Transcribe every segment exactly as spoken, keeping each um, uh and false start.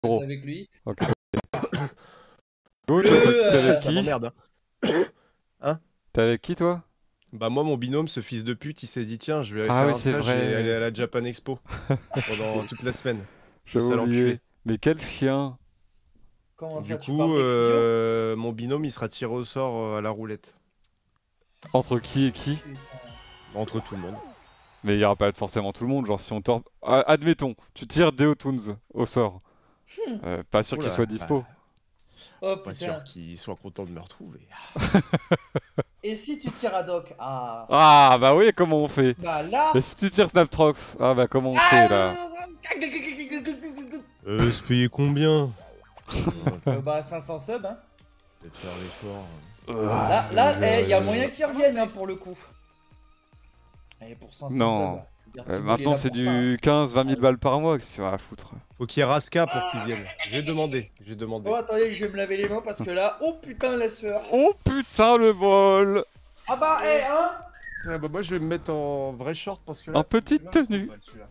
Gros. Avec lui. Ok. Le... T'es Euh, avec ça qui? m'emmerde. Hein? T'es avec qui toi? Bah moi mon binôme, ce fils de pute, il s'est dit tiens je vais aller Ah faire oui, un c'est stage vrai. et aller à la Japan Expo pendant toute la semaine. J'avais Sale oublié. enculé. Mais quel chien. Comment Du ça, tu coup, parles d'exclusion euh, mon binôme il sera tiré au sort euh, à la roulette. Entre qui et qui? Entre tout le monde. Mais il y aura pas forcément tout le monde, genre si on tord... Ah, admettons, tu tires Deotoons au sort. Euh, pas sûr qu'il Oula, soit dispo. Oh Pas putain. sûr qu'il soit content de me retrouver. Et si tu tires à Doc? Ah. Ah bah oui, comment on fait? Bah là. Et si tu tires Snaptrox? Ah bah comment on fait là? Euh, se payer combien? Euh, bah cinq cents subs hein. Je vais faire l'effort. Là, là, il y a moyen qu'ils reviennent hein, pour le coup. Et pour cinq cents Non. subs. je veux dire, Euh, Thibaut, il est maintenant là c'est pour ça, du hein. quinze vingt mille balles par mois, qu'est-ce que tu vas à foutre? Faut qu'il y ait Raska pour qu'il vienne. J'ai demandé, j'ai demandé. Oh attendez, je vais me laver les mains parce que là, oh putain la sueur. Oh putain le bol! Ah bah, eh hein. Ah bah moi je vais me mettre en vrai short parce que là... En petite tenue.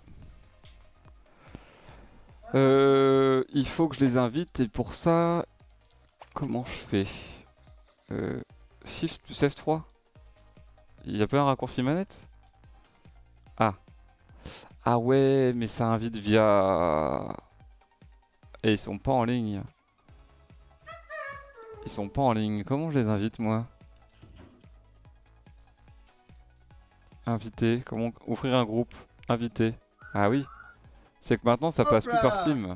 Euh, il faut que je les invite et pour ça, comment je fais? euh, Shift plus F trois? Il y a pas un raccourci manette? Ah. Ah ouais, mais ça invite via... Et ils sont pas en ligne. Ils sont pas en ligne. Comment je les invite moi? Inviter. Comment ouvrir un groupe? Inviter. Ah oui. C'est que maintenant ça passe plus par Steam.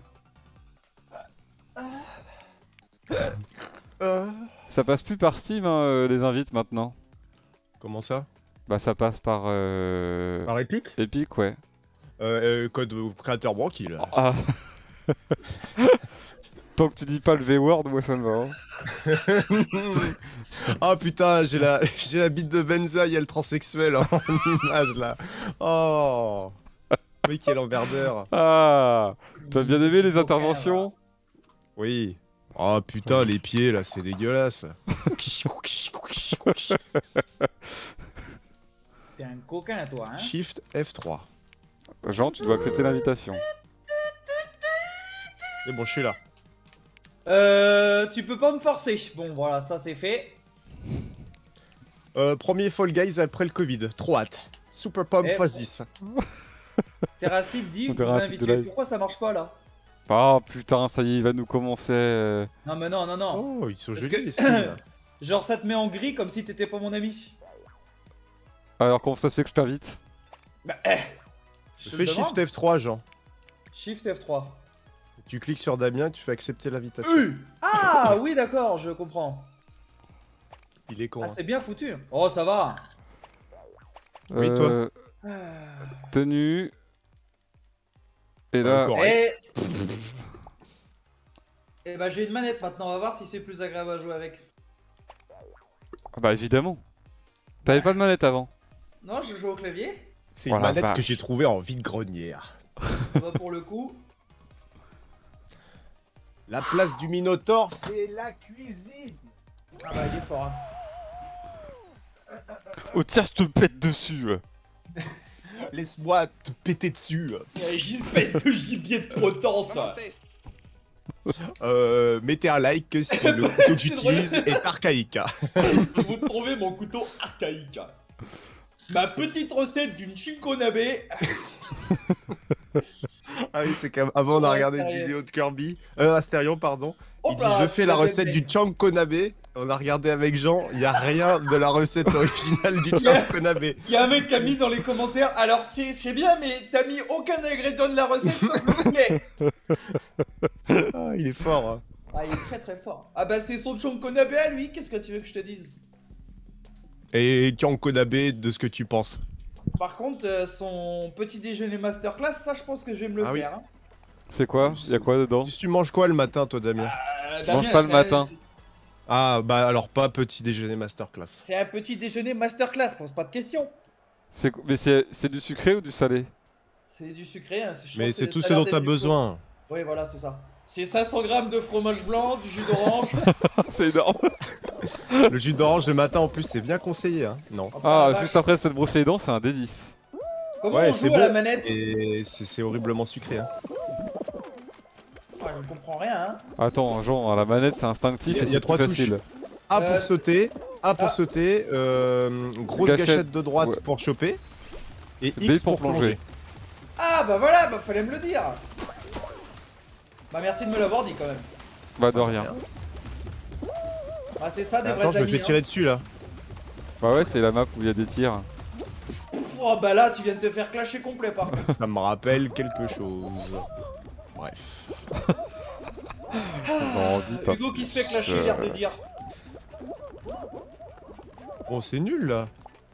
Euh... Ça passe plus par Steam hein, euh, les invites maintenant. Comment ça? Bah ça passe par... Euh... Par Epic? Epic ouais. Euh, euh, code créateur banquille. Ah. Tant que tu dis pas le V-word, moi ça me va. Hein. Oh putain, j'ai la, j'ai la bite de Benza, il y a le transsexuel en image là. Oh. Oui, quel emmerdeur. Ah. Tu as bien aimé les Petit interventions? Oui. Oh putain, les pieds là, c'est dégueulasse. T'es un coquin toi hein. Shift F trois. Jean, tu dois accepter l'invitation. C'est bon, je suis là. Euh, tu peux pas me forcer. Bon voilà, ça c'est fait. Euh, premier Fall Guys après le Covid. Trop hâte. Super Pump Eh, phase dix. Terracide dit, On vous dirait un titre invitez. de live. Pourquoi ça marche pas là? Oh putain, ça y est, il va nous commencer. euh. Non mais non, non, non. Oh, ils sont Parce jolis que- les skins là. Genre ça te met en gris comme si t'étais pas mon ami. Alors comment ça se fait que je t'invite? Bah eh. Je te Fais le demande. Shift F trois, Jean. Shift F trois. Tu cliques sur Damien, tu fais accepter l'invitation. Ah oui d'accord, je comprends. Il est con. Ah hein. c'est bien foutu. Oh ça va. Oui, toi. Euh, Ah. Tenue. Et Bah, là... encore. Et... Et bah j'ai une manette maintenant, on va voir si c'est plus agréable à jouer avec. Ah bah évidemment. T'avais pas de manette avant. Non, je joue au clavier. C'est Oh une la manette vache. que j'ai trouvée en vide-grenière. Bah pour le coup. La place du Minotaure, c'est la cuisine. Ah bah il est fort hein. Oh tiens, je te pète dessus. ouais. Laisse-moi te péter dessus. C'est une espèce de gibier de potence. Euh, mettez un like si le couteau que j'utilise est archaïque. Vous trouvez mon couteau archaïque. Ma petite recette d'une chinkonabe. Ah oui, c'est comme avant on a Oh, regardé une Astérion. vidéo de Kirby, euh, Astérion pardon. Oh Il dit bah, je fais tu la l'as recette bien du chankonabe. On a regardé avec Jean, il y a rien de la recette originale du Yeah. chankonabe. Il y a un mec qui a mis dans les commentaires. Alors c'est c'est bien, mais t'as mis aucun ingrédient de la recette sauf le poulet. Ah, il est fort. Hein. Ah il est très très fort. Ah bah c'est son chinkonabe à lui. Qu'est-ce que tu veux que je te dise? Et chankonabe de ce que tu penses. Par contre, euh, son petit déjeuner masterclass, ça je pense que je vais me le Ah oui. faire. Hein. C'est quoi? Y'a quoi dedans? Tu manges quoi le matin toi Damien? Euh, Je mange Damien, pas le c'est matin. un- Ah bah alors pas petit déjeuner masterclass. C'est un petit déjeuner masterclass, pose pas de questions. C'est qu- Mais c'est c'est du sucré ou du salé? C'est du sucré, hein. je Mais pense c'est que tout ça ce a l'air dont t'as d'être du besoin. faux. Oui, voilà, c'est ça. C'est cinq cents grammes de fromage blanc, du jus d'orange. C'est énorme. Le jus d'orange le matin en plus c'est bien conseillé hein. Non. Oh, Ah, la vache. juste après cette brossée les dents, c'est un délice. Comment Ouais, on c'est joue à bon. la manette? Et c'est c'est horriblement sucré hein. Oh je comprends rien. Hein. Attends, genre, à la manette, c'est instinctif Il y a- et il y a c'est trois plus touches. facile. A pour Euh, sauter, A pour ah. sauter, euh, grosse Gâchette. gâchette de droite Ouais. pour choper, et B X pour pour plonger. Ah bah voilà, bah fallait me le dire. Bah merci de me l'avoir dit quand même. Bah, de rien. Ah c'est ça des Attends, vrais je me amis. fais tirer dessus là. Bah, ouais, c'est la map où il y a des tirs. Hein. Oh bah là tu viens de te faire clasher complet par contre. Ça me rappelle quelque chose. Bref. J'en dis pas. Hugo qui se fait clasher, Euh, l'air de dire. Bon, c'est nul là.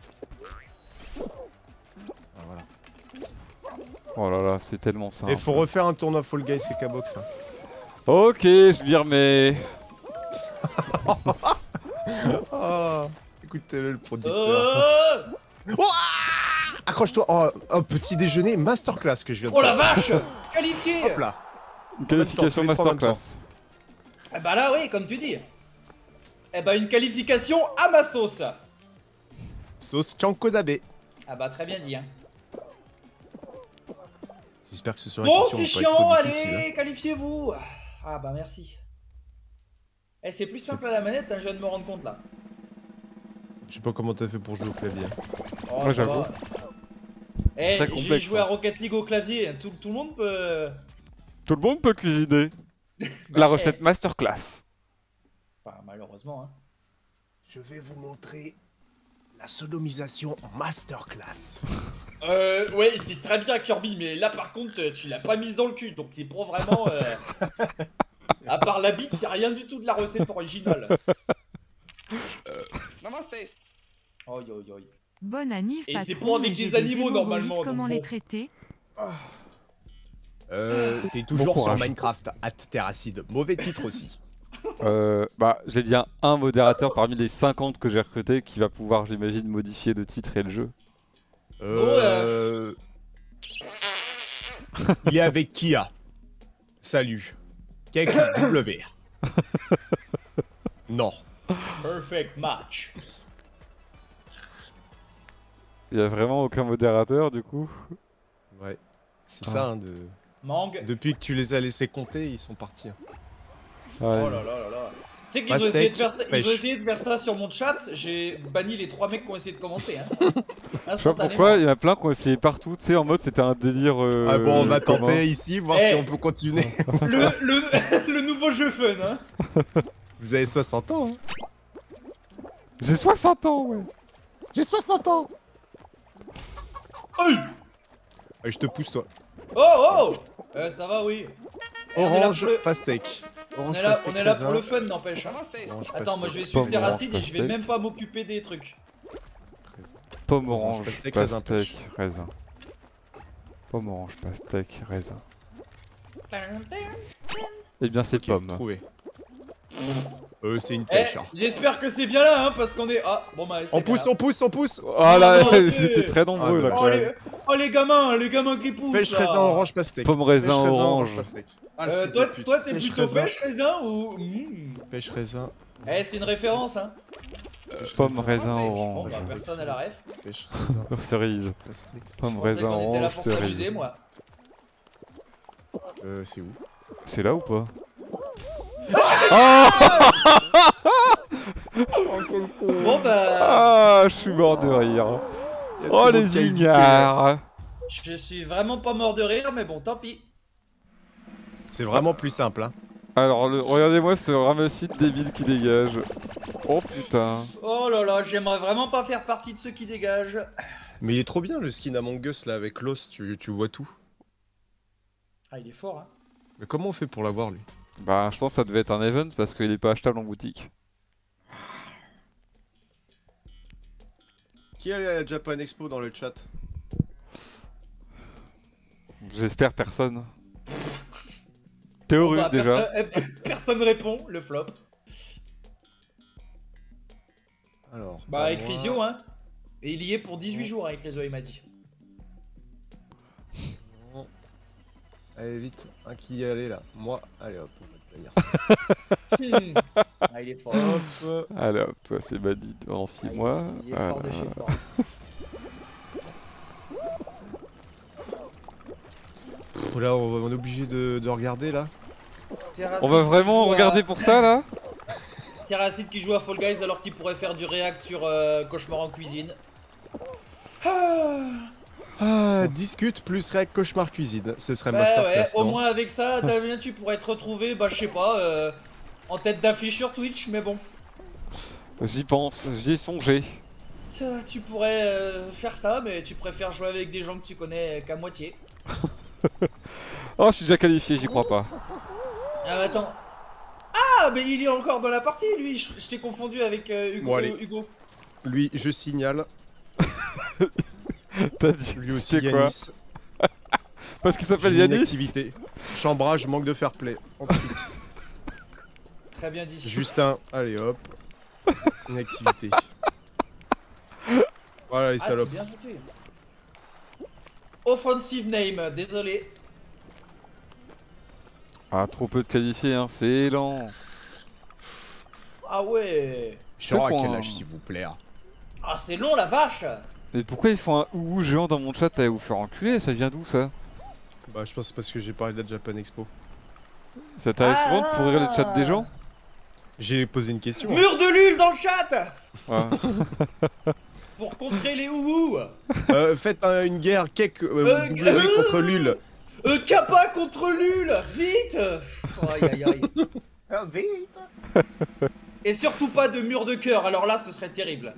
Ah, voilà. Oh là là, c'est tellement simple. Et faut refaire un tournoi Fall Guys et K-Box. Hein. Ok, je m'y remets. Ah, écoutez-le le producteur. Euh... Oh, ah, accroche-toi. Oh, un petit déjeuner masterclass que je viens de Oh la faire. vache. Qualifié. Hop là. Une qualification tous les trois en même masterclass. Eh bah là oui, comme tu dis. Eh bah une qualification à ma sauce. Sauce Chanko Dabe. Ah bah très bien dit hein. J'espère que ce sera Bon une question c'est va pas être chiant, trop difficile, allez, qualifiez-vous. Ah bah merci. Eh c'est plus simple à la manette, hein, je viens de me rendre compte là. hein. Je sais pas comment t'as fait pour jouer au clavier. Oh, Moi, ça j'avoue. va. Eh Très j'ai complexe, joué à hein. Rocket League au clavier, tout, tout le monde peut... Tout le monde peut cuisiner. La recette masterclass. Enfin malheureusement hein. Je vais vous montrer la sodomisation masterclass. Euh, ouais, c'est très bien Kirby, mais là par contre, tu l'as pas mise dans le cul, donc c'est pour vraiment. Euh... à part la bite, y'a rien du tout de la recette originale. Namaste. Oi, oi, oi. Bonne annif Et à c'est tous, pour avec j'ai des des animaux, hémorroïdes, normalement, Comment donc les bon. traiter? Euh, t'es toujours sur courage. Minecraft, at Terracide. Mauvais titre aussi. Euh, bah, j'ai bien un modérateur parmi les cinquante que j'ai recruté qui va pouvoir, j'imagine, modifier le titre et le jeu. Euh... Il est avec Kia. Salut. Kek W. Non. Perfect match. Il y a vraiment aucun modérateur du coup. Ouais. C'est Ah. ça, hein, de... Mang. Depuis que tu les as laissés compter, ils sont partis. hein. Ouais. Oh là là là là. Tu sais qu'ils ont, Pastèque, essayé de faire ça- ils ont pêche. essayé de faire ça sur mon chat, j'ai banni les trois mecs qui ont essayé de commencer. Hein. Je sais pas Instantanément. pourquoi, il y en a plein qui ont essayé partout, tu sais, en mode c'était un délire. Euh, Ah bon, on va commun. tenter ici, voir Eh. si on peut continuer. Le, le, le nouveau jeu fun. Hein. Vous avez soixante ans, hein. J'ai soixante ans, ouais. J'ai soixante ans. Aïe. Allez, je te pousse, toi. Oh oh euh, Ça va, oui. Eh, on est là Orange, pour le- pastèque. On Orange, est là, pastèque, on est là raisin. pour le fun, n'empêche. hein. Namaste. Orange, Attends, moi je vais pastèque. suivre Pomme tes orange, racines et je vais pastèque. même pas m'occuper des trucs. Pomme Orange, orange, pastèque, pastèque, raisin, raisin. Pomme orange, pastèque, raisin. Eh bien, c'est Ok, j'ai pomme. trouvé. Euh, c'est une Eh, pêche. hein. j'espère que c'est bien là, hein, parce qu'on est. Ah, bon bah. c'est On bien, pousse, là. on pousse, on pousse. Oh là, Oh, ok. j'étais très nombreux Ah, là Oh quand les... même. oh les gamins, les gamins qui poussent. Pêche, là. raisin, orange, pastèque. Pomme, raisin, Pêche, raisin, orange. pastèque. Ah, le Euh, fils toi, de pute. toi t'es Pêche, plutôt raisin. pêche raisin ou. Mmh. Pêche, raisin. Eh, c'est une référence, hein. Pêche, Pomme, raisin, raisin, Bon, orange. bah, personne à la ref. Pêche, raisin, Cerise. pastèque. Pomme, Je pensais raisin, qu'on était là orange, pour s'amuser, cerise. moi. Euh, c'est où? C'est là ou pas? Bon bah. Ah, je suis mort de rire. Y a Oh tout le les monde qui a hésité. ignares. Je suis vraiment pas mort de rire, mais bon, tant pis. C'est vraiment plus simple, hein. Alors, le- regardez-moi ce ramassis débile qui dégage. Oh putain. Oh là là, j'aimerais vraiment pas faire partie de ceux qui dégagent. Mais il est trop bien le skin Among Us là avec l'os, tu, tu vois tout. Ah, il est fort, hein. Mais comment on fait pour l'avoir lui? Bah, je pense que ça devait être un event parce qu'il est pas achetable en boutique. Qui est allé à la Japan Expo dans le chat? J'espère personne. Bon, Théorus bah, déjà. Personne, personne répond, le flop. Alors. Bah, pas avec moi. Rizio, hein. Et il y est pour dix-huit jours avec Rizio, il m'a dit. Non. Allez vite, un qui y allait là. Moi, allez hop, on va te venir. Hmm. Ah, il est fort. Hop. Allez hop, toi c'est Badit en six Ah, il est- mois. Il est fort de Voilà. chez fort. Pff, Là, on, on est obligé de, de regarder là. Terracide On va qui vraiment joue à- regarder pour ça là? Terracide qui joue à Fall Guys alors qu'il pourrait faire du react sur euh, Cauchemar en cuisine. Ah. Ah, discute plus règle cauchemar cuisine. Ce serait Ouais, masterclass, ouais, au non? moins avec ça, Damien, tu pourrais te retrouver, bah je sais pas, euh, en tête d'affiche sur Twitch, mais bon. J'y pense, j'y ai songé. Tiens, tu pourrais euh, faire ça, mais tu préfères jouer avec des gens que tu connais qu'à moitié. Oh, je suis déjà qualifié, j'y crois pas. Ah, attends. Ah, mais il est encore dans la partie, lui. Je, je t'ai confondu avec euh, Hugo. Bon, allez. Hugo. Lui, je signale. T'as dit Lui aussi, c'est quoi? Yanis. Parce qu'il s'appelle J'ai une Yanis? activité. Chambrage, manque de fair play. Ensuite, Très bien dit. Justin, allez hop. Une activité. Voilà les Ah, c'est salopes. bien foutu. Offensive name, désolé. Ah, trop peu de qualifiés, hein, c'est lent. Ah ouais. Je à C'est quel quoi, âge, hein. s'il vous plaît? Ah, c'est long la vache. Mais pourquoi ils font un ouhou géant dans mon chat à vous faire enculer? Ça vient d'où ça? Bah, je pense que c'est parce que j'ai parlé de la Japan Expo. Ça t'arrive Ah. souvent de pourrir le chat des gens? J'ai posé une question. hein. Mur de Lul dans le chat. Ouais. Pour contrer les ouhou. Euh, faites un- une guerre cake euh, Euh, W euh. contre Lul. Euh, Kappa contre Lul. Vite. Aïe aïe aïe. Ah, vite. Et surtout pas de mur de cœur, alors là ce serait terrible.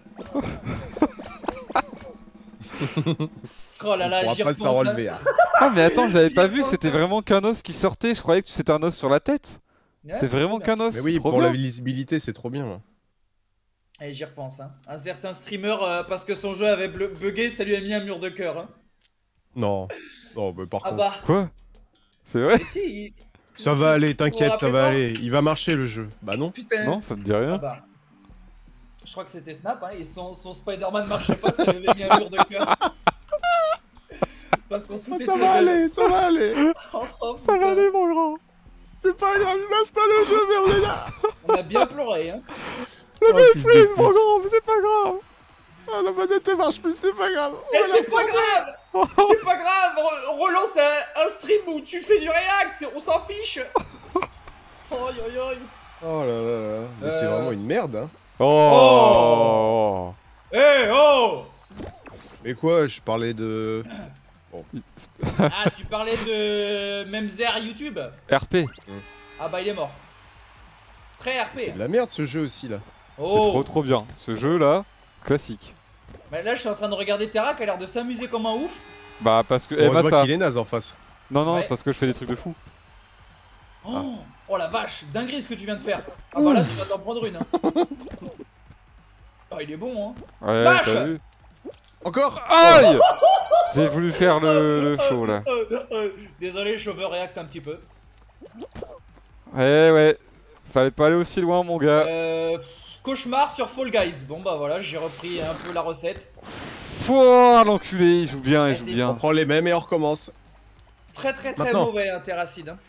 Oh là là, On j'y pourra pas s'en repense, là. relever. hein. Ah, mais attends, j'avais J'y pas vu que repense, c'était hein. vraiment qu'un os qui sortait. Je croyais que c'était un os sur la tête. Ouais, C'est vraiment très bien. qu'un os. Mais oui, trop pour la bien. visibilité, c'est trop bien. hein. Et j'y repense, hein. Un certain streamer, euh, parce que son jeu avait bleu- bugué, ça lui a mis un mur de cœur. Hein. Non. Non, mais par Ah contre. bah, Quoi? C'est vrai? et si, il- Ça va aller, Vous vous t'inquiète, ça rappelez va pas aller. Il va marcher le jeu. Bah non. Putain. Non, ça me dit Ah rien. bah. Je crois que c'était Snap, hein, et son, son Spider-Man marchait pas, ça lui avait mis un mur de cœur. Parce qu'on se foutait Ça de va sa gueule. aller, ça va aller. Oh, oh, Ça va putain. aller, mon grand. C'est pas grave, il lâche pas le jeu, mais on est là. On a bien pleuré, hein. Le jeu est freeze, mon grand, mais c'est pas grave. Ah, la manette elle marche plus, c'est pas grave. Et On va c'est pas grave. C'est pas grave, re- relance un, un stream où tu fais du react, c'est- on s'en fiche. Aïe aïe aïe. Oh là là là. Mais c'est Euh. vraiment une merde, hein. Oh, Eh oh. Mais quoi, je parlais de. Ah, tu parlais de Memzer YouTube. R P. Ah bah il est mort. Très R P. C'est de la merde ce jeu aussi là. Oh. C'est trop trop bien. Ce jeu là, classique. Bah là je suis en train de regarder Terra qui a l'air de s'amuser comme un ouf. Bah parce que... Bon, Eh, je mate vois ça. qu'il est naze en face. Non, non, Ouais. c'est parce que je fais des trucs de fou. Oh, oh la vache, dinguerie ce que tu viens de faire. Ah bah là tu vas t'en prendre une. Hein. Oh il est bon hein. Ouais, Smash. t'as vu? Encore. Aïe. J'ai voulu faire le, le show là. Euh, euh, Désolé je veux react un petit peu. Ouais, ouais. Fallait pas aller aussi loin, mon gars. Euh, cauchemar sur Fall Guys. Bon bah voilà, j'ai repris un peu la recette. Pouah, l'enculé, il joue bien, il joue On On bien. prend les mêmes et on recommence. Très très très Maintenant. mauvais hein, Terracide. Hein.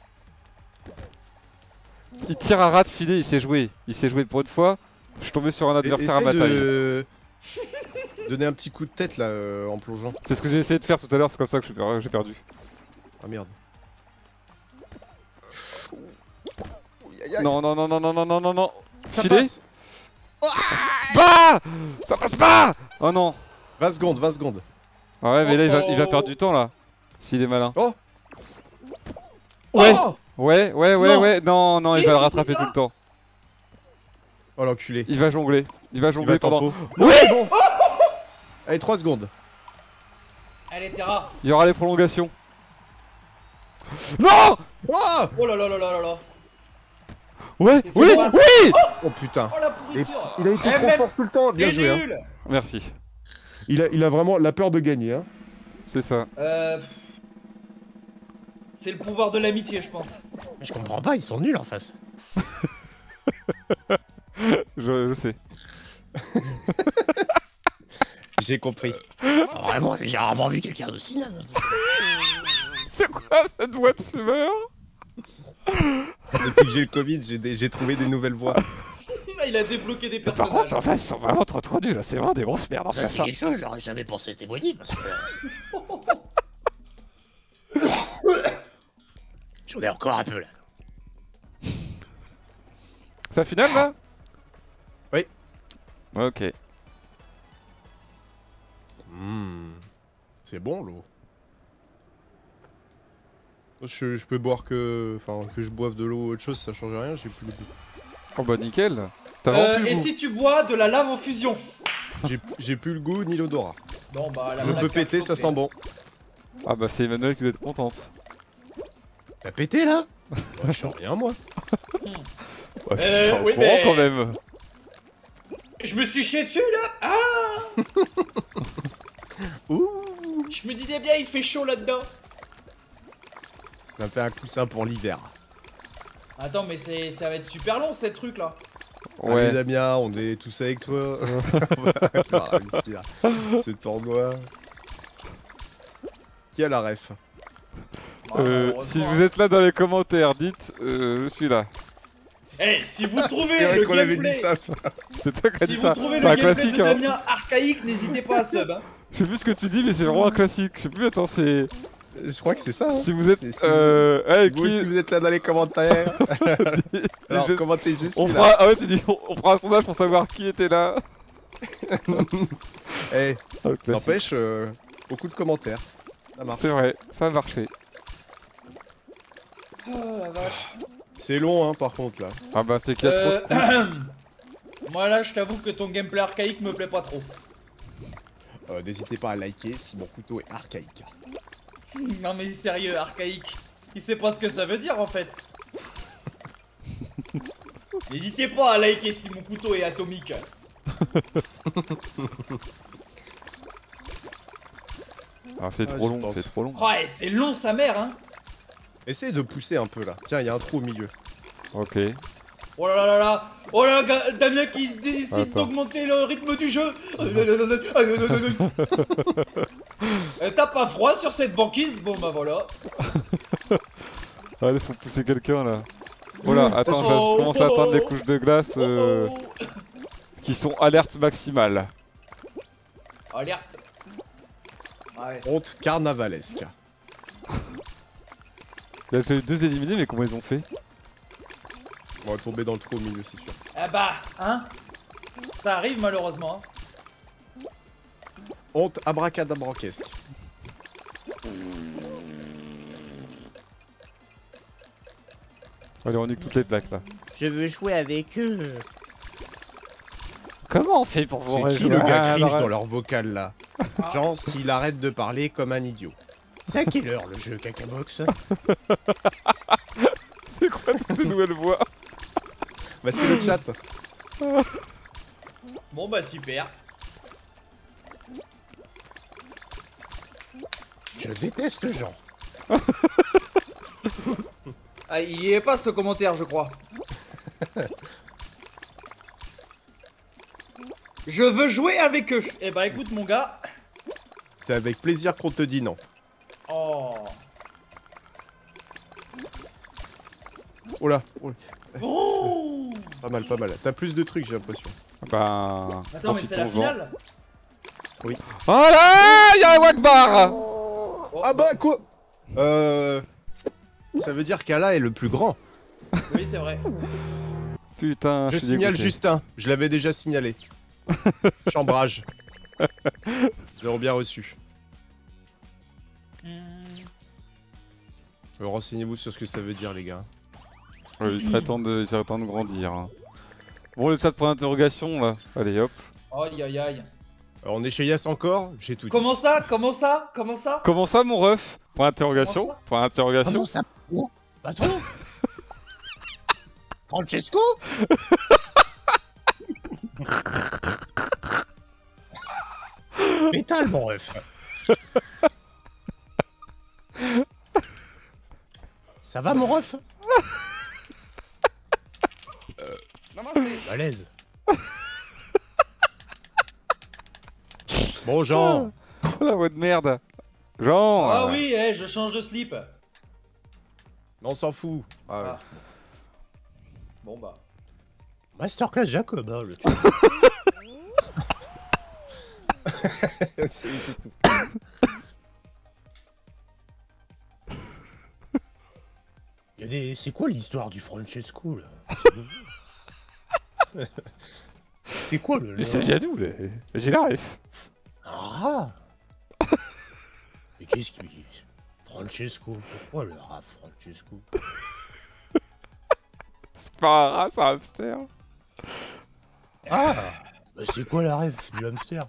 Il tire à rat de filet, il sait jouer. Il sait jouer pour une fois. Je suis tombé sur un Et- adversaire à essaye ma taille. de... Donner un petit coup de tête là euh, en plongeant. C'est ce que j'ai essayé de faire tout à l'heure, c'est comme ça que je suis per- j'ai perdu. Ah merde. Ouh, aïe, aïe. Non, non, non, non, non, non, non, non, non. Ça Filet. passe. Bah Ça passe pas. Oh non. vingt secondes, vingt secondes. Ah ouais, mais là il va, Oh, il va oh. perdre du temps là. S'il est malin. Oh. Ouais. Oh, Ouais, ouais, ouais, Non. ouais. Non, non, il Et va le c'est rattraper ça tout le temps. oh l'enculé. Il va jongler. Il va Il jongler va pendant. tempo. Ouais. bon. Allez, trois secondes. Allez Terra. Il y aura les prolongations. Non. Oh, Oh là là là là là là. Ouais, Et c'est oui, quoi, ça oui. oh putain. Oh la pourriture. Il a été Eh, trop même- fort tout le temps. Bien T'es joué. Hein. nul. Merci. Il, a, il a vraiment la peur de gagner. Hein. C'est ça. Euh... C'est le pouvoir de l'amitié je pense. Je comprends pas, ils sont nuls en face. Je, je sais. J'ai compris. Vraiment, j'ai rarement vu quelqu'un d'aussi naze. C'est quoi cette voix de fumeur? Depuis que j'ai le Covid, j'ai des- j'ai trouvé des nouvelles voies. Il a débloqué des Par personnages. contre, en fait, ils sont vraiment trop trop nuls là. C'est vraiment des grosses merdes en Ça fait c'est ça. quelque chose, j'aurais jamais pensé témoigner parce que. J'en ai encore un peu là. C'est la finale là? Oui. Ok. Mmh. C'est bon l'eau. Je, je peux boire que... Enfin, que je boive de l'eau ou autre chose, ça change rien, j'ai plus le goût. Oh bah nickel. T'as Euh, vraiment plus et le goût. si tu bois de la lave en fusion? J'ai- J'ai plus le goût ni l'odorat. Bon bah là, Je on a peux qu'à péter, ça stopper. sent bon. Ah bah c'est Emmanuel qui doit être contente. T'as pété là? Moi, je sens rien moi. Ouais, je Euh, suis au oui, courant mais- quand même. Je me suis chié dessus là. Ah. Ouh. Je me disais bien, il fait chaud là-dedans. Ça me fait un coussin pour l'hiver. Attends, mais c'est, ça va être super long, ces trucs là. Allez Ouais. Damien, on est tous avec toi. Tu vas réussir ce tournoi. Qui a la ref? Euh, si vous êtes là dans les commentaires, dites euh, je suis là. Eh, si vous trouvez C'est vrai le qu'on avait dit gameplay, ça. putain. C'est toi qui as si dit vous ça. trouvez C'est le un gameplay classique de hein. Damien archaïque, n'hésitez pas à sub. Hein. Je sais plus ce que tu dis mais c'est vraiment un classique. Je sais plus, attends, c'est... Je crois que c'est ça. Hein. Si vous êtes... Et si vous Euh... hey, Vous qui... aussi vous êtes là dans les commentaires. Alors Je- commentez juste On là. fera... Ah ouais, tu dis, on, on fera un sondage pour savoir qui était là. Eh, Ah, le classique. n'empêche, euh, beaucoup de commentaires. Ça marche. C'est vrai, ça a marché. Oh la vache. C'est long hein par contre là. Ah bah c'est qu'il y a trop de coups. Euh, Moi là, je t'avoue que ton gameplay archaïque me plaît pas trop. Euh, N'hésitez pas à liker si mon couteau est archaïque. Non mais sérieux, archaïque. Il sait pas ce que ça veut dire en fait. N'hésitez pas à liker si mon couteau est atomique. Ah c'est Ah, trop j'y long, pense. c'est trop long. Oh, et c'est long sa mère hein. Essayez de pousser un peu là. Tiens, il y a un trou au milieu. Ok. Oh là là là là. Oh là, ga- Damien qui décide Attends. d'augmenter le rythme du jeu. Euh, T'as pas froid sur cette banquise? Bon bah voilà. Allez, faut pousser quelqu'un là. Voilà, attends, je, Oh, je commence à oh, atteindre les oh. couches de glace euh, Oh, oh. qui sont alerte maximale. Alerte. Ouais. Honte carnavalesque. Il y a déjà eu deux éliminés, mais comment ils ont fait? On va tomber dans le trou au milieu, c'est sûr. Ah bah, hein. Ça arrive malheureusement. Hein. Honte abracadabrantesque. Allez, on nique toutes les plaques là. Je veux jouer avec eux. Comment on fait pour vous C'est qui le gars cringe rejoindre dans leur vocal là? Genre s'il arrête de parler comme un idiot. C'est à quelle heure le jeu Cacabox? C'est quoi toutes ces nouvelles voix? Bah c'est le chat. Bon bah super. Je déteste Jean. Ah, il y est pas ce commentaire, je crois. Je veux jouer avec eux. Eh bah écoute mon gars. C'est avec plaisir qu'on te dit non. Oh. Oh là, oh là. Oh. Pas mal, pas mal. T'as plus de trucs j'ai l'impression. Bah... Attends mais c'est la profitons-en. finale. Oh là, y'a un Wakbar. Oh, Ah bah quoi? Euh... Ça veut dire qu'Allah est le plus grand. Oui c'est vrai. Putain, Je suis signale dégoûté. Justin, je l'avais déjà signalé. Chambrage. Zéro bien reçu. Hmm. Euh, Renseignez-vous sur ce que ça veut dire les gars. Ouais, il serait temps de, il serait temps de grandir. hein. Bon, le chat pour l'interrogation là. Allez hop. Aïe aïe aïe. Alors on est chez Yass encore, j'ai tout dit. Comment ça? Comment ça? Comment ça? Comment ça mon ref? Point d'interrogation. Comment ça Point d'interrogation. Comment ça? Oh, patron? Francesco? Métal, mon ref. Ça va, mon ref? Balèze. Bon Jean, Oh la voix de merde. Jean. Ah euh, oui, eh, je change de slip. on s'en fout. Ah, ouais. Ah. Bon bah. Masterclass Jacob, hein, le truc. C'est- c'est tout. Il y a des... C'est quoi l'histoire du Francesco, là? C'est quoi le Mais ça vient d'où là? J'ai la ref. Ah. Mais qu'est-ce qui... Francesco, pourquoi le rat Francesco? C'est pas un rat, c'est un hamster. Ah. Bah c'est quoi la rêve du hamster?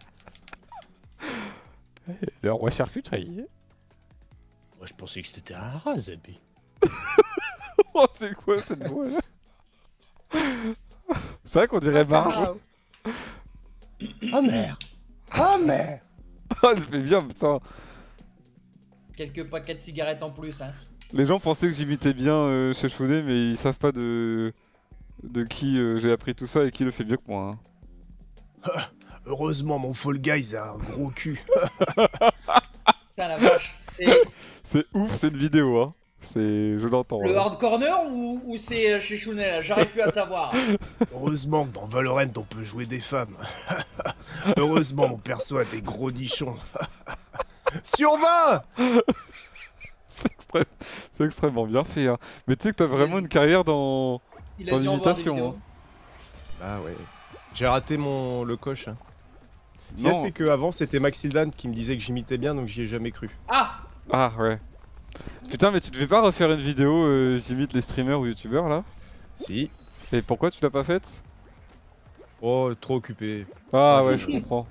Le roi charcuterie. Moi je pensais que c'était un rat, Zabi. Oh, c'est quoi cette voix là? C'est vrai qu'on dirait Marge. Ah merde. Ah merde. Ah, je fais bien, putain. Quelques paquets de cigarettes en plus, hein. Les gens pensaient que j'imitais bien euh, chez Chaudet, mais ils savent pas de de qui euh, j'ai appris tout ça et qui le fait mieux que moi. Hein. Heureusement, mon Fall Guys a un gros cul. Putain la vache, c'est C'est ouf, c'est une vidéo, hein. C'est, je l'entends. le là. hard corner ou, ou c'est euh, chez Chounet là? J'arrive plus à savoir. Heureusement que dans Valorant, on peut jouer des femmes. Heureusement, mon perso a des gros nichons. Sur vingt. C'est extrême- c'est extrêmement bien fait. Hein. Mais tu sais que t'as vraiment une carrière dans. Il Dans a dû en voir des l'imitation, vidéos. Ah ouais. J'ai raté mon le coche. Ce qu'il y a, Non. c'est qu'avant, c'était Maxildan qui me disait que j'imitais bien, donc j'y ai jamais cru. Ah. Ah ouais. Putain, mais tu devais pas refaire une vidéo euh, j'imite les streamers ou youtubeurs là? Si. Et pourquoi tu l'as pas faite? Oh, trop occupé. Ah ouais, je comprends.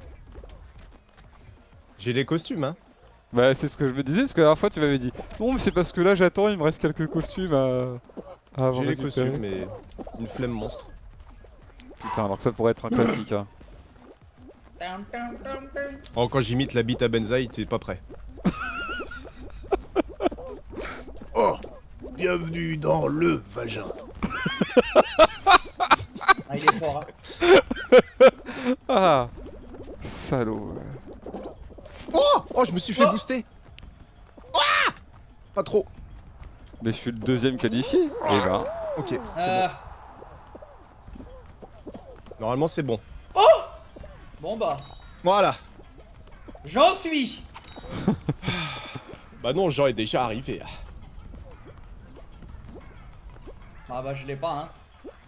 J'ai les costumes, hein. Bah c'est ce que je me disais, parce que la dernière fois tu m'avais dit non mais c'est parce que là j'attends, il me reste quelques costumes à, à avoir J'ai les récupéré. costumes, mais une flemme monstre. Putain, alors que ça pourrait être un classique. Hein. Tam, tam, tam, tam. Oh, quand j'imite la bite à Benzaï, t'es pas prêt. Oh, bienvenue dans le vagin. Ah, il est fort, hein. Ah salaud. Ouais. Oh, oh, je me suis fait Oh. booster. Ah, pas trop. Mais je suis le deuxième qualifié. Et ben. Ok, c'est Euh, bon. Normalement, c'est bon. bon bah, Voilà. j'en suis. Bah non, j'aurais déjà arrivé. Ah bah je l'ai pas, hein.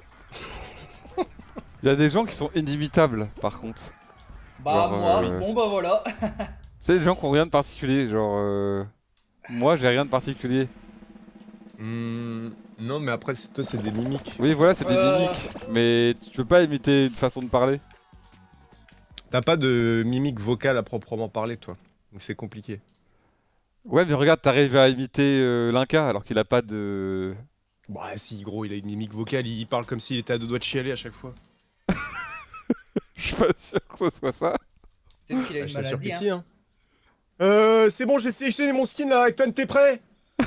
Il y a des gens qui sont inimitables par contre. Bah Genre, moi, euh, bon bah voilà. C'est des gens qui ont rien de particulier, genre. Euh... Moi j'ai rien de particulier. Hmm, non, mais après, c'est- toi, c'est des mimiques. Oui, voilà, c'est des Euh. mimiques. Mais tu peux pas imiter une façon de parler. T'as pas de mimique vocale à proprement parler, toi. Donc c'est compliqué. Ouais, mais regarde, t'arrives à imiter euh, Linka alors qu'il a pas de. Bah si, gros, il a une mimique vocale, il parle comme s'il était à deux doigts de chialer à chaque fois. Je suis pas sûr que ce soit ça. Peut-être qu'il a Bah, une je t'assure maladie, que hein. si, hein. Euh, c'est bon, j'ai sélectionné mon skin là, Acton, t'es prêt?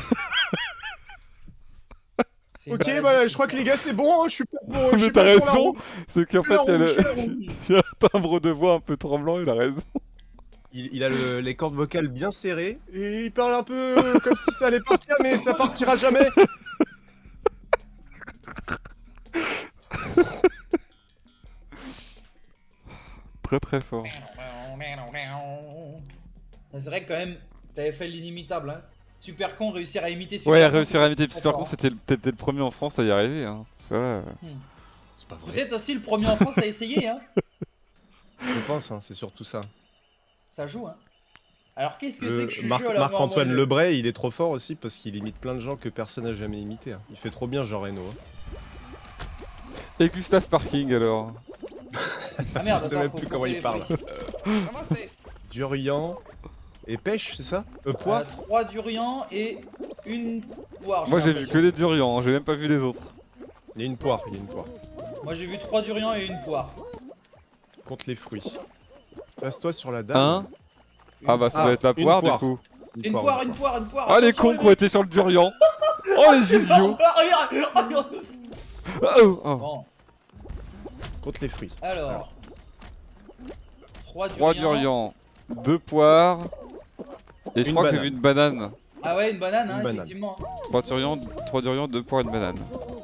C'est une Ok, maladie. bah je crois que les gars, c'est bon, hein, je suis pas pour. je Mais suis t'as pas pour la raison, roue. c'est qu'en fait la il y a le- roue, la roue. il y a un timbre de voix un peu tremblant, il a raison. Il, il a le- les cordes vocales bien serrées et il parle un peu comme si ça allait partir, mais ça partira jamais. Très très fort. C'est vrai que quand même, t'avais fait l'inimitable, hein. Super con, réussir à imiter Super Ouais, Con, réussir à c'est imiter très Super fort, Con, hein. c'était le- t'étais le premier en France à y arriver. Hein. Ça, euh, C'est pas vrai. Peut-être aussi le premier en France à essayer, hein. Je pense, hein, c'est surtout ça. Ça joue, hein. Alors qu'est-ce que c'est Le que je suis Marc- chaud à la mort, Marc-Antoine moi, je- Lebray, il est trop fort aussi parce qu'il imite plein de gens que personne n'a jamais imité. hein. Il fait trop bien Jean Reno. hein. Et Gustave Parking alors. Ah merde, Je sais attends, même faut plus compter comment il les parle. bruits. Durian et pêche, c'est ça? Euh, pois? Euh, trois durians et une poire. Moi j'ai vu l'impression. que des durians, hein, j'ai même pas vu les autres. Il y a une poire, il y a une poire. Moi j'ai vu trois durians et une poire. Compte les fruits. Place-toi sur la dame. Hein? Ah bah ça Ah, doit être la une poire, du poire. coup. Une poire, une poire, une poire. Ah les attention, cons qui ont été sur le durian. Oh les idiots. Ah, regarde, regarde. Oh, oh. Bon, Compte les fruits. alors. Trois Trois durians. durians, deux poires. Et je Une crois que j'ai banane. vu une banane. Ah ouais, une banane, hein, Une banane. effectivement. Trois durians, trois durians, deux poires, une banane.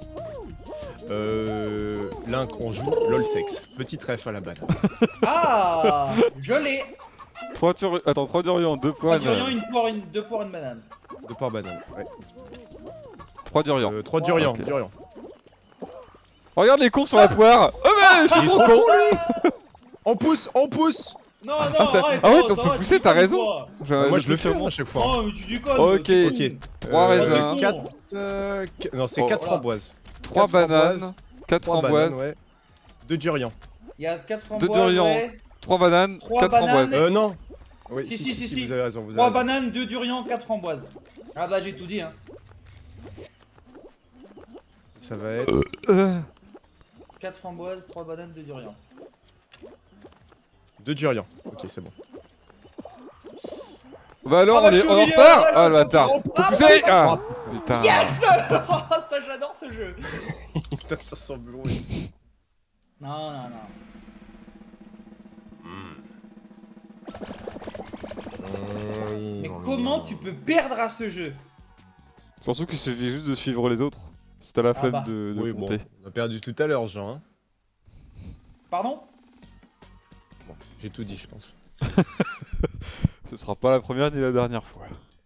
Euh. Link, on joue LOL sexe. Petit ref à la banane. Ah, je l'ai. Trois durians, attends, trois durians, deux poires, Trois une durians, banane. une poire, une... deux poires, une banane. Deux poires banane. Ouais. Trois durians. Euh, trois durians, ok. durians. Regarde les cons sur la poire. Oh Ah, je Il suis est trop trop con. con lui. On pousse, on pousse. Non, non, Ah, t'as- arrête, ah ouais, oh, on ça peut va, pousser, tu t'as déconnes, raison. toi. Je- Moi je je le fais fais mon- à chaque fois. Oh, mais tu déconnes. Ok. t'es con. Ok. Trois Euh, raisins. t'es quatre, con. euh, qu- non, c'est Oh. quatre Voilà. framboises. Trois Quatre bananes. framboises, Quatre trois framboises. bananes, ouais. Deux durians. Il y a quatre Deux framboises, durians. ouais. Trois bananes. Trois Quatre bananes. framboises. Euh, non. Oui, Si, si, si, si, si, si, si. vous avez raison, vous avez Trois raison. bananes, deux durians, quatre framboises. Ah bah j'ai tout dit, hein. Ça va être... Euh, quatre framboises, trois bananes, deux durians. Deux durians. Ok, c'est bon. Bah alors, Ah bah, on je est suis on au est en milieu, retard. là, je Ah suis le bâtard. content. Faut Ah, pousser. bah, Ah putain. Yes. Ça j'adore ce jeu. Il tape sur son bureau. Non, non, non. Mais comment tu peux perdre à ce jeu? Surtout qu'il suffit juste de suivre les autres. Si t'as la flemme bah. de, de Oui, bon, compter. on a perdu tout à l'heure, Jean. Hein. Pardon? Bon, j'ai tout dit, je pense. Ce sera pas la première ni la dernière fois.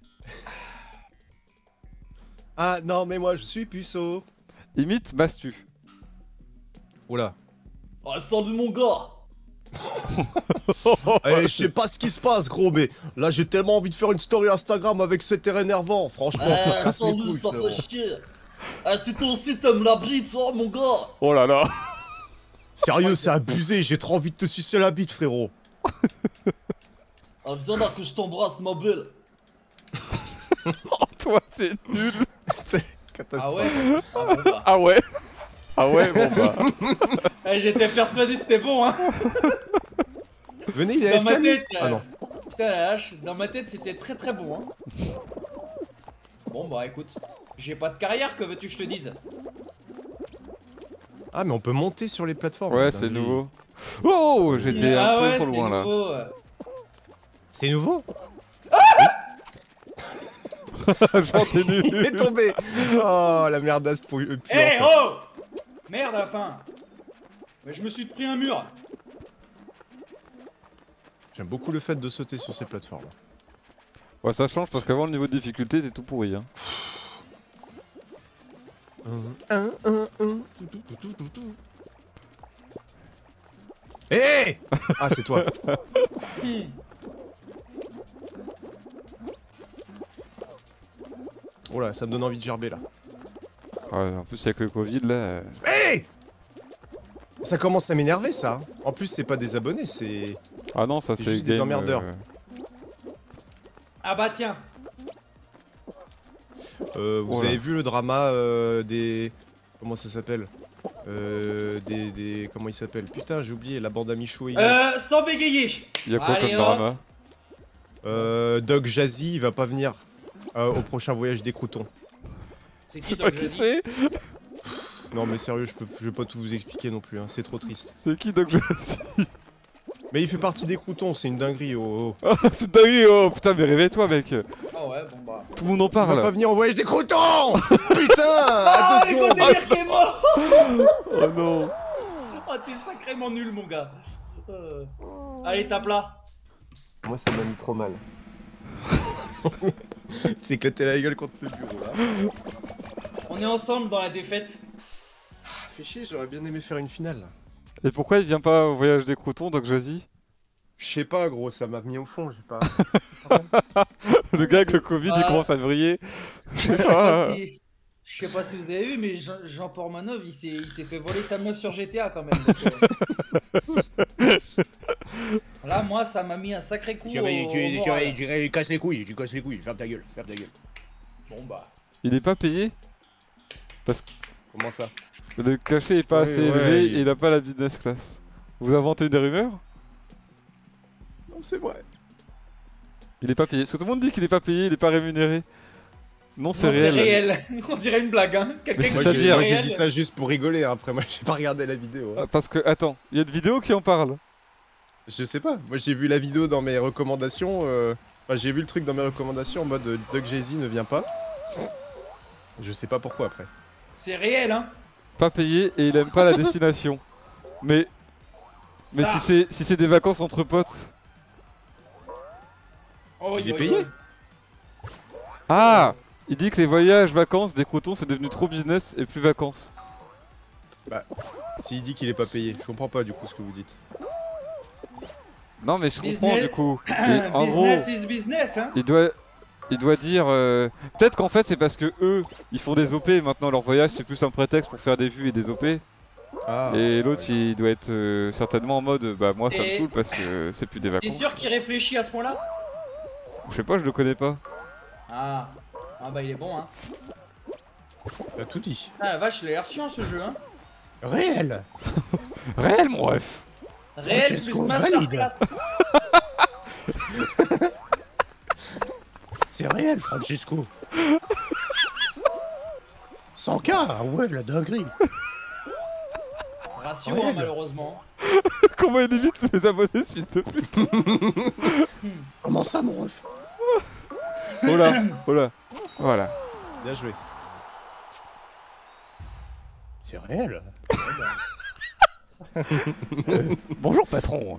Ah non, mais moi je suis puceau. Imite Bastu. Oh là. Oh, salut mon gars. Eh, je sais pas ce qui se passe, gros, mais là j'ai tellement envie de faire une story Instagram avec cet air énervant. Franchement, ça casse les salut, couilles. ça frérot. fait chier. Ah, si toi aussi t'aimes la bite, oh mon gars. Oh là là. Sérieux, c'est abusé. J'ai trop envie de te sucer la bite, frérot. Ah, viens là que je t'embrasse, ma belle. Oh toi c'est nul. C'est Ah catastrophe. ouais? Ah bon bah. Ah ouais. Ah ouais bon bah. Eh, j'étais persuadé que c'était bon, hein. Venez, il est Dans ma A F K, lui. tête. Ah euh, non. Putain la hache, dans ma tête c'était très très bon, hein. Bon bah écoute, j'ai pas de carrière, que veux-tu que je te dise? Ah, mais on peut monter sur les plateformes. Ouais dingue. c'est nouveau. Oh j'étais Ah un peu ouais, trop c'est loin là. nouveau, ouais. C'est nouveau. Genre t'es Il est nul. tombé. Oh, la merdasse pour euh, puante. Eh oh! Merde à la fin. Mais je me suis pris un mur. J'aime beaucoup le fait de sauter sur ces plateformes. Ouais ça change parce qu'avant le niveau de difficulté était tout pourri hein. Un, un, un, tout, tout, tout, tout, tout, tout. Hé. Ah, c'est toi. Hmm. Oh là, ça me donne envie de gerber là. Ouais, en plus avec le Covid là. euh, Hé. Ça commence à m'énerver ça. En plus, c'est pas des abonnés, c'est. Ah non ça C'est c'est juste des game, emmerdeurs. euh, Ah bah tiens. Euh, vous Oh là. avez vu le drama euh, des. Comment ça s'appelle euh, des, des. Comment il s'appelle? Putain, j'ai oublié la bande à Michou et Inox. Euh, sans bégayer. Y a quoi Allez, comme hop. drama? Euh, Doc Jazzy, il va pas venir euh, au prochain voyage des croutons. C'est Je qui sais Doc pas qui Jazzy? c'est. Non, mais sérieux, je peux, je vais pas tout vous expliquer non plus, hein, c'est trop triste. C'est qui donc je... Mais il fait partie des croutons, c'est une dinguerie. Oh, oh. Oh c'est dingue oh putain mais réveille-toi mec. Ah ouais, bon bah. Tout le monde en Il va pas parle. venir au voyage des croutons. Putain, Ah, à deux les gars, secondes. délire qui est mort. Oh non. Ah, t'es sacrément nul, mon gars. Euh... Allez, tape là. Moi, ça m'a mis trop mal. C'est éclaté la gueule contre le bureau là. On est ensemble dans la défaite. Ah, fais chier, j'aurais bien aimé faire une finale. là. Et pourquoi il vient pas au voyage des croutons donc Jazzy? Je sais pas, gros, ça m'a mis au fond, j'ai pas. Le gars avec le Covid il Ah. commence à vriller. Je sais Je sais pas. pas si- je sais pas si vous avez vu, mais Jean, Jean Portmanov, il s'est il s'est fait voler sa meuf sur G T A quand même. donc, euh. Là, moi, ça m'a mis un sacré coup. Tu, au- tu, au tu, moral. tu, tu casses les couilles, tu casses les couilles, ferme ta gueule, ferme ta gueule. Bon bah. Il est pas payé? Comment ça? Le cachet est pas Ouais, assez ouais, élevé il- et il a pas la business class. Vous inventez des rumeurs? Non, c'est vrai. Il est pas payé. Parce que tout le monde dit qu'il est pas payé, il est pas rémunéré. Non, c'est Non, réel. réel. On dirait une blague, hein. Quelqu'un Mais qui Moi, dit j'ai C'est-à-dire- moi, j'ai réel. dit ça juste pour rigoler, hein. Après, moi, j'ai pas regardé la vidéo. hein. Ah, parce que, attends, il y a une vidéo qui en parle. Je sais pas, moi j'ai vu la vidéo dans mes recommandations. euh, Enfin, j'ai vu le truc dans mes recommandations en mode euh, Doc Jay-Z ne vient pas. Je sais pas pourquoi après. C'est réel, hein. Pas payé et il aime pas la destination. Mais, mais Ça. si c'est si c'est des vacances entre potes. Oh, Il yo, est payé yo. Ah! Il dit que les voyages vacances des croutons c'est devenu trop business et plus vacances. S'il dit qu'il est pas payé, je comprends pas du coup ce que vous dites. Non mais je comprends Business- du coup. Et en gros, Business is business, hein. il doit, il doit dire. euh, Peut-être qu'en fait c'est parce que eux, ils font des O P. Maintenant leur voyage c'est plus un prétexte pour faire des vues et des O P. Ah, Et l'autre il doit être euh, certainement en mode bah moi ça me Et- saoule parce que c'est plus des T'es vacances. sûr qu'il réfléchit à ce point-là? Je sais pas, je le connais pas. Ah. Ah bah il est bon, hein. t'as tout dit. Ah la vache, il a l'air chiant ce jeu, hein. Réel. Réel mon ref. Réel plus Francesco, masterclass. C'est réel, Francesco. cent K, ah ouais, la dinguerie. Ratio, Réel. hein, malheureusement. Comment il évite mes abonnés ce fils de pute. Comment ça, mon ref? Oh là, oh là. Voilà. Bien joué. C'est réel. Bonjour patron.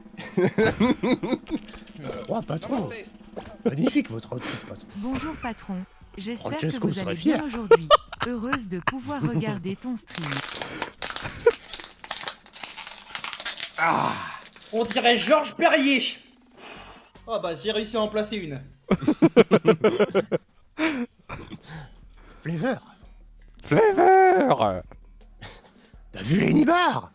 Oh, patron. Magnifique votre outfit, patron. Bonjour patron, j'espère que Francesco vous serait allez fier. bien aujourd'hui. Heureuse de pouvoir regarder ton stream. Ah, On dirait Georges Perrier. Ah bah j'ai réussi à en placer une. Flavor. Flavor. T'as vu les nibards?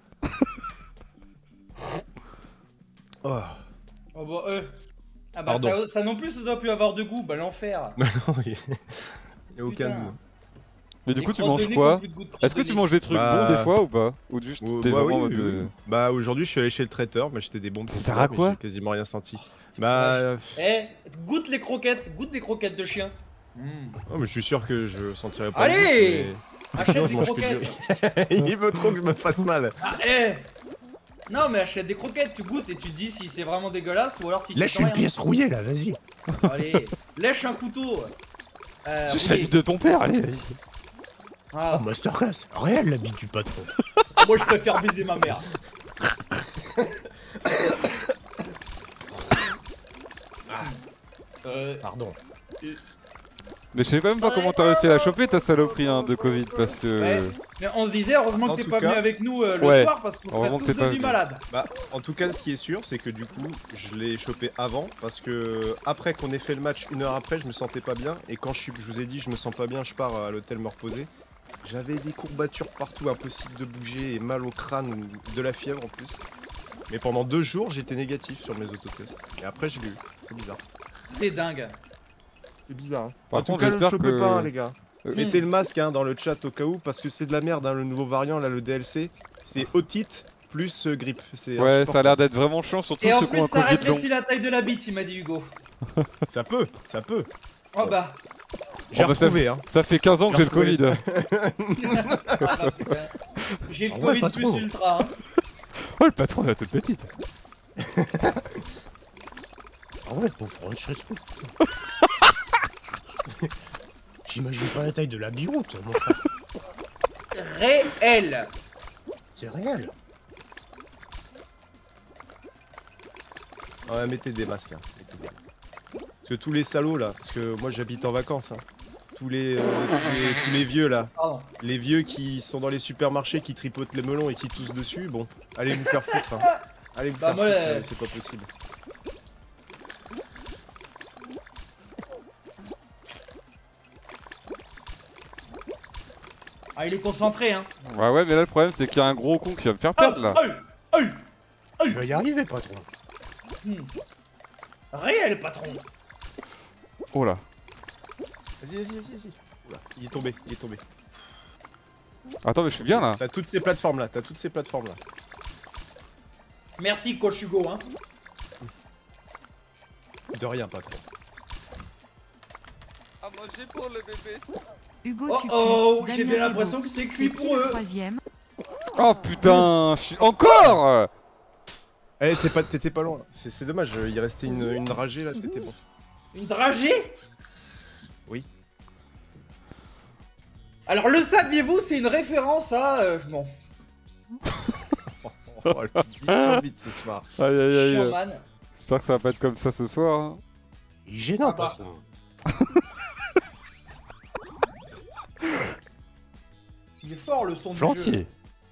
Oh. Oh bah euh. Ah bah Pardon. ça, ça non plus ça doit plus avoir de goût, bah l'enfer. Non, il y a aucun Putain. goût. Mais du Des coup tu crottes de manges nez quoi? qui ont plus de goût de crottes Est-ce que de tu nez. manges des trucs Bah, bons des fois ou pas? Ou juste Oh, t'es bah vraiment oui, en mode, oui, euh, oui. Bah aujourd'hui je suis allé chez le traiteur, m'acheter des bons petits Ça sert plats, à mais quoi j'ai quasiment rien senti. C'est Bah, vache. pff, Eh, goûte les croquettes, goûte des croquettes de chien. Mmh. oh, mais je suis sûr que je sentirais pas. Allez le goût, mais- Achète Sinon, des je mange que du croquettes. Il veut trop que je me fasse mal. Ah eh Non mais achète des croquettes, tu goûtes et tu te dis si c'est vraiment dégueulasse ou alors si tu Lèche sens une rien. pièce rouillée, là, vas-y. Allez, lèche un couteau. Euh, C'est oui. la bite de ton père, allez, vas-y. Ah, Oh, masterclass. Réel, la bite du patron. moi je préfère baiser ma mère. Euh, Pardon. Mais je sais quand même pas comment t'as réussi à la choper ta saloperie hein, de Covid parce que. ouais. Mais on se disait heureusement En que t'es tout pas cas- venu avec nous euh, le Ouais. soir parce qu'on serait Heureusement tous que t'es pas devenus venu. malades. Bah, en tout cas, ce qui est sûr, c'est que du coup, je l'ai chopé avant parce que après qu'on ait fait le match, une heure après, je me sentais pas bien. Et quand je, suis, je vous ai dit, je me sens pas bien, je pars à l'hôtel me reposer. J'avais des courbatures partout, impossible de bouger et mal au crâne, ou de la fièvre en plus. Mais pendant deux jours, j'étais négatif sur mes autotests. Et après, je l'ai eu. C'est bizarre. C'est dingue. C'est bizarre. Hein. Par en tout contre, cas, ne le j'espère chopez que- pas, hein, les gars. Euh, Mettez le masque hein, dans le chat au cas où, parce que c'est de la merde, hein, le nouveau variant, là, le D L C. C'est otite plus euh, grippe. C'est Ouais, ça a insupportable. l'air d'être vraiment chiant, surtout Et en ceux qui ont plus un ça Covid long. rétrécit la taille de la bite, il m'a dit Hugo. Ça peut, ça peut. Oh bah. J'ai Oh bah, ça- retrouvé, hein. Ça fait quinze ans que j'ai le Retrouver Covid. Ah bah, putain. J'ai le Ah ouais, Covid pas plus trop. ultra. hein. Oh, le patron est toute petite. Ah ouais, pauvre Francesco. J'imagine pas la taille de la biroute, mon frère. Réel. C'est réel. Ouais, mettez des masques, hein. Mettez des masques. Parce que tous les salauds, là, parce que moi, j'habite en vacances, hein. Tous les, euh, tous les, tous les vieux, là. Pardon. Les vieux qui sont dans les supermarchés, qui tripotent les melons et qui toussent dessus, bon, allez vous faire foutre. Hein. Allez vous Bah, faire moi, foutre, euh, sérieux, c'est pas possible. Ah il est concentré hein. Ouais, ouais, mais là le problème c'est qu'il y a un gros con qui va me faire perdre là. Aïe, aïe, Je vais y arriver, patron. Hmm. Réel patron. Oh là. Vas-y, vas-y, vas-y, vas-y. Oula, il est tombé, il est tombé. Attends, mais je suis bien là. T'as toutes ces plateformes là, t'as toutes ces plateformes là. Merci coach Hugo hein. De rien, patron. À manger pour le bébé. Hugo, Oh tu oh, cuis. j'ai bien Damien l'impression Rebaud. que c'est cuit Et qui pour le eux. Troisième. Oh putain, je suis encore. Eh, t'es pas, t'étais pas loin. C'est c'est dommage, il restait une, une dragée là, t'étais bon. Une dragée. Oui. Alors le saviez-vous, c'est une référence à... euh, bon, Oh, le vite sur vite ce soir. Aïe aïe aïe. Sherman. J'espère que ça va pas être comme ça ce soir. hein. Il est gênant, Ah bah. patron. Il est fort le son du jeu. Gentil.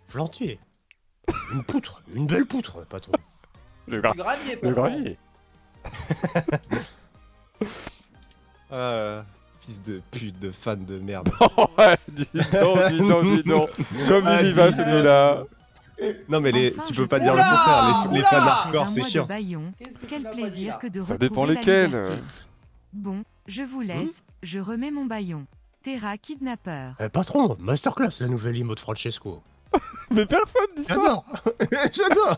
Flantier. Une poutre, une belle poutre, patron. Le, gra Du gravier, le patron. gravier. Ah, fils de pute, de fan de merde. Ouais, dis donc, dis donc, dis donc. Comme Ah, il y va dis donc. celui-là. Non mais les, Enfin, tu je peux pas peux dire le Oula contraire, les, les fans Oula hardcore Un c'est mois de chiant. Bayon. Qu'est-ce que tu Quel m'as pas dit, plaisir là que de Ça retrouver dépend la lesquels. liberté. Bon, je vous laisse, je remets mon baillon. Terra kidnappeur. Eh, patron, masterclass la nouvelle emote de Francesco. Mais personne dit ça. J'adore. J'adore.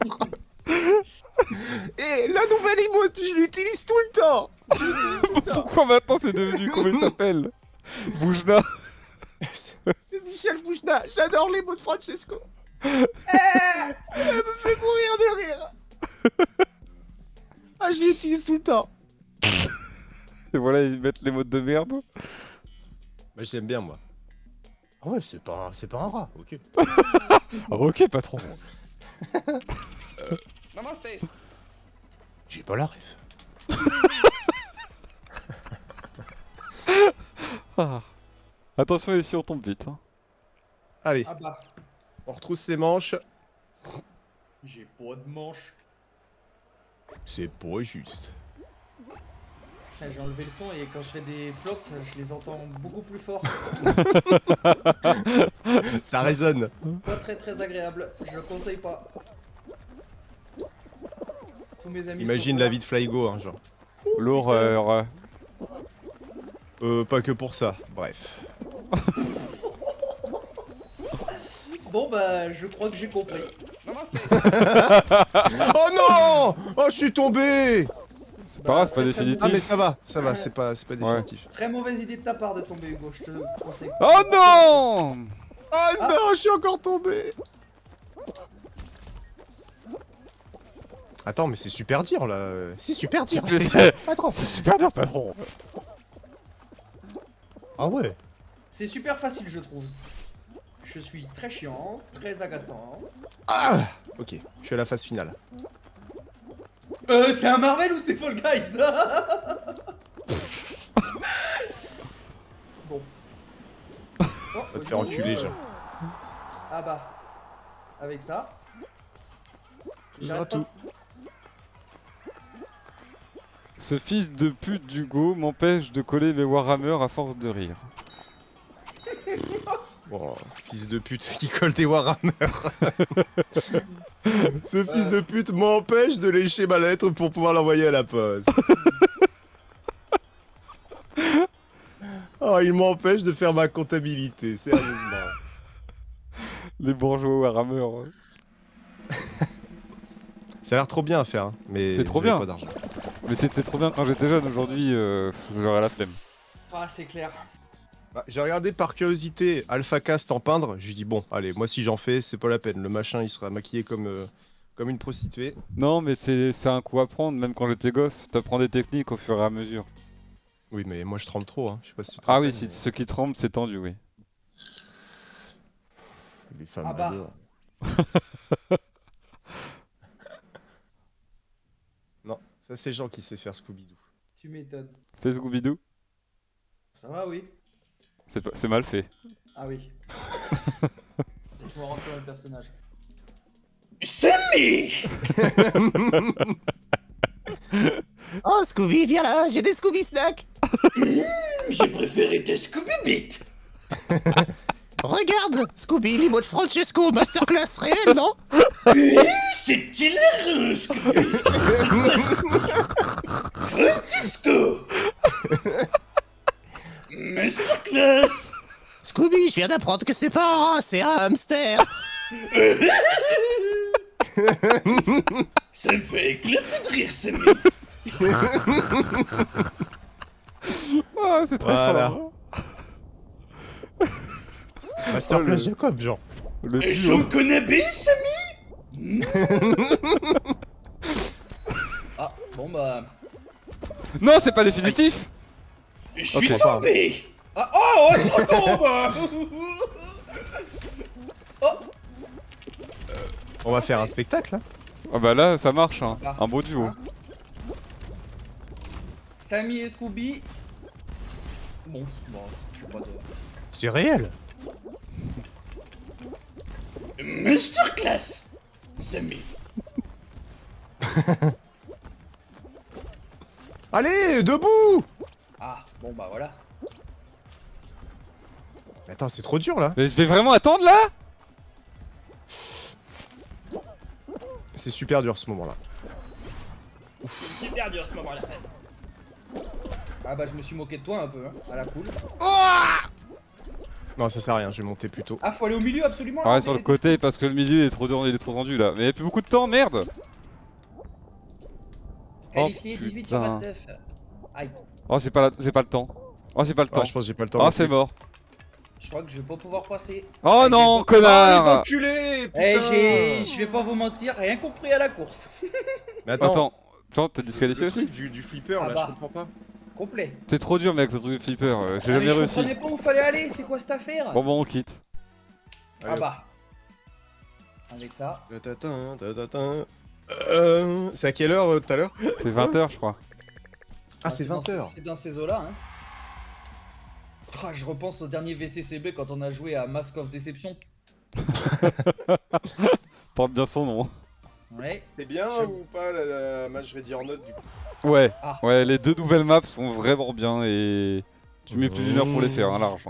Et la nouvelle emote, je l'utilise tout le temps. Je l'utilise tout le temps. Pourquoi maintenant c'est devenu comment il s'appelle? Boujna. C'est Michel Bouchna, j'adore les mots de Francesco. Eh, elle me fait mourir de rire. Ah, je l'utilise tout le temps. Et voilà, ils mettent les mots de merde. Bah, je l'aime bien, moi. Ah ouais, c'est pas, c'est pas un rat, ok. Ah, ok, patron. J'ai pas la ref. Ah. Attention ici, on tombe vite. Hein. Allez, Ah bah, on retrousse ses manches. j'ai pas de manche. C'est pas juste. Ah, j'ai enlevé le son et quand je fais des flops, je les entends beaucoup plus fort. Ça résonne. Pas très très agréable, je le conseille pas. Tous mes amis. Imagine font la ça. vie de Flygo, hein, genre. L'horreur. Euh, pas que pour ça. Bref. Bon bah, je crois que j'ai compris. Oh non! Oh, je suis tombé! C'est pas grave, c'est pas très, très définitif. Ah, mais ça va, ça va, c'est pas, c'est pas définitif. Très mauvaise idée de ta part de tomber, Hugo, je te le conseille. Oh non! Oh non, je suis encore tombé! Attends, mais c'est super dur là. C'est super dur. C'est Patron. c'est super dur, patron. Ah ouais. C'est super facile, je trouve. Je suis très chiant, très agaçant. Ah, ok, je suis à la phase finale. Euh, c'est un Marvel ou c'est Fall Guys? Bon. Oh, Va te faire enculer, genre. Ah bah. Avec ça. J'arrête pas- tout. Ce fils de pute d'Hugo m'empêche de coller mes Warhammer à force de rire. Oh, fils de pute qui colle tes Warhammer. Ce fils de pute m'empêche de lécher ma lettre pour pouvoir l'envoyer à la poste. Oh, il m'empêche de faire ma comptabilité, sérieusement. Les bourgeois Warhammer. Ça a l'air trop bien à faire, hein, mais C'est trop j'avais bien. pas d'argent. Mais c'était trop bien quand j'étais jeune, aujourd'hui euh, j'aurais la flemme. Ah, c'est clair. Bah, j'ai regardé par curiosité Alpha Cast en peindre, je dis bon, allez, moi si j'en fais, c'est pas la peine. Le machin, il sera maquillé comme, euh, comme une prostituée. Non, mais c'est c'est un coup à prendre, même quand j'étais gosse, t'apprends des techniques au fur et à mesure. Oui, mais moi je tremble trop, hein. Je sais pas si tu te Ah rappelles, oui, si, mais ceux qui tremblent, c'est tendu, oui. les femmes Ah bah. m'adorent. Non, ça c'est Jean qui sait faire Scooby-Doo. Tu m'étonnes. Fais Scooby-Doo, Ça va, oui. c'est pas- c'est mal fait. Ah oui. Laisse-moi rentrer dans le personnage. Sammy! Oh, Scooby, viens là, j'ai des Scooby Snacks. J'ai préféré tes Scooby-Beat! Regarde, Scooby, l'emote de Francesco, masterclass réel, non? C'est hilarant, Scooby! Francisco! Masterclass! Scooby, je viens d'apprendre que c'est pas un rat, c'est un hamster. Ça me fait éclater de rire, Sammy! Ah, c'est très Voilà. fort. Masterclass le- Jacob, genre. Le Et duo. son cannabis, Sammy? Ah, bon bah... Non, c'est pas définitif. Je suis Ok. tombé! Ah, oh, ouais, je retombe! Oh! On va faire un spectacle, hein. Ah bah là, ça marche, hein. Ah. Un beau duo. Sammy et Scooby... Bon, bon, je sais pas de... C'est réel. Masterclass. Samy. Allez, debout! Ah, bon bah voilà. Attends, c'est trop dur là. Mais je vais vraiment attendre là? C'est super dur ce moment-là. C'est super dur ce moment-là. Ah bah je me suis moqué de toi un peu, hein, à la cool. Non, ça sert à rien, je vais monter plus tôt. Ah, faut aller au milieu absolument. Ouais, là, sur le mais- côté parce que le milieu est trop dur, il est trop tendu là. Mais il y a plus beaucoup de temps, merde! Qualifié Oh, dix-huit sur putain. vingt-neuf. Aïe. Oh, j'ai pas, la... j'ai pas le temps. Oh, j'ai pas le temps. Ah, je pense que j'ai pas le temps. Oh, non c'est plus. mort. Je crois que je vais pas pouvoir passer. Oh Ah, non, j'ai- Ah, connard! les enculés! Eh, Putain. j'ai. Je vais pas vous mentir, rien compris à la course. Mais attends, Attends, attends, t'es le disqualifié aussi? truc du, du flipper Ah là, bah. je comprends pas. Complet. C'est trop dur, mec, le truc de flipper. euh, J'ai Ah, mais jamais je réussi. comprenais pas où fallait aller, c'est quoi cette affaire? Bon, bon, on quitte. Ah bah. Avec ça. Tatatin, tatatin. Euh, c'est à quelle heure euh, tout à l'heure? C'est vingt heures, je crois. Ah, c'est dans vingt ces- heures. C'est dans ces eaux-là, hein. Ah, je repense au dernier V C C B quand on a joué à Mask of Deception. Porte bien son nom. Ouais. C'est bien Je- ou pas la, la match ready or not du coup? Ouais, Ah. ouais, les deux nouvelles maps sont vraiment bien et tu mets plus d'une heure pour les faire, hein, large.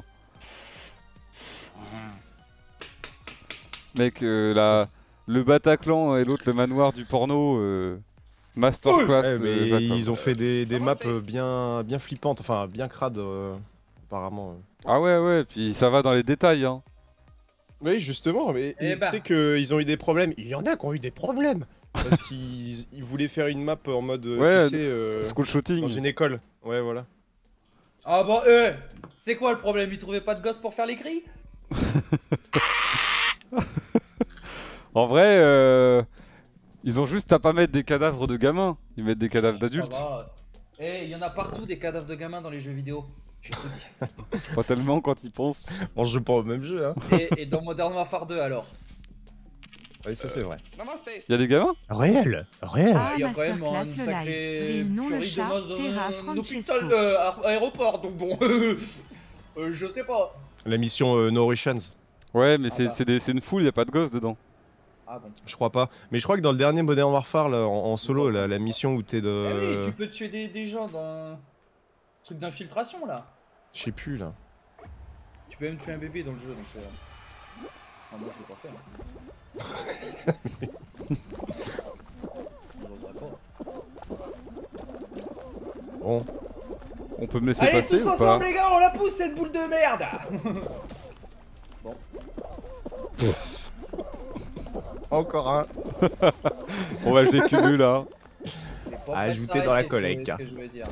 Mec, euh, la... le Bataclan et l'autre le manoir du porno, euh... masterclass. Ouais, euh, mais j'attends. ils ont fait des, des Comment maps on fait euh, bien, bien flippantes, enfin bien crades euh, apparemment. Ah ouais, ouais, puis ça va dans les détails, hein. Oui, justement, mais Eh tu bah. sais qu'ils ont eu des problèmes. Il y en a qui ont eu des problèmes. Parce qu'ils ils voulaient faire une map en mode, euh, Ouais, tu sais, euh, School shooting. dans une école. Ouais, voilà. Ah bah, euh, c'est quoi le problème? Ils trouvaient pas de gosse pour faire les cris? En vrai, euh... ils ont juste à pas mettre des cadavres de gamins, ils mettent des cadavres d'adultes. Ça va. Eh, il y en a partout des cadavres de gamins dans les jeux vidéo. J'ai tout dit. Pas tellement quand ils pensent. On joue pas au même jeu, hein. Et, et dans Modern Warfare deux alors? Oui, ça c'est vrai. Y'a des gamins? Réel, réel. Ah, Il y a quand même masterclass, une le sacrée live. Réunion, le tuerie de chat, masse dans Terra, un Francesco. hôpital euh, a- aéroport, donc bon. euh, je sais pas. La mission euh, No Russians, Ouais, mais Ah c'est bah. c'est des- c'est une foule, y'a pas de gosses dedans. Ah bon. je crois pas. Mais je crois que dans le dernier Modern Warfare, là, en, en solo, la, la mission où t'es Eh de. oui, tu peux tuer des, des gens dans un truc d'infiltration là. Je sais plus là. Tu peux même tuer un bébé dans le jeu donc. Euh... Ah, moi je l'ai pas fait. Hein. J'oserais pas. Bon. On peut me laisser Allez passer tous ou pas? ensemble les gars, on la pousse cette boule de merde. Encore un. On va je les cumule là. C'est pas À prêt de ajouter dans la s'arrêter, collecte. c'est ce que je veux dire.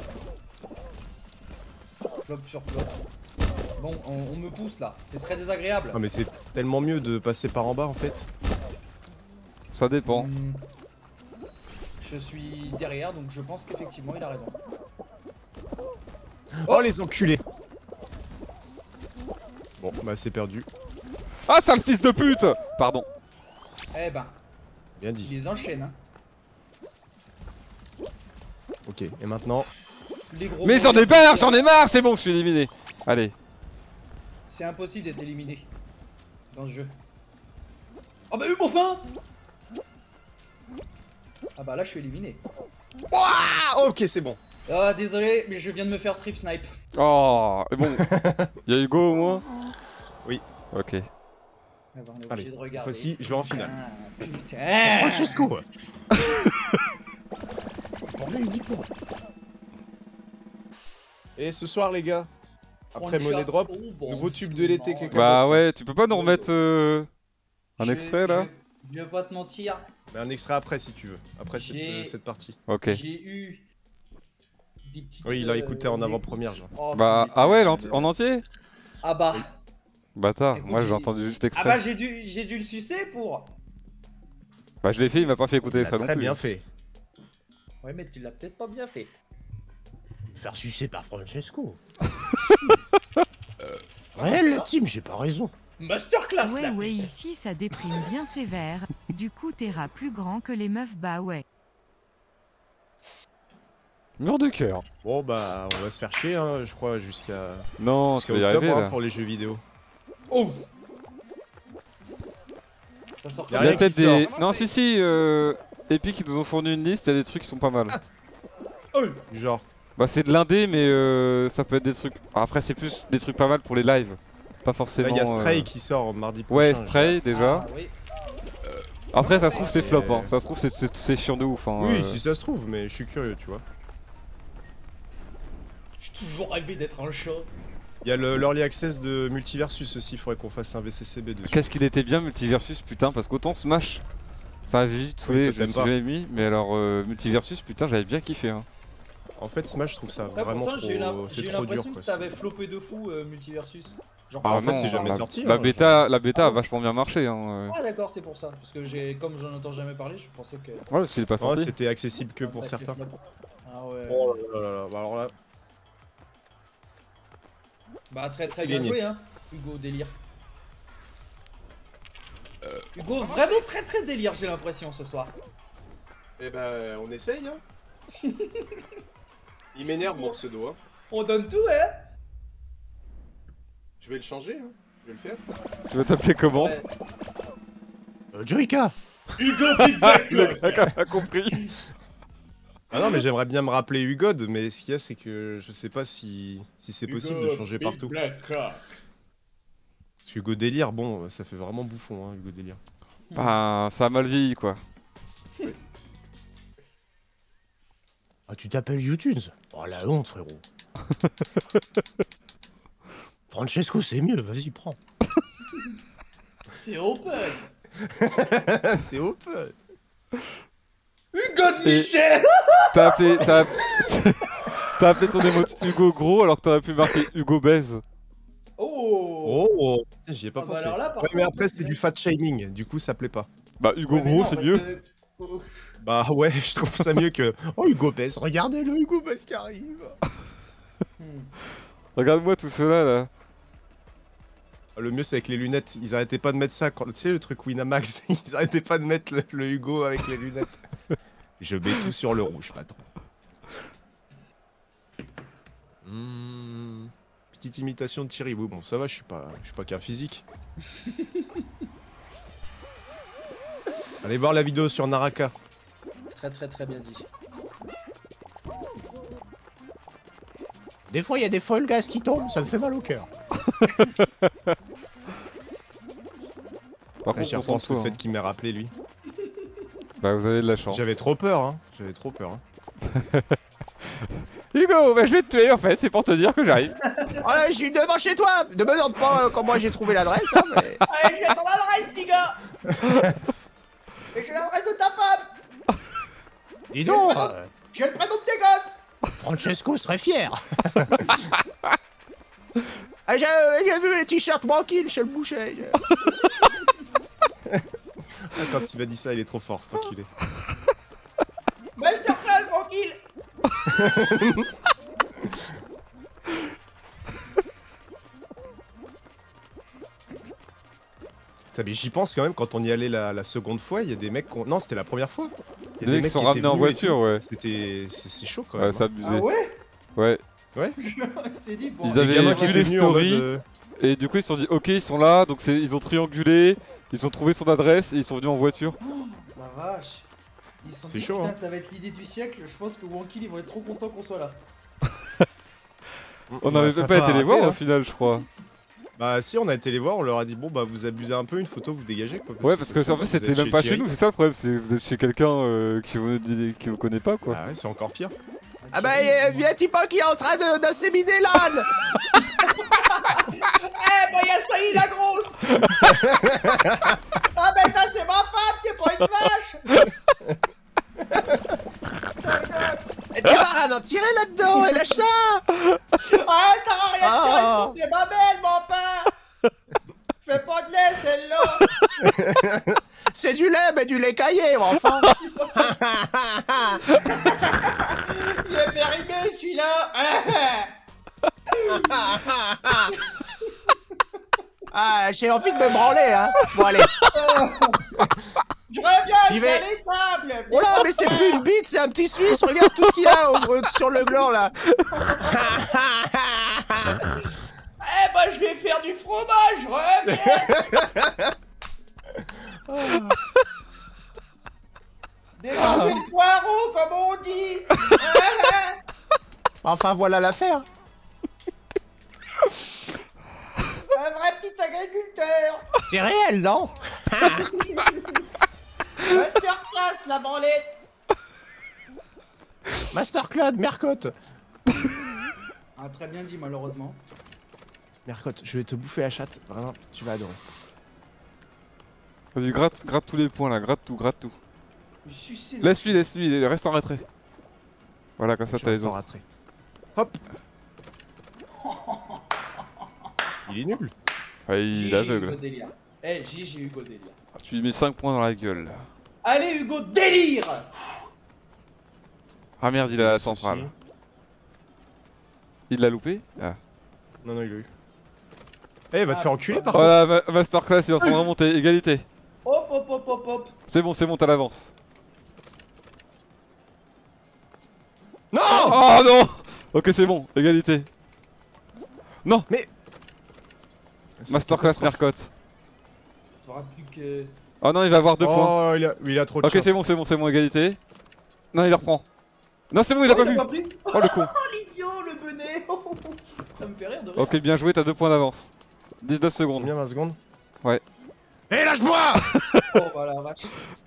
Flop sur flop. Bon, on, on me pousse là, c'est très désagréable. Ah, mais c'est tellement mieux de passer par en bas en fait. Ça dépend. Hmm. Je suis derrière, donc je pense qu'effectivement il a raison. Oh, les enculés! Bon, bah c'est perdu. Ah, sale fils de pute! Pardon. Eh ben, Bien il dit. les enchaîne. Hein. Ok, et maintenant. Les gros Mais j'en ai moyens marre, de j'en ai marre, c'est bon, je suis éliminé. Allez. C'est impossible d'être éliminé dans ce jeu. Oh bah, mais enfin! Ah bah là, je suis éliminé. Ah, ok, c'est bon. Ah, désolé, mais je viens de me faire strip snipe. Oh, et bon. Y'a Hugo au moins? Oui. Ok. Ah bah, on est Allez, obligé de cette regarder. fois-ci, je vais en finale. Ah, putain! Francesco. Bordel, il dit quoi? Et ce soir, les gars, après Money Drop, Oh, bon, nouveau tube de l'été, quelqu'un Bah boxe. ouais, tu peux pas nous remettre euh, un Je- extrait là? Je, je vais pas te mentir, Mais un extrait après si tu veux, après cette, J'ai- euh, cette partie. Ok. j'ai eu des petites. Oui, il a écouté en euh, avant-première, écoutes. genre. Oh, Bah, putain. ah ouais, l'enti- en entier? Ah bah. Bâtard, Écoute, moi j'ai j'ai- entendu juste Ah extrait. bah, j'ai dû, j'ai dû le sucer pour. Bah je l'ai fait, il m'a pas fait écouter Il a l'extrait non très plus. bien fait. Ouais, mais tu l'as peut-être pas bien fait. Faire sucer par Francesco. Réel, la team, j'ai pas raison. Masterclass Ouais, là. ouais, ici ça déprime bien sévère. Du coup, Terra plus grand que les meufs, bah ouais. Mur de cœur. Bon bah, on va se faire chier, hein, je crois, jusqu'à Non, tu jusqu'à vas y octobre arriver hein, là. pour les jeux vidéo. Oh. Ça sort Y a Il y a rien peut-être qui des. sort. Non, si, si, euh... Epic, ils nous ont fourni une liste, il y a des trucs qui sont pas mal. Oh. Genre. Bah, c'est de l'indé, mais euh, ça peut être des trucs. Après, c'est plus des trucs pas mal pour les lives. Pas forcément. Il y a Stray euh, qui sort mardi prochain. Ouais, je Stray déjà. Ah, oui. Après, ça se trouve, c'est flop, hein. Et- Ça se trouve, c'est- c'est c'est chiant de ouf. Hein. Oui, euh. si ça se trouve, mais je suis curieux, tu vois. J'ai toujours rêvé d'être un chat. Il y a le- l'Early Access de Multiversus aussi, il faudrait qu'on fasse un V C C B dessus. Qu'est-ce qu'il était bien Multiversus, putain, parce qu'autant Smash, ça avait vite saoulé, toi, je me t'aimes suis pas. jamais mis, mais alors euh, Multiversus, putain, j'avais bien kiffé. Hein. En fait, Smash, je trouve ça Après, vraiment pourtant, j'ai eu l'im- trop. j'ai C'est eu trop dur l'impression quoi. que ça avait floppé de fou, euh, Multiversus. Genre, Ah, en fait, non, c'est jamais la, sorti, La hein, bêta, la bêta a vachement bien marché. Hein. euh. ah d'accord, c'est pour ça. Parce que j'ai, comme j'en entends jamais parler, je pensais que. Ouais, parce qu'il est pas Ouais, sorti. c'était accessible que un pour sacré certains. flop. Ah ouais. Oh là là là, bah alors là. Bah très très bien Gagné. joué hein, Hugo délire. Hugo vraiment très très délire j'ai l'impression ce soir. Eh ben, on essaye, hein. Il m'énerve mon pseudo, hein. On donne tout hein. Je vais le changer, hein. Je vais le faire. Tu vas t'appeler comment? Ouais. Euh, Jurika. Hugo Big Back. Le a compris. Ah non, mais j'aimerais bien me rappeler Hugod, mais ce qu'il y a, c'est que je sais pas si, si c'est possible de changer partout. Parce que Hugo Délire, bon, ça fait vraiment bouffon, hein, Hugo Délire. Bah, ça a mal vieilli quoi. Ah, tu t'appelles YouTunes. Oh la honte, frérot. Francesco, c'est mieux, vas-y, prends. C'est open. C'est open. Hugo de Michel. T'as appelé, t'as t'as appelé ton émote Hugo Gros alors que t'aurais pu marquer Hugo Baise. Oh. Oh, j'y ai pas Ah bah pensé. alors là, par Ouais, mais contre, après, c'est du fat shaming, du coup, ça plaît pas. Bah, Hugo Ouais, mais Gros, non, c'est parce mieux. que- Oh. Bah ouais, je trouve ça mieux que. Oh, Hugo Bess, regardez le Hugo Bess qui arrive. Hmm. Regarde-moi tout cela là. Le mieux, c'est avec les lunettes. Ils arrêtaient pas de mettre ça. Quand... Tu sais, le truc Winamax, ils arrêtaient pas de mettre le, le Hugo avec les lunettes. Je mets tout sur le rouge, patron. Hmm, petite imitation de Thierry. Oui, bon, ça va, je suis pas, je suis pas qu'un physique. Allez voir la vidéo sur Naraka. Très très très bien dit. Des fois, il y a des Fall Guys qui tombent, ça me fait mal au cœur. Par Ouais, J'y contre, on repense s'en le fout. fait qu'il m'ait rappelé, lui. Bah, vous avez de la chance. J'avais trop peur, hein. J'avais trop peur, hein. Hugo, bah je vais te tuer en fait, c'est pour te dire que j'arrive. Oh là, je suis devant chez toi. Ne me demande pas euh, comment j'ai trouvé l'adresse, hein, mais... Allez, j'ai ton adresse, petit gars. Et j'ai l'adresse de ta femme. Dis donc, euh, J'ai le prénom de tes gosses. Francesco serait fier. Ah, j'ai j'ai vu les t-shirts tranquilles chez le boucher. Ah, quand il m'a dit ça, il est trop fort, cet enculé. Mais je te reprends tranquille. Putain, mais j'y pense quand même, quand on y allait la, la seconde fois, il y a des mecs qui ont... Non, c'était la première fois. Il y a Des mecs qui sont étaient ramenés en venus et voiture, tout. ouais. C'était... C'est c'est chaud quand Ouais, même. c'est hein. abusé. Ah ouais. Ouais. C'est dit bon. Ils Des avaient gamins qui vu étaient les venus en mode, stories. euh, Et du coup, ils se sont dit, ok, ils sont là, donc c'est- ils ont triangulé, ils ont trouvé son adresse et ils sont venus en voiture. La vache. Ils se sont C'est dit, chaud, putain, hein. ça va être l'idée du siècle. Je pense que Wankill, ils vont être trop contents qu'on soit là. On bah, n'avait ça même pas a été les raté, voir hein. au final, je crois. Bah si, on a été les voir, on leur a dit, bon bah vous abusez un peu, une photo, vous dégagez quoi. Ouais, parce ça que se en trouve, fait, vous c'était êtes même pas chez Thierry. nous, c'est ça le problème, c'est vous êtes chez quelqu'un euh, qui, vous, qui vous connaît pas quoi. Ah ouais, c'est encore pire. Ah bah, euh, viens Tipa qui est en train de- d'inséminer l'âne. Eh, bah, y'a Saïd la grosse. Ah, mais ça, c'est ma femme, c'est pas une vache. Et tu vas rien en tirer là-dedans, et lâche ça. Ah, t'as rien Ah. tiré dessus, c'est ma belle, mais enfin. Fais pas de lait, celle-là. C'est du lait, mais du lait caillé, mon enfant. Il est périmé, celui-là. Ah, j'ai envie de me branler, hein. Bon, allez. Je reviens, J'y je vais. vais à l'étable. Oh là, mais c'est plus une bite, c'est un petit Suisse. Regarde tout ce qu'il y a au- au- sur le gland, là. Eh, bah, je vais faire du fromage, je reviens. Enfin, voilà l'affaire. Un vrai petit agriculteur. C'est réel, non? Masterclass, la branlette. Masterclass, Mercotte. Ah, très bien dit, malheureusement. Mercotte, je vais te bouffer la chatte. Vraiment, tu vas adorer. Vas-y, gratte, gratte tous les points là, gratte tout, gratte tout. Sucez le- Laisse-lui, laisse-lui, reste en retrait. Voilà, comme ça Je t'as les reste en autres. retrait. Hop. Il est nul. Ouais, il est G G Hugo aveugle. Délire. Eh, G G Hugo Délire. Tu lui mets cinq points dans la gueule. là. Allez, Hugo Délire. Ah merde, il a la centrale. Il l'a loupé ah. Non, non, il l'a eu. Eh, il va te Ah, faire enculer par Oh contre. la ma- masterclass, il est en train de remonter, égalité. Hop, hop, hop, hop, hop. C'est bon, c'est bon, t'as l'avance. Non. Oh non. Ok, c'est bon, égalité. Non. Masterclass Mercotte. T'auras plus que. Oh non, il va avoir deux points. Oh, il a, il a trop de Ok, chance. c'est bon, c'est bon, c'est bon, égalité. Non, il le reprend. Non, c'est bon, il a Oh, pas il vu. a pas pris. Oh le con. Oh, l'idiot, le bonnet. Ça me fait rire de rire. Ok, bien joué, t'as deux points d'avance. dix-neuf secondes. Combien, vingt secondes? Ouais. Eh, lâche-moi. Oh, voilà, vache.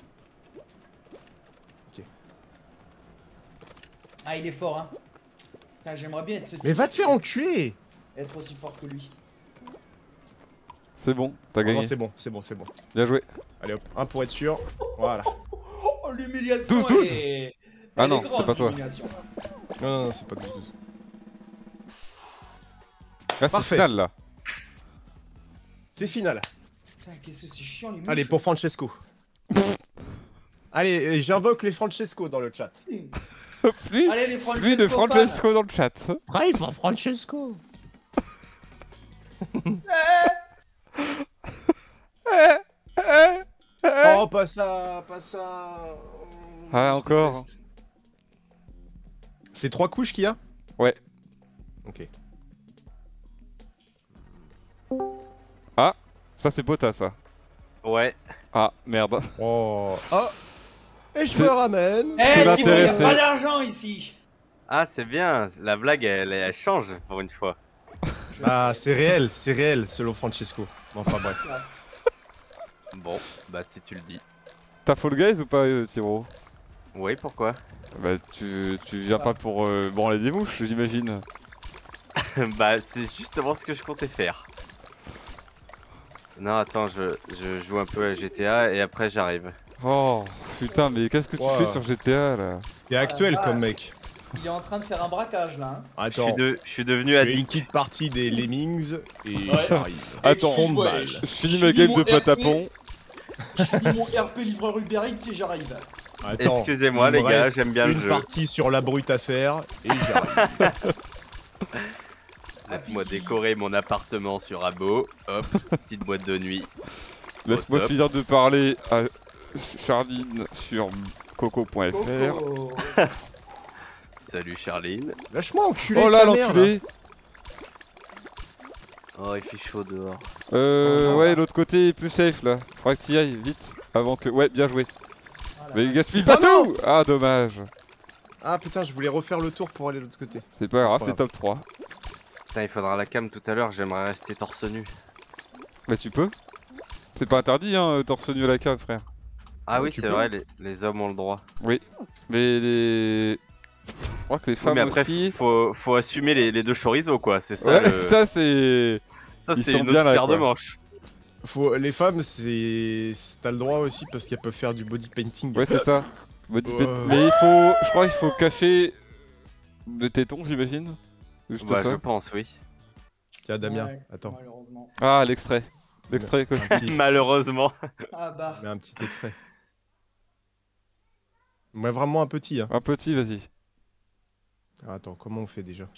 Ok. Ah, il est fort, hein. Putain, j'aimerais bien être ce type. Mais va te faire enculer. Être aussi fort que lui. C'est bon, t'as Non, gagné. c'est bon, c'est bon, c'est bon. Bien joué. Allez hop, un pour être sûr. Voilà. Oh, l'humiliation. douze douze. elle est- Ah elle non, est c'était grande, pas toi. l'humiliation. Non, non, non, c'est pas douze douze. Là, c'est Parfait. final là. C'est final. Putain, qu'est-ce que c'est chiant, les mouches. Allez, pour Francesco. Allez, j'invoque les Francesco dans le chat. Plus, Allez, les Francesco. plus de fans. Francesco dans le chat. Brave pour Francesco. Oh, pas ça, pas ça. Ah, Je encore. déteste. C'est trois couches qu'il y a? Ouais. Ok. Ça, c'est Bota, ça. Ouais. Ah, merde. Oh. Oh. Et je C'est- me ramène. Eh, C'est Thibaut, il y a l'intéressé. pas d'argent ici. Ah, c'est bien. La blague, elle, elle change pour une fois. Ah, c'est réel, c'est réel selon Francesco. Enfin bref. Bon, bah si tu le dis. T'as Fall Guys ou pas, euh, Tiro? Oui, pourquoi? Bah, tu, tu viens pas pour euh, branler des mouches, j'imagine. Bah, c'est justement ce que je comptais faire. Non, attends, je, je joue un peu à G T A et après j'arrive. Oh, putain, mais qu'est-ce que tu Wow. fais sur G T A là? T'es actuel Ah, comme ouais. mec. Il est en train de faire un braquage là. Hein. Je suis, Attends. de, je suis devenu Je fais une addict. petite partie des Lemmings et Ouais. j'arrive. Attends, Fond de balle. Je finis Je ma finis game mon de R P. patapon. Je finis mon R P livreur Uber Eats et j'arrive. Attends, Excusez-moi, il me les gars, reste j'aime bien le une jeu. partie sur la brute à faire et j'arrive. Laisse-moi décorer mon appartement sur Abo. Hop, petite boîte de nuit. Laisse-moi top. finir de parler à Charline sur coco point F R. Coco. Salut Charline. Lâche-moi enculé. Oh là, ta mère, l'enculé! Oh, il fait chaud dehors. Euh, ouais, l'autre côté est plus safe là. Faudra que t'y ailles vite avant que. Ouais, bien joué. Voilà. Mais il gaspille pas Oh non tout! Ah, dommage. Ah putain, je voulais refaire le tour pour aller de l'autre côté. C'est pas grave, pas t'es grave. top trois. Putain, il faudra la cam tout à l'heure, j'aimerais rester torse nu. Bah, tu peux. C'est pas interdit, hein, torse nu à la cave, frère. Ah Ouais, oui, tu c'est peux. vrai, les, les hommes ont le droit. Mais les. Je crois que les Oui, femmes mais après, aussi. faut, faut assumer les, les deux chorizo, quoi. C'est ça, Ouais, le- ça c'est. ça ils c'est sont une bien autre là, paire de quoi. manches. Faut... Les femmes, c'est. c'est- T'as le droit aussi parce qu'elles peuvent faire du body painting. Ouais, c'est ça. Body Ouais. paint- Mais il faut. Je crois qu'il faut cacher. Le téton, j'imagine. Juste Bah, ça. je pense, oui. Tiens, Damien, Ouais, attends. Malheureusement. Ah, l'extrait. L'extrait, quoi. Un petit- Malheureusement. Ah bah. Mais un petit extrait. Ouais, vraiment un petit. Hein. Un petit, vas-y. Ah, attends, comment on fait déjà?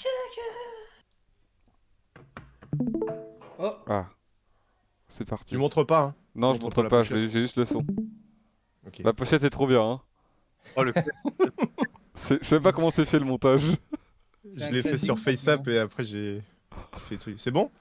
Oh. Ah. C'est parti. Tu montres pas, hein? Non, je montre montre la pas, pochette. j'ai j'ai juste le son. Ok. La pochette est trop bien, hein. Oh, le C'est- Je sais pas comment c'est fait le montage. C'est Je un l'ai fait sur classique, FaceApp et après j'ai fait le truc. C'est bon?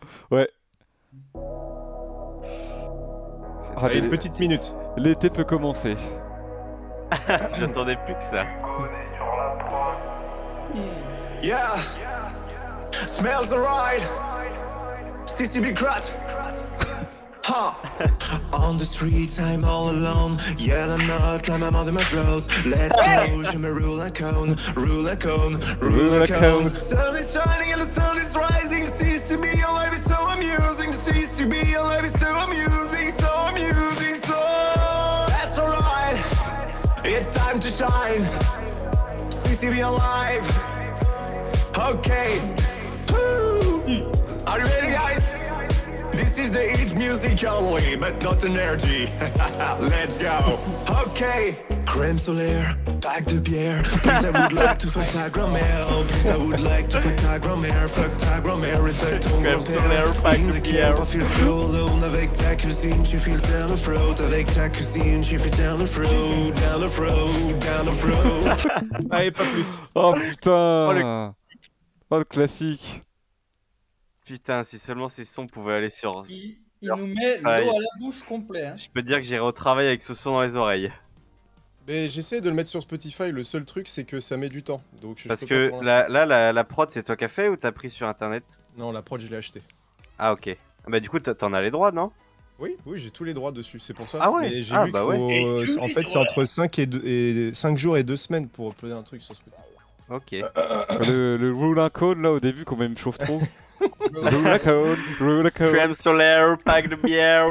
Ah, Allez, mais une petite minute. l'été peut commencer. J'attendais plus que ça. Yeah, smells alright. C C B crot. Huh. On the streets, I'm all alone. Yeah, I'm not climb I'm under my drawers. Let's go, je me roule un cone, roule un cone, roule un cone. The sun is shining and the sun is rising. C C B, your life is so amusing. The C C B, your life is so amusing, so amusing, so. That's alright. It's time to shine. C C B alive. Okay. Woo. Are you ready, guys? This is the hit music only, but not energy. Let's go. Okay. Crème solaire, pack de bière. Please, I would like to fuck ta grand-mère. Please, I would like to fuck ta grand-mère. Fuck ta grand-mère, c'est ton grand-père. In the camp, I feel so alone. Avec ta cousine, she feels down the throat. Avec ta cousine, she feels down the throat. Down the throat, down the throat. Allez, pas plus. Oh putain. Oh, le- Oh le classique. Putain, si seulement ces sons pouvaient aller sur. Il, il nous met l'eau à Aïe. la bouche complet. Hein. Je peux te dire que j'irai au travail avec ce son dans les oreilles. Mais j'essaie de le mettre sur Spotify, le seul truc c'est que ça met du temps. Donc je Parce peux que pas pour là, l'instant. là la, la prod, c'est toi qui as fait ou t'as pris sur internet? Non, la prod je l'ai acheté. Ah, ok. Bah, du coup, t'as- t'en as les droits, non? Oui, oui, j'ai tous les droits dessus, c'est pour ça. Ah ouais. Mais j'ai Ah vu bah qu'il ouais. faut... Et euh, tous En les fait, c'est droits. entre cinq, et deux... et cinq jours et deux semaines pour uploader un truc sur Spotify. Ok. Le, le roule un cone là au début quand même me chauffe trop. Roule un cone, roule un cone. Crème solaire, pack de bière.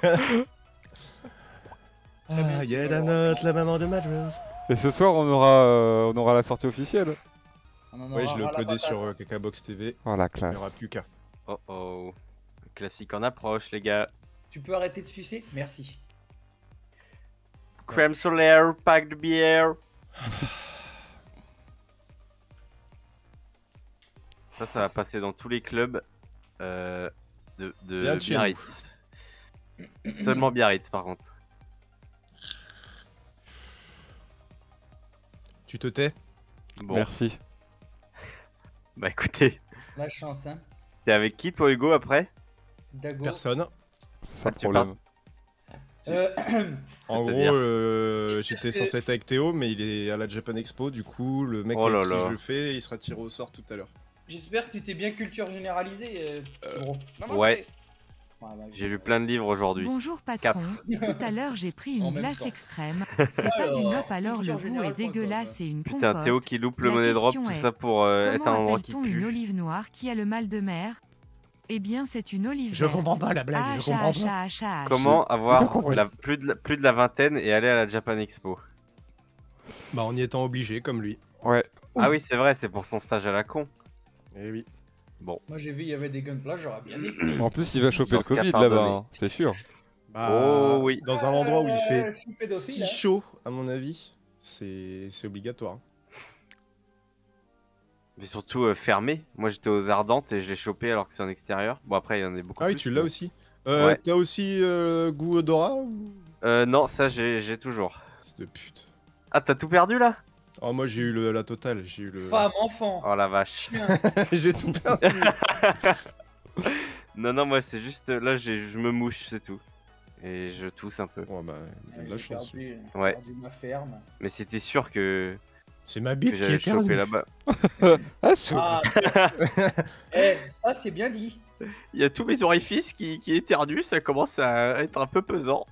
Ah, yeah, la note, la maman de Madras. Et ce soir on aura, euh, on aura la sortie officielle. On en Ouais, aura je l'ai ras la uploadé patate. sur euh, Kakabox T V. Oh la Il n'y aura classe. plus qu'à. Oh oh. Classique en approche, les gars. Tu peux arrêter de sucer? Merci. Crème solaire, pack de bière. Ça, ça va passer dans tous les clubs euh, de, de Bien de chez nous. Biarritz. Seulement Biarritz, par contre. Tu te tais? Bon, Merci. bah écoutez, La chance, hein. t'es avec qui, toi, Hugo, après? Dago. Personne. C'est ça Ah, le tu problème. Euh, En gros, C'est-à-dire euh, j'étais censé être avec Théo, mais il est à la Japan Expo. Du coup, le mec Oh avec là qui là. je le fais, il sera tiré au sort tout à l'heure. J'espère que tu t'es bien culture généralisée, euh, gros. Ouais, Ouais, bah, j'ai lu plein de livres aujourd'hui. Bonjour Quatre. patron. Tout à l'heure j'ai pris En une même glace temps. extrême. C'est pas Alors, une lope alors le culture goût est générale point com, dégueulasse et une Putain, compote. Théo qui loupe le La money drop, question tout est, ça pour euh, être un Comment endroit qui appelle-t-on une pue. olive noire qui a le mal de mer? Eh bien c'est une olive Je verte. comprends pas la blague, je H, comprends H, pas. H, H. Comment J'ai avoir compris. la- plus, de la, plus de la vingtaine et aller à la Japan Expo? Bah, en y étant obligé, comme lui. Ouais. Ah oui, c'est vrai, c'est pour son stage à la con. Eh oui. Bon, Moi j'ai vu, il y avait des gunplash, j'aurais bien dit. En plus il va choper le Dans ce cas, Covid pardonné. là-bas, hein, c'est sûr. Bah, Oh oui. Dans un endroit où il fait Euh, je suis pédophile, si hein. chaud, à mon avis, c'est c'est obligatoire. mais surtout euh, fermé. Moi j'étais aux Ardentes et je l'ai chopé alors que c'est en extérieur. Bon, après il y en a beaucoup Ah oui, plus, tu l'as mais- aussi. Euh, Ouais. T'as aussi euh, goût odorat ou... Euh, non, ça j'ai j'ai toujours. C'est de pute. Ah, t'as tout perdu là? Oh, moi j'ai eu le, la totale, j'ai eu le. Femme, enfant. Oh la vache. j'ai tout perdu. Non, non, moi c'est juste là, j'ai- je me mouche, c'est tout. Et je tousse un peu. Oh bah, il a de la J'ai chance. perdu, Ouais. perdu ma ferme. Mais c'était sûr que, C'est ma que bite qui j'allais est choper ternue. là-bas. Ah, c'est- Ah, eh, ça c'est bien dit. Il y a tous mes orifices qui, qui éternuent, ça commence à être un peu pesant.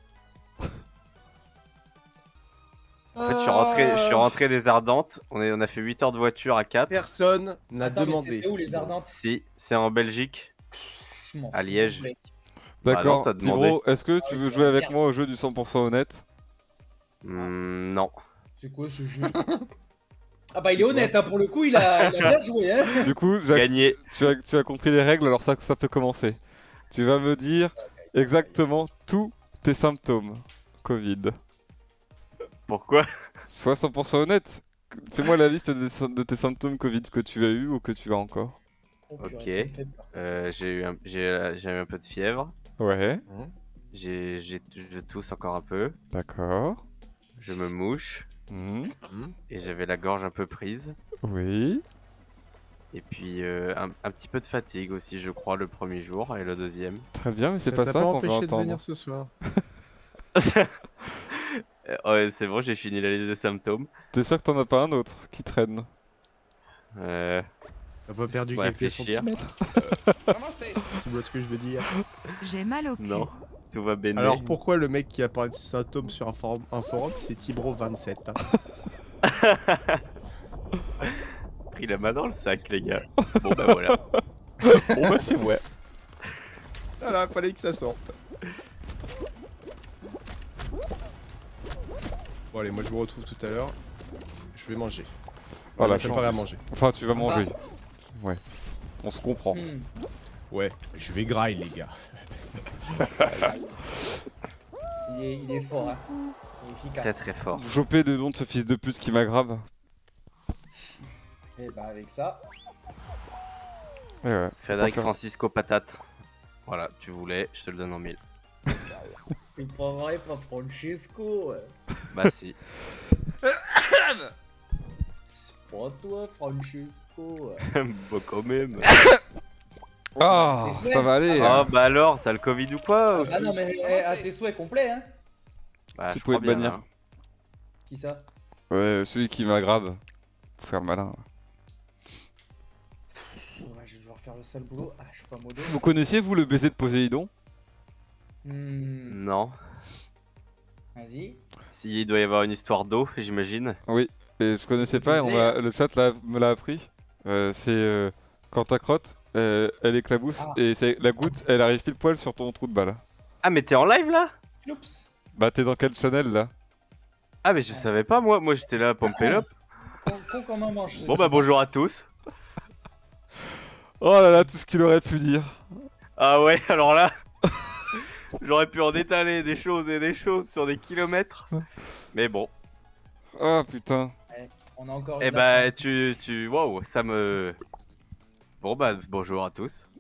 En fait, je suis rentré, je suis rentré des Ardentes. On, est, on a fait huit heures de voiture à quatre. Personne n'a Attends, mais demandé. c'était où les Ardentes? Si, c'est en Belgique. Je m'en À fous Liège. complet. D'accord, Bah non, t'as demandé. Tibro, est-ce que tu Ah oui, veux c'est jouer la avec merde. moi au jeu du cent pour cent honnête? Hmm, non. C'est quoi ce jeu? Ah bah il est honnête, hein, pour le coup il a, il a bien joué. Hein. Du coup, Jacques, Gagné. tu as, tu as compris les règles, alors ça, ça peut commencer. Tu vas me dire exactement tous tes symptômes Covid. Pourquoi? Sois cent pour cent honnête. Fais-moi la liste des sy- de tes symptômes Covid que tu as eu ou que tu as encore. Oh, purée, Ok. ça me fait peur. Euh, j'ai eu, un- j'ai euh, j'ai eu un peu de fièvre. Ouais, J'ai, j'ai- je tousse encore un peu. d'accord. Je me mouche. Mhm. Et j'avais la gorge un peu prise. Oui. Et puis euh, un, un petit peu de fatigue aussi, je crois, le premier jour et le deuxième. Très bien, mais c'est Ça pas t'a ça pas qu'on veut empêché de entendre. venir ce soir. Euh, ouais, c'est bon, j'ai fini la liste des symptômes. T'es sûr que t'en as pas un autre qui traîne? Euh, T'as pas perdu Faut quelques réfléchir. centimètres? Tu vois ce que je veux dire? J'ai mal au cul. non, tout va bien. Alors pourquoi le mec qui a parlé de ce symptôme sur un forum, un forum c'est Tibro vingt-sept hein. Pris la main dans le sac, les gars. Bon bah voilà. Bon bah c'est ouais. Voilà, fallait que ça sorte. Bon allez, moi je vous retrouve tout à l'heure. Je vais manger. Oh, la je vais préparer à chance. manger. Enfin, tu vas manger. Ouais. On se comprend. Hmm. Ouais, je vais graille les gars. Il, est, il est fort, hein. Il est efficace. Très très fort. Vous chopez le nom de ce fils de pute qui m'aggrave. Et bah avec ça. Et ouais. Frédéric faire. Francisco Patate. Voilà, tu voulais, je te le donne en mille. C'est pas vrai, pas Francesco. ouais. Bah si. C'est pas toi, Francesco. ouais. Bon quand même. Ah, Tes ça souhaits. va aller. Ah bah alors, t'as le Covid ou quoi aussi? Ah non, mais eh, à tes souhaits complets, hein. Bah, Tu je pouvais crois te bien, bannir. hein. Qui ça? Ouais, celui qui m'aggrave. Faut faire le malin. Ouais, je vais devoir faire le sale boulot. Ah, je suis pas modo. Vous connaissiez, vous, le baiser de Poséidon? Hmm, Non. Vas-y. Si, il doit y avoir une histoire d'eau, j'imagine. Oui. Et je connaissais pas, et on m'a- le chat l'a- me l'a appris. Euh, c'est euh, quand ta crotte, euh, elle éclabousse, Ah. et c'est la goutte, elle arrive pile poil sur ton trou de balle. Ah mais t'es en live là? Oups. Bah, t'es dans quel channel là? Ah mais je savais pas moi, moi j'étais là à pomper l'op. Con, con qu'on en mange. Bon bah bonjour à tous. Oh là là, tout ce qu'il aurait pu dire. Ah ouais, alors là, j'aurais pu en étaler des choses et des choses sur des kilomètres. Mais bon, Oh putain. On a encore. eh eu de la bah chance. tu, tu, waouh, ça me... Bon bah bonjour à tous.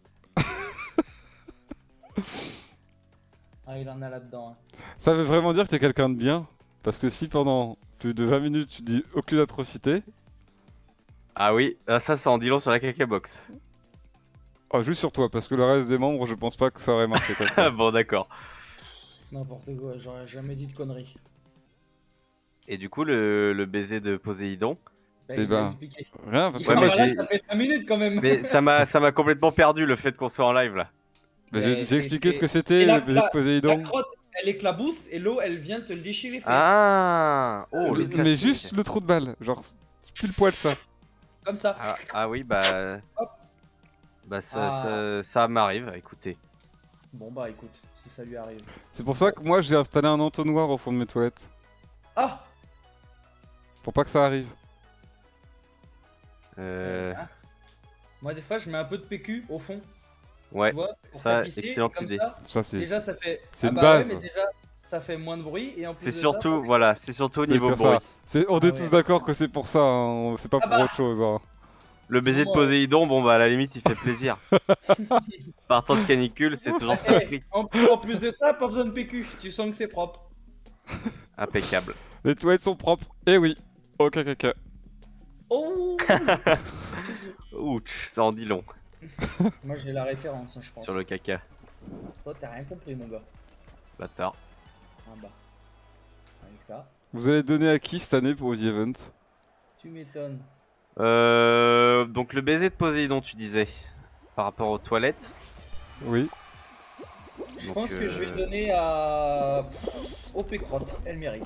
Ah, il en a là-dedans. hein. Ça veut vraiment dire que t'es quelqu'un de bien? Parce que si pendant plus de vingt minutes tu dis aucune atrocité, Ah oui, ah, ça ça en dit long sur la caca box. oh, juste sur toi, parce que le reste des membres, je pense pas que ça aurait marché comme Ah ça. bon d'accord. N'importe quoi, j'aurais jamais dit de conneries. Et du coup le, le baiser de Poséidon. Bah, Eh il m'a ben, expliqué. Rien, parce que Ouais, moi mais Voilà, j'ai- ça fait cinq minutes quand même. Mais ça m'a ça m'a complètement perdu le fait qu'on soit en live là. bah, Mais j'ai j'ai c'est- expliqué ce c'est- que et c'était la- le baiser de la- La Poséidon. crotte, elle éclabousse et l'eau, elle vient te lécher les fesses. Ah oh, le mais classique. juste le trou de balle, genre c'est pile poil ça. Comme ça. Ah, ah oui, bah. Hop. Bah, ça, Ah. ça, ça m'arrive, écoutez. Bon bah écoute, si ça lui arrive. C'est pour ça que moi j'ai installé un entonnoir au fond de mes toilettes. Ah Pour pas que ça arrive. Euh. Hein Moi des fois je mets un peu de P Q au fond, Ouais, tu vois, pour ça, tapisser, et excellente comme idée. ça, Ça c'est. déjà ça fait... c'est Ah une bah base. ouais, mais déjà ça fait moins de bruit et en plus c'est de ça, surtout, ça- voilà, c'est surtout au C'est niveau sur bruit. ça. C'est- on est Ah tous ouais. d'accord que c'est pour ça, hein, c'est pas Ah pour bah. autre chose. Hein. Le baiser de Moi, Poséidon, bon, bah, à la limite, il fait plaisir. Partant de canicule, c'est toujours Ah, ça eh, pris. en, en plus de ça, pas besoin de P Q, tu sens que c'est propre. Impeccable. Les toilettes sont propres. Eh oui. Ok, caca. Oh Ouch, ça en dit long Moi j'ai la référence, hein, je pense. sur le caca. Toi t'as rien compris mon gars. Bâtard. Ah bah. Avec ça, Vous allez donner à qui cette année pour The Event? tu m'étonnes. Euh. Donc, le baiser de Poséidon, tu disais. Par rapport aux toilettes. Oui. Je Donc, pense que je vais euh, le donner à... Au Pécrotte, elle mérite.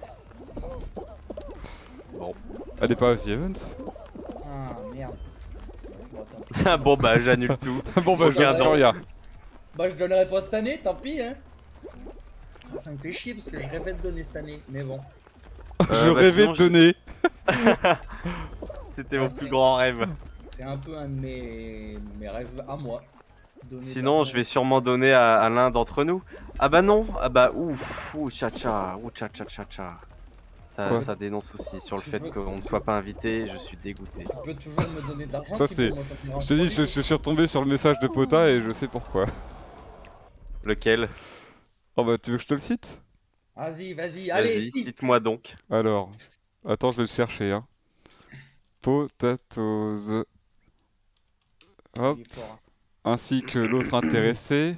Bon. Elle est pas à The Event? Ah merde. Bon, attends. bon, bah, j'annule tout. Bon bah je Aucun plus don. rien. Bah je donnerai pas cette année, tant pis hein. Ah, ça me fait chier parce que je rêvais de donner cette année, mais bon. Je Euh, bah, rêvais sinon, de je- donner. C'était mon plus grand rêve. C'est un peu un de mes, mes rêves à moi. Donner Sinon, de je vais sûrement donner à, à l'un d'entre nous. Ah bah non, ah bah ouf, ouh cha cha, ouh cha cha cha cha. Ça, Quoi ça dénonce aussi sur le Tu fait veux- qu'on ne soit pas invité, je suis dégoûté. Tu peux toujours me donner de l'argent. Ça, Thibaut, c'est- moi, ça me dérange Je te pas dis, du je, tout. je suis retombé sur le message de Pota et je sais pourquoi. Lequel? Oh bah tu veux que je te le cite? Vas-y, vas-y, allez, Vas-y, si. cite-moi donc. Alors, attends, je vais le chercher. Hein. Potatoes. Hop, Il est fort, hein. ainsi que l'autre intéressé.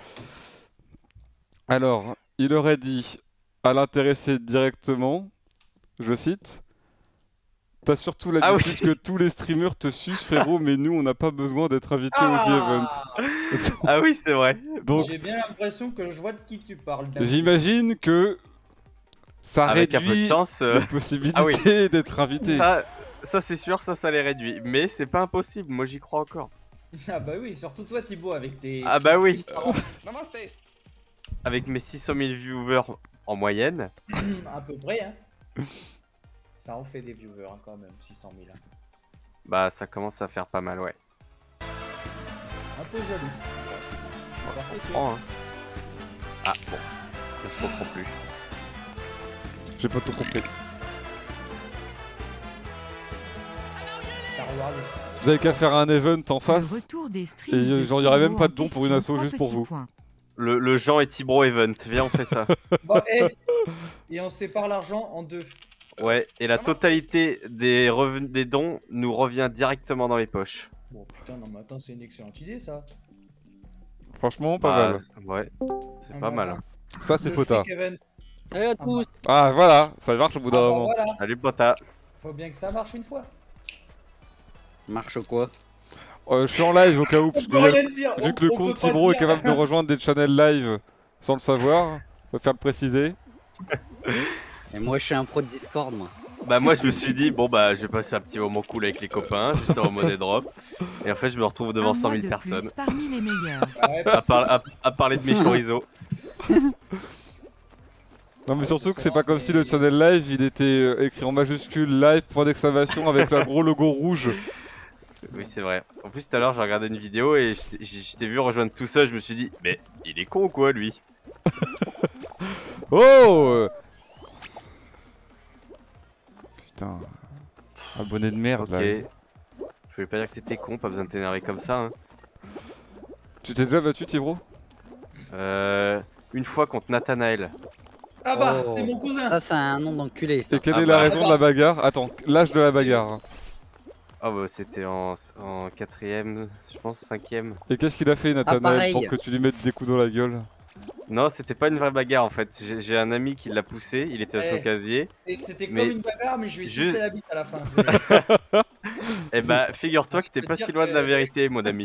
Alors, il aurait dit à l'intéressé directement, je cite, T'as surtout Ah l'habitude oui. que tous les streamers te sucent, frérot, mais nous, on n'a pas besoin d'être invités aux Ah events. Ah oui, c'est vrai. Donc, J'ai bien l'impression que je vois de qui tu parles. David. j'imagine que ça Avec un peu de réduit chance, euh, la possibilité ah oui. d'être invité. ça, ça c'est sûr, ça, ça les réduit. Mais c'est pas impossible, moi j'y crois encore. Ah bah oui, surtout toi Thibaut avec tes... Ah bah oui. Namaste. Avec mes six cent mille viewers en moyenne. À peu près, hein. Ça en fait des viewers hein, quand même, six cent mille. Hein. Bah ça commence à faire pas mal, ouais. Un peu jaloux. Bon, je comprends, hein. Ah bon, je comprends plus. J'ai pas tout compris. Star Wars. Vous avez qu'à faire un event en Le face. retour des streams Et de genre, y aurait même Thibaut pas en de don pour une question, asso trois juste pour petits vous. points. Le, le Jean et Tibro Event, viens on fait ça. Bon, et... et on sépare l'argent en deux. Ouais, et la totalité des revenus des dons nous revient directement dans les poches. Bon putain, non mais attends, c'est une excellente idée ça. Franchement, pas Bah, mal. ouais, c'est Ah pas bah, mal. attends. Hein. Ça, c'est Le Pota. fake event. Salut à Ah tous. Ah, voilà, ça marche au bout Ah d'un bah moment. voilà, Salut Pota. faut bien que ça marche une fois. Marche quoi? Euh, je suis en live au cas où, On parce peut que rien dire. vu on- que le on compte peut pas Tibro est dire. capable de rejoindre des channels live sans le savoir, on va faire le préciser. Et moi je suis un pro de Discord moi. Bah moi je me suis dit, bon bah je vais passer un petit moment cool avec les copains, juste avant monnaie drop. Et en fait je me retrouve devant Un cent mois mille de personnes. plus parmi les meilleurs. Ah ouais, À, parce que- par- à- à parler de mes chorizo. Non mais Ouais, surtout parce que c'est que pas là, comme si mais- le channel live il était euh, écrit en majuscule live point d'exclamation avec un gros logo rouge. Oui c'est vrai. En plus tout à l'heure j'ai regardé une vidéo et je t'ai- je t'ai vu rejoindre tout ça, je me suis dit, mais il est con ou quoi lui? Oh euh. Putain. Abonné de merde Ok. là. Je voulais pas dire que t'étais con, pas besoin de t'énerver comme ça. Hein. Tu t'es déjà battu Tibro? Euh, une fois contre Nathanaël. Ah bah, Oh. c'est mon cousin. Ça c'est un nom d'enculé ça. Et quelle Ah est bah. la raison de la bagarre? Attends, l'âge de la bagarre. Ah bah c'était en, en quatrième, je pense cinquième. Et qu'est-ce qu'il a fait Nathanaël pareil. pour que tu lui mettes des coups dans la gueule? Non c'était pas une vraie bagarre en fait. J'ai j'ai un ami qui l'a poussé, il était à son Eh. casier. Et C'était comme Mais- une bagarre, mais je lui ai Juste- sucé la bite à la fin. C'est- Et bah figure-toi que Je t'es peux pas dire si loin de que- la vérité mon ami.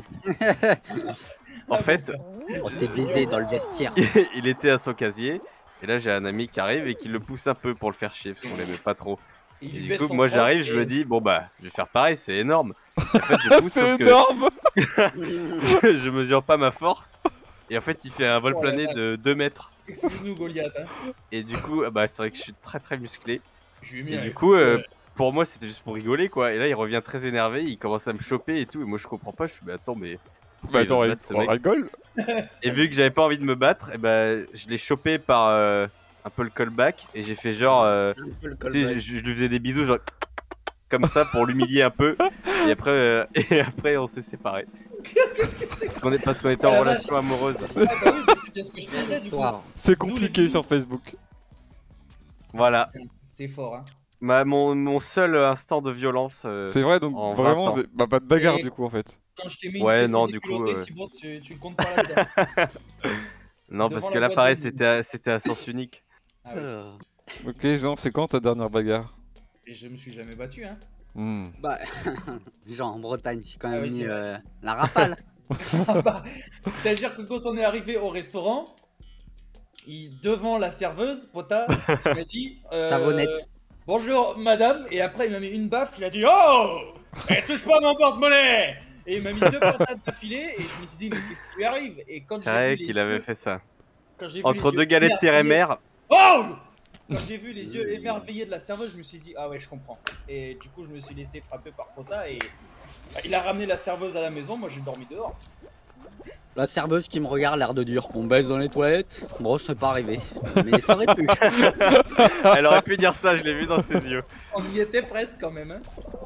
En Ah, fait, On s'est baisé dans le vestiaire. il était à son casier. Et là j'ai un ami qui arrive et qui le pousse un peu pour le faire chier parce qu'on l'aimait pas trop. il Et lui du baisse coup son moi froc j'arrive, et- je me dis bon bah je vais faire pareil, c'est énorme. Et en fait je pousse C'est sauf que énorme! je, je mesure pas ma force. Et en fait il fait un vol Oh la plané vache. de deux mètres. Excuse-nous Goliath. Hein. Et du coup bah c'est vrai que je suis très très musclé. Je lui ai mis Et un du coup coup de- euh, pour moi c'était juste pour rigoler quoi. Et là il revient très énervé, il commence à me choper et tout. Et moi je comprends pas, je suis mais attends mais... Bah il va attends, se ri- battre, ce on mec. rigole? Et vu que j'avais pas envie de me battre, et ben je l'ai chopé par euh, un peu le callback. Et j'ai fait genre... euh, tu sais, je, je lui faisais des bisous genre... Comme ça pour l'humilier un peu. Et après, euh, et après on s'est séparés. Qu'est-ce que c'est que Parce qu'on est, parce qu'on était Ah en la relation amoureuse. ça Ah bah oui, mais c'est bien ce que je pensais du coup. Histoire. C'est compliqué sur Facebook. Voilà. C'est fort hein. Ma, mon, mon seul instant de violence. euh, C'est vrai, donc en vingt vraiment, ans. c'est- bah pas de bagarre Et- du coup en fait. Quand je t'ai mis une Ouais, fessée non, du coup, déculottée, euh, Thibaut, tu, tu le comptes pas là-dedans. Non, devant parce la que là boîte pareil de nuit. c'était à, c'était à sens unique. Ah oui. Euh, Ok, Jean, c'est quand ta dernière bagarre? Et je me suis jamais battu hein. Hmm. Bah, genre en Bretagne, j'ai quand Ah même oui, mis c'est vrai. euh, la rafale. Ah bah, c'est-à-dire que quand on est arrivé au restaurant, il, devant la serveuse, Pota, il m'a dit euh, Savonnette. bonjour madame, et après il m'a mis une baffe, il a dit oh elle touche pas mon porte-monnaie. Et il m'a mis deux patates d'affilée et je me suis dit mais qu'est-ce qui lui arrive. Et quand C'est j'ai vrai vu les qu'il avait yeux- fait ça. quand j'ai vu Entre les deux yeux galettes terre et émerveillés- mer. Oh Quand j'ai vu les yeux émerveillés de la serveuse, je me suis dit ah ouais je comprends. Et du coup je me suis laissé frapper par Pota et bah, il a ramené la serveuse à la maison, moi j'ai dormi dehors. La serveuse qui me regarde l'air de dire on baisse dans les toilettes. Bon, c'est pas arrivé. Mais ça aurait pu. Elle aurait pu dire ça, je l'ai vu dans ses yeux. On y était presque quand même hein.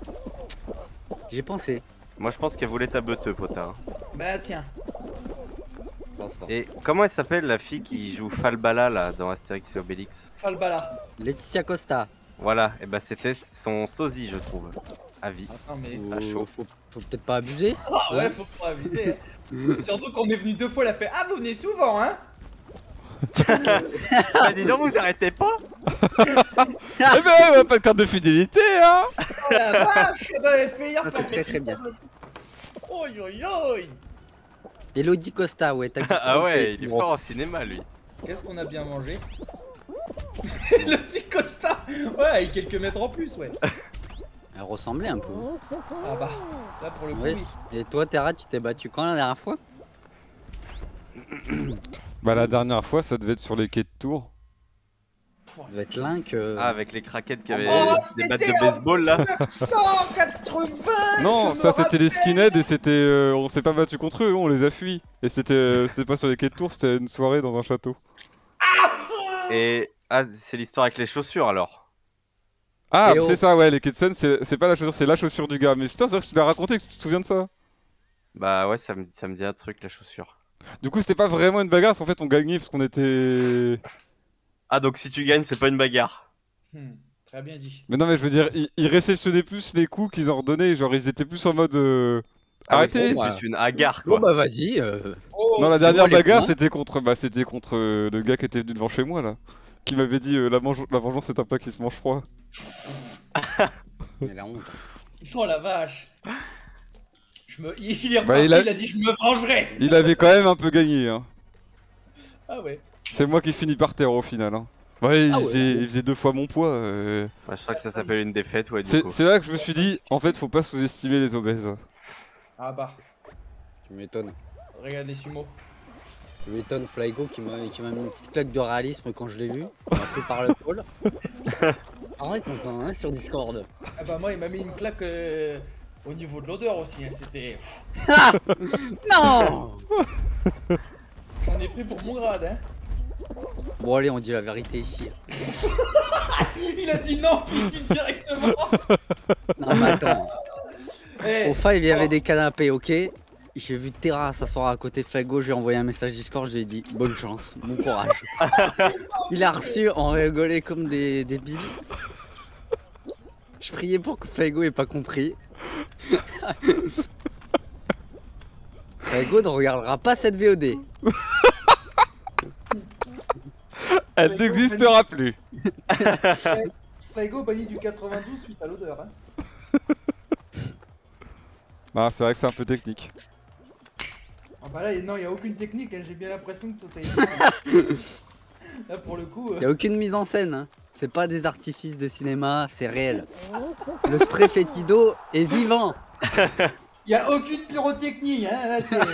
J'ai pensé. Moi je pense qu'elle voulait ta beuteux, Pota. Bah tiens. Je pense pas. Et comment elle s'appelle la fille qui joue Falbala là dans Astérix et Obélix? Falbala. Laetitia Costa. Voilà, et bah c'était son sosie je trouve. À vie. Attends mais... Ou- à chaud. Faut, faut peut-être pas abuser. Ah ouais, faut pas aviser. Hein. Surtout qu'on est venu deux fois, elle a fait ah vous venez souvent hein. Ah dis donc vous arrêtez pas. Eh ben, on va pas de carte de fidélité, hein! la vache, elle m'avait fait hier. Ah, c'est très très bien. Oi, oi, oi. Elodie Costa, ouais, t'as Ah ouais, il est fort au cinéma lui. Qu'est-ce qu'on a bien mangé? Le petit Costa. Ouais, avec quelques mètres en plus, ouais. Elle ressemblait un peu. Ah bah, là pour le coup, Oui. oui. Et toi, Terra, tu t'es battu quand la dernière fois? Bah la dernière fois ça devait être sur les quais de Tours. Ça devait être Link. euh, Ah, avec les craquettes qui avaient Oh, des battes c'était de baseball là. neuf cent quatre-vingts. Non, je ça me c'était des rappelle. skinheads et c'était... euh, on s'est pas battu contre eux, on les a fuis. Et c'était euh, c'était pas sur les quais de Tours, c'était une soirée dans un château. Et ah, c'est l'histoire avec les chaussures alors. Ah, Et oh. c'est ça, ouais, les quais de Seine, c'est c'est pas la chaussure, c'est la chaussure du gars. Mais putain, c'est vrai que tu l'as raconté, que tu te souviens de ça? Bah ouais, ça me, ça me dit un truc, la chaussure. Du coup, c'était pas vraiment une bagarre, parce qu'en fait, on gagnait parce qu'on était... Ah, donc si tu gagnes, c'est pas une bagarre. Hmm, très bien dit. Mais non, mais je veux dire, ils, ils réceptionnaient plus les coups qu'ils en redonnaient, genre ils étaient plus en mode... euh, Ah, Arrêtez. c'est Bon, bah. plus une hagarre Bon quoi. bah vas-y. euh, Oh, Non, la c'est dernière moi les bagarre, points. c'était contre, bah, c'était contre euh, le gars qui était venu devant chez moi, là. Qui m'avait dit euh, la, mange- la vengeance, c'est un plat qui se mange froid. mais la honte. oh la vache. Je me... Il est Bah, reparti, il a- il a dit je me vengerai. Il avait quand même un peu gagné, hein. Ah ouais. C'est moi qui finis par terre au final, hein. Ouais, il, Ah ouais. faisait, il faisait deux fois mon poids. euh. Ouais, je crois que ça s'appelle une défaite, ouais, du C'est coup. c'est là que je me suis dit, en fait, faut pas sous-estimer les obèses. Ah bah, Tu m'étonnes. regarde les sumo. Tu m'étonnes, Flygo qui m'a qui m'a mis une petite claque de réalisme quand je l'ai vu. Il m'a pris par le col. Arrête maintenant, hein, sur Discord. Ah bah moi il m'a mis une claque euh, au niveau de l'odeur aussi, hein. C'était... Non. J'en ai pris pour mon grade, hein. Bon allez, on dit la vérité ici. Il a dit non, puis il dit directement. Non mais attends. Eh, Au five, il y avait des canapés, ok? J'ai vu Terra s'asseoir à côté de Flygo, j'ai envoyé un message Discord, je lui ai dit bonne chance, bon courage. Il a reçu, on rigolait comme des débiles. Je priais pour que Flygo ait pas compris. Flygo ne regardera pas cette V O D. Elle n'existera plus. Flygo banni du quatre-vingt-douze suite à l'odeur, hein. Ah, c'est vrai que c'est un peu technique. Ah bah là, non, il n'y a aucune technique, hein. J'ai bien l'impression que tout est... Là pour le coup... Il n'y a aucune mise en scène, hein. C'est pas des artifices de cinéma, c'est réel. Le spray fétido est vivant. Il n'y a aucune pyrotechnie, hein. Là c'est...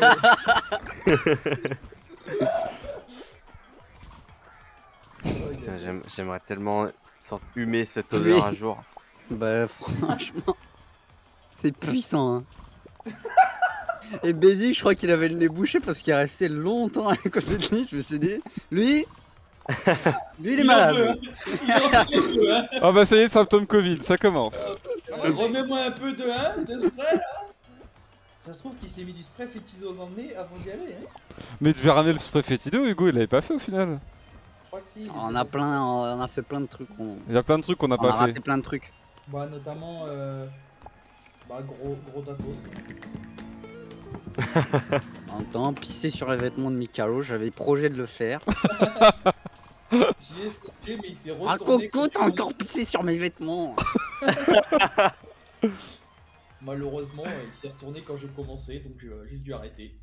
Putain, j'aime- J'aimerais tellement sent- humer cette Oui. odeur un jour. Bah franchement, c'est puissant. Hein. Et Bézi, je crois qu'il avait le nez bouché parce qu'il est resté longtemps à côté de lui. Je me suis dit, lui, lui il est malade. Ah bah ça y est, symptôme Covid, ça commence. Remets-moi un peu de, hein, de spray là. Ça se trouve qu'il s'est mis du spray fétido dans le nez avant d'y aller, hein. Mais tu devais ramener le spray fétido, Hugo, il l'avait pas fait au final. Je crois que si. il On était a passé plein, on a fait plein de trucs. On, Il y a plein de trucs qu'on n'a on a pas raté fait. plein de trucs. Bah notamment euh... bah gros gros datos. En même temps, pisser sur les vêtements de Mikalo, j'avais projet de le faire. J'y ai sauté mais il s'est Ah retourné. Coco, t'as encore pissé sur mes vêtements. Malheureusement il s'est retourné quand j'ai commencé donc j'ai euh, juste dû arrêter.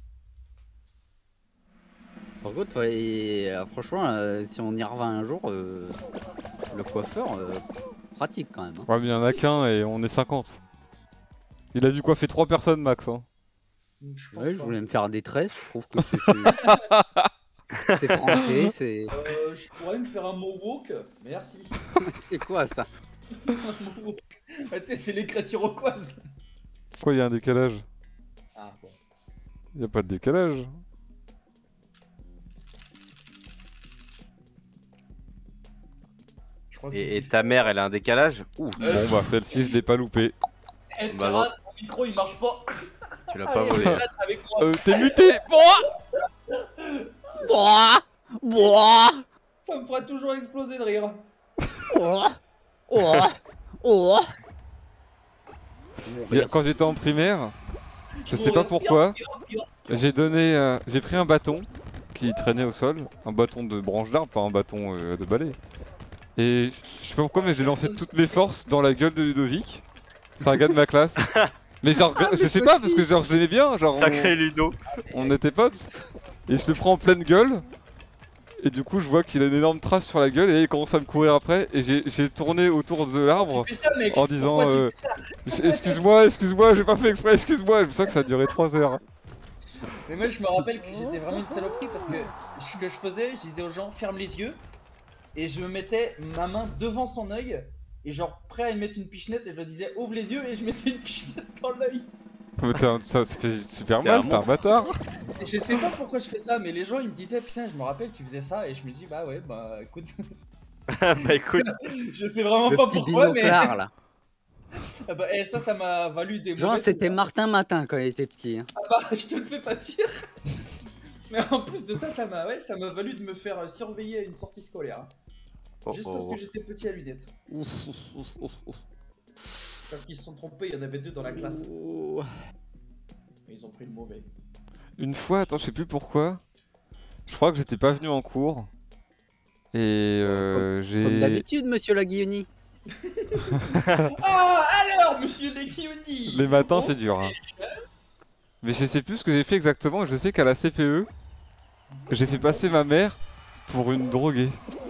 Par contre, fallait- euh, franchement, euh, si on y revient un jour, euh, le coiffeur, euh, pratique quand même. Hein. Ouais, mais il y en a qu'un et on est cinquante. Il a dû coiffer trois personnes max. Hein. Donc, je pense Ouais, je pas. voulais me faire des tresses, je trouve que c'est- c'est c'est français, c'est Euh, je pourrais me faire un mohawk, merci. c'est quoi ça? Un mohawk. Ah, tu sais c'est les crêtes iroquoises. Pourquoi il y a un décalage? Ah bon. Il y a pas de décalage. Je crois que Et, et ta mère, elle a un décalage? Ouh, Euh, Bon bah celle-ci je l'ai pas loupé. Eh, Bah Terra, non. ton micro il marche pas. tu l'as pas Allez, volé. reste avec moi. Euh, t'es muté. Boah Boah Ça me fera toujours exploser de rire. Oh Oh Oh Il y a- Quand j'étais en primaire, je sais pas pourquoi, j'ai donné, euh, j'ai pris un bâton qui traînait au sol, un bâton de branche d'arbre, pas un bâton euh, de balai. Et je sais pas pourquoi, mais j'ai lancé toutes mes forces dans la gueule de Ludovic. C'est un gars de ma classe. Mais genre, Ah, mais je sais pas, parce que possible. genre, je l'aimais bien. Genre, Sacré Ludo. on, on était potes. Et je le prends en pleine gueule. Et du coup, je vois qu'il a une énorme trace sur la gueule. Et là, il commence à me courir après. Et j'ai j'ai tourné autour de l'arbre Tu fais ça, mec. en disant Pourquoi tu euh, fais ça excuse-moi, excuse-moi, j'ai pas fait exprès, excuse-moi. Je sens que ça a duré trois heures. Mais moi, je me rappelle que j'étais vraiment une saloperie parce que ce que je faisais, je disais aux gens ferme les yeux et je me mettais ma main devant son œil et genre prêt à y mettre une pichenette et je lui disais ouvre les yeux et je mettais une pichenette dans l'œil. Mais t'es un- ça, ça fait super T'es mal, un t'es un bâtard. Et je sais pas pourquoi je fais ça, mais les gens ils me disaient putain, je me rappelle tu faisais ça et je me dis bah ouais, bah écoute, Bah écoute, je sais vraiment Le pas petit pourquoi, mais binoclard là. Ah bah, et ça, ça m'a valu des Genre, mauvais c'était coups. Martin Matin quand il était petit. hein. Ah bah, je te le fais pas dire. Mais en plus de ça, ça m'a ouais, ça m'a valu de me faire euh, surveiller à une sortie scolaire. hein. oh, Juste oh, parce oh. que j'étais petit à lunettes. Ouf, ouf, ouf, ouf, ouf. Parce qu'ils se sont trompés, il y en avait deux dans la classe. Oh. Mais ils ont pris le mauvais. Une fois, attends, je sais plus pourquoi. Je crois que j'étais pas venu en cours. Et euh, Comme j'ai. d'habitude, monsieur Laguioni. Ah, alors, monsieur Leguioni. Les matins, c'est dur. Hein. Mais je sais plus ce que j'ai fait exactement. Je sais qu'à la C P E, j'ai fait passer ma mère pour une droguée.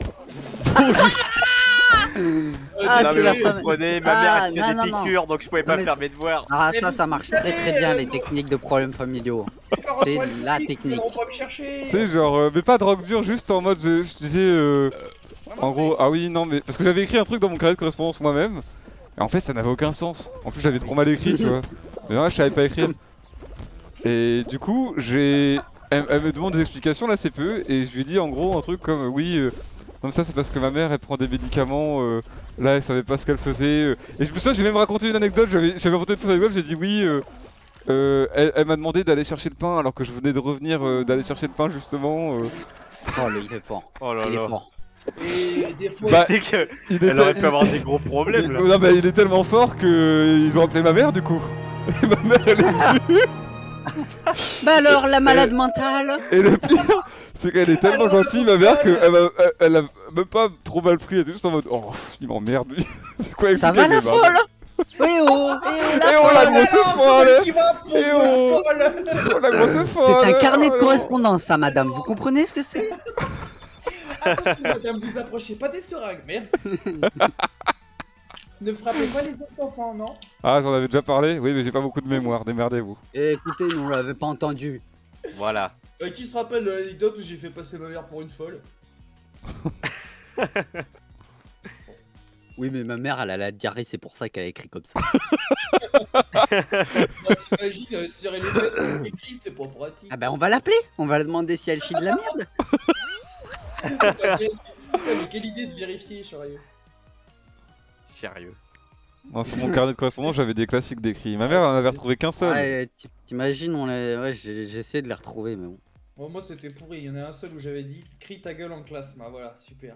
Ah, non, c'est mais la vous femme. comprenez, ma Ah, mère elle se non, fait non, des non. piqûres donc je pouvais Non, pas mais faire c'est- mes devoirs. Ah, Mais ça, vous ça marche très très bien, les techniques de problèmes familiaux. c'est la technique. On va me chercher. Tu sais, genre, euh, mais pas drogue dure, juste en mode, je, je disais, euh, en gros, ah oui, non, mais parce que j'avais écrit un truc dans mon carnet de correspondance moi-même, et en fait, ça n'avait aucun sens. En plus, j'avais trop mal écrit, tu vois. Mais ouais, je savais pas écrire. Et du coup, j'ai, elle, elle me demande des explications là, c'est peu, et je lui dis en gros un truc comme, euh, oui, euh, comme ça, c'est parce que ma mère, elle prend des médicaments, euh, là, elle savait pas ce qu'elle faisait. euh. Et je me souviens, j'ai même raconté une anecdote, j'avais, j'avais raconté une fausse anecdote, j'ai dit oui. Euh, Euh, elle, elle m'a demandé d'aller chercher le pain alors que je venais de revenir euh, d'aller chercher le pain justement. euh. Oh, le, il est fort. Oh là Il est là. fort. Et des fois, Bah, Tu sais que Il elle était- aurait pu il- avoir des gros problèmes là. il- non, bah, il est tellement fort que euh, ils ont appelé ma mère du coup. Et ma mère elle est venue. Bah alors, la malade mentale. Et le pire, c'est qu'elle est tellement gentille ma mère qu'elle m'a- elle, elle a même pas trop mal pris. Elle était juste en mode oh il m'emmerde lui. C'est quoi Ça expliquer, va la mais bah, folle. Oui oh, eh oh, la Eh oh la folle. grosse folle. tu vas pour Eh oh. folle. Oh la grosse folle. C'est un carnet de Oh, correspondance, ça, madame. Vous comprenez ce que c'est? Attention, madame, vous approchez pas des seringues, merci. Ne frappez pas les autres enfants, non? Ah j'en avais déjà parlé. Oui mais j'ai pas beaucoup de mémoire. Démerdez-vous. Eh, écoutez, nous on l'avait pas entendu. Voilà. Euh, qui se rappelle de l'anecdote où j'ai fait passer ma mère pour une folle? Oui, mais ma mère, elle a la diarrhée, c'est pour ça qu'elle a écrit comme ça. Bah, t'imagines, euh, serrer les fesses avec écrit, c'est pas pratique. Ah bah on va l'appeler. On va lui demander si elle chie de la merde. Putain, mais quelle idée de vérifier, sérieux. Sérieux. Non, sur mon carnet de correspondance j'avais des classiques d'écrits. Ma mère elle en avait retrouvé qu'un seul. Ouais, t- t'imagines, on l'a... Ouais, j'ai j'ai essayé de les retrouver, mais bon. Bon, moi c'était pourri, il y en a un seul où j'avais dit crie ta gueule en classe, bah voilà, super.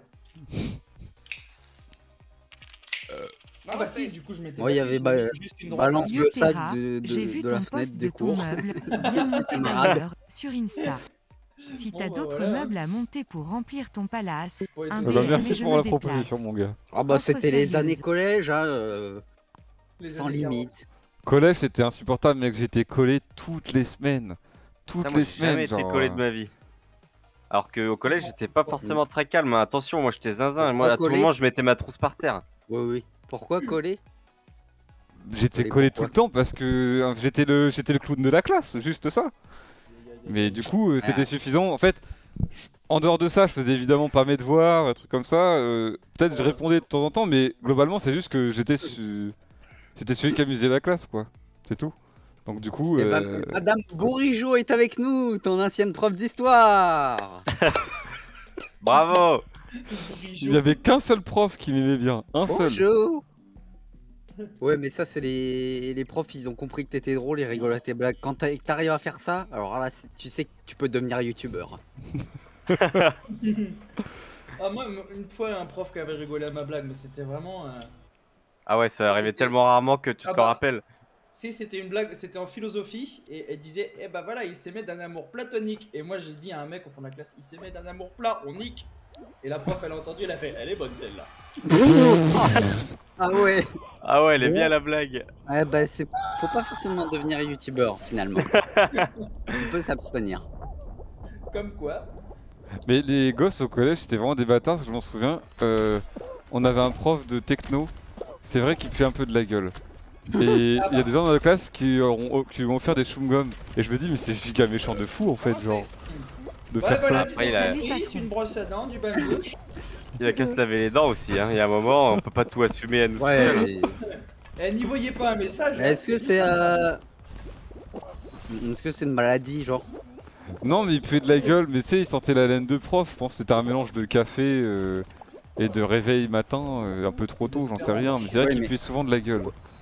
Ah bah si, du coup je m'étais Ouais, il y battu, avait je ba- voulais juste une drogue. balance Yo, le sac Terra, de, de, J'ai vu de la ton fenêtre post des de ton cours. meuble bien monté Camarade. d'ailleurs sur Insta. Si Bon, t'as bah, d'autres voilà. meubles à monter pour remplir ton palace, Ouais, un tout- Eh bah, D M, merci mais je pour me la déplace. proposition mon gars. Ah bah Entre c'était les sérieuses. années collège, hein, euh, les sans années limite. Collège c'était insupportable mec, j'étais collé toutes les semaines. Toutes Putain, moi, les j'ai semaines jamais été genre. collé de ma vie. Alors qu'au collège j'étais pas forcément très calme. hein. Attention, moi j'étais zinzin. Pourquoi Moi à tout collé moment je mettais ma trousse par terre. Oui, oui. Pourquoi coller? J'étais Et collé tout pourquoi le temps parce que euh, j'étais le j'étais le clown de la classe, juste ça. Mais du coup euh, c'était Ah. suffisant. En fait, en dehors de ça, je faisais évidemment pas mes devoirs, un truc comme ça. euh, Peut-être je répondais de temps en temps, mais globalement c'est juste que j'étais su... j'étais celui qui amusait la classe quoi. C'est tout. Donc du coup, Eh bah, euh, Madame Bourigeau est avec nous, ton ancienne prof d'histoire. Bravo. il y avait qu'un seul prof qui m'aimait bien, un seul. Bonjour. Ouais, mais ça, c'est les... les profs, ils ont compris que t'étais drôle, ils rigolent à tes blagues. Quand t'as- t'arrives à faire ça, alors là, c'est- tu sais que tu peux devenir youtubeur. Ah moi, une fois un prof qui avait rigolé à ma blague, mais c'était vraiment... euh, Ah ouais, ça arrivait tellement rarement que tu Ah t'en bah. rappelles. Si c'était une blague, c'était en philosophie, et elle disait, eh bah voilà, il s'aimait d'un amour platonique. Et moi j'ai dit à un mec au fond de la classe, il s'aimait d'un amour plat, on nique. Et la prof elle a entendu, elle a fait, elle est bonne celle-là. Ah ouais. Ah ouais, elle est bien la blague. Ouais, bah, c'est... faut pas forcément devenir youtubeur finalement. On peut s'abstenir. Comme quoi. Mais les gosses au collège, c'était vraiment des bâtards, je m'en souviens. Euh, on avait un prof de techno, c'est vrai qu'il pue un peu de la gueule. Et il y a des gens dans la classe qui ont, qui ont offert des chewing-gums. Et je me dis, mais c'est giga méchant de fou en fait, genre. De Ouais, faire voilà, ça. du Après, il a- dentifrice, une brosse à dents, du bain de douche. Il a qu'à se laver les dents aussi, hein. Il y a un moment, on peut pas tout assumer à nous Ouais, seuls. mais- Eh, n'y voyez pas un message. hein, Est-ce que c'est euh... Est-ce que c'est une maladie genre? Non, mais il puait de la gueule, mais tu sais, il sentait la laine de prof. Je pense que c'était un mélange de café euh, et de réveil matin, euh, un peu trop tôt, j'en sais rien. Mais c'est vrai Ouais, qu'il mais- puait souvent de la gueule.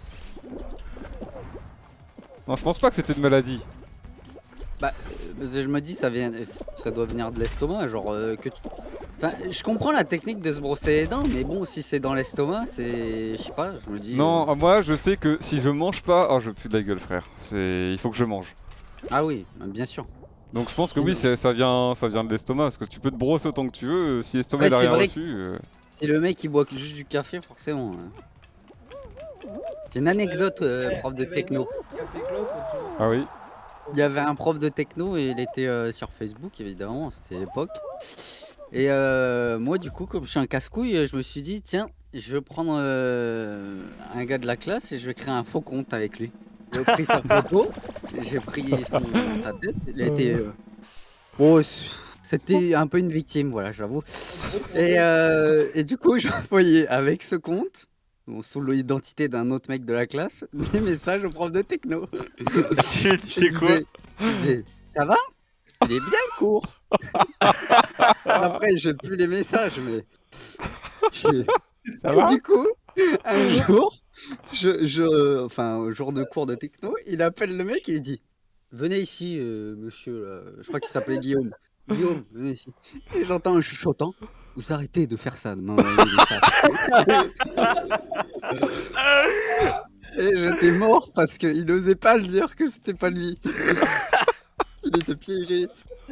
Non, je pense pas que c'était une maladie. Bah, euh, je me dis ça vient, ça doit venir de l'estomac, genre euh, que tu... Enfin, je comprends la technique de se brosser les dents, mais bon, si c'est dans l'estomac, c'est, je sais pas, je me dis. Non, euh, moi je sais que si je mange pas, oh je pue de la gueule, frère. C'est, il faut que je mange. Ah oui, bien sûr. Donc je pense que oui, c'est- ça vient, ça vient de l'estomac, parce que tu peux te brosser autant que tu veux. Si l'estomac Ouais, il a c'est rien vrai reçu. euh, Si le mec il boit que juste du café, forcément. hein. J'ai une anecdote, euh, Eh, prof de eh ben, techno. café clope, tout. Ah oui. Il y avait un prof de techno et il était euh, sur Facebook évidemment, c'était l'époque. Et euh, moi du coup comme je suis un casse-couille, je me suis dit tiens, je vais prendre euh, un gars de la classe et je vais créer un faux compte avec lui. J'ai pris sa photo, j'ai pris son, sa tête, il a été... euh, bon, c'était un peu une victime, voilà j'avoue. Et, euh, et du coup j'ai envoyé avec ce compte, bon, sous l'identité d'un autre mec de la classe, des messages au prof de techno. Tu sais Il quoi disait- il disait, ça va? Il est bien le cours. Après, j'ai plus les messages, mais. j'ai- Ça Et va du coup, un jour, je, je, enfin, au jour de cours de techno, il appelle le mec et il dit venez ici, euh, monsieur. Là. Je crois qu'il s'appelait Guillaume. Guillaume, venez ici. Et j'entends un chuchotant. Vous arrêtez de faire ça, de m'envoyer des messages. Et j'étais mort parce qu'il n'osait pas le dire que c'était pas lui. Il était piégé.